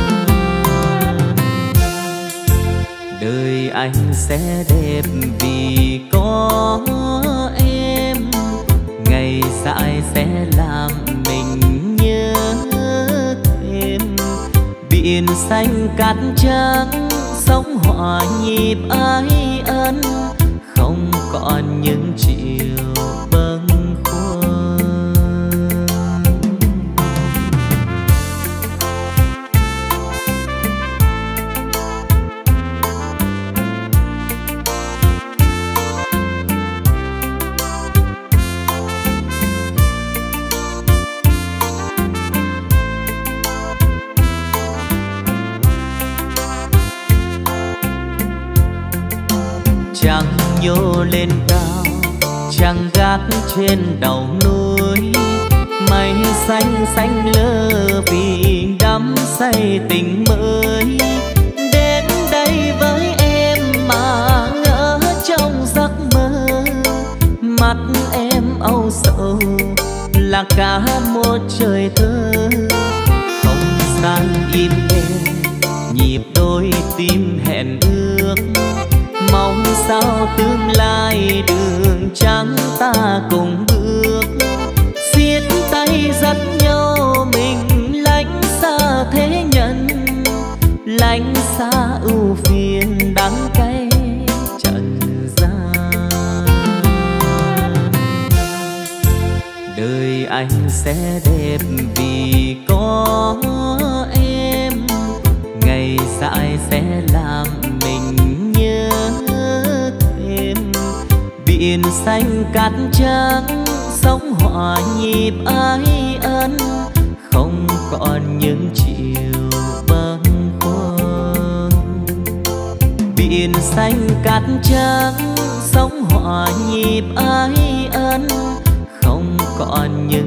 Đời anh sẽ đẹp vì có em, ngày dại sẽ làm mình nhớ thêm. Biển xanh cát trắng sống hòa nhịp ái ân, không còn những chiều bâng khuâng. Trăng nhô lên cao, trăng gác trên đầu núi, mây xanh xanh lơ vì đắm say tình mới. Đến đây với em mà ngỡ trong giấc mơ, mắt em âu sầu là cả một trời thơ. Không gian im êm nhịp đôi tim hẹn ước, mong sao tương lai đường trắng ta cùng bước. Siết tay dắt nhau mình lánh xa thế nhân, lánh xa ưu phiền đắng cay trần gian. Đời anh sẽ đẹp vì có em, ngày dại sẽ làm mình nhớ thêm. Biển xanh cát trắng sống hòa nhịp ái ân, không còn những chiều bâng khuâng. Biển xanh cát trắng sống hòa nhịp ái ân, không còn những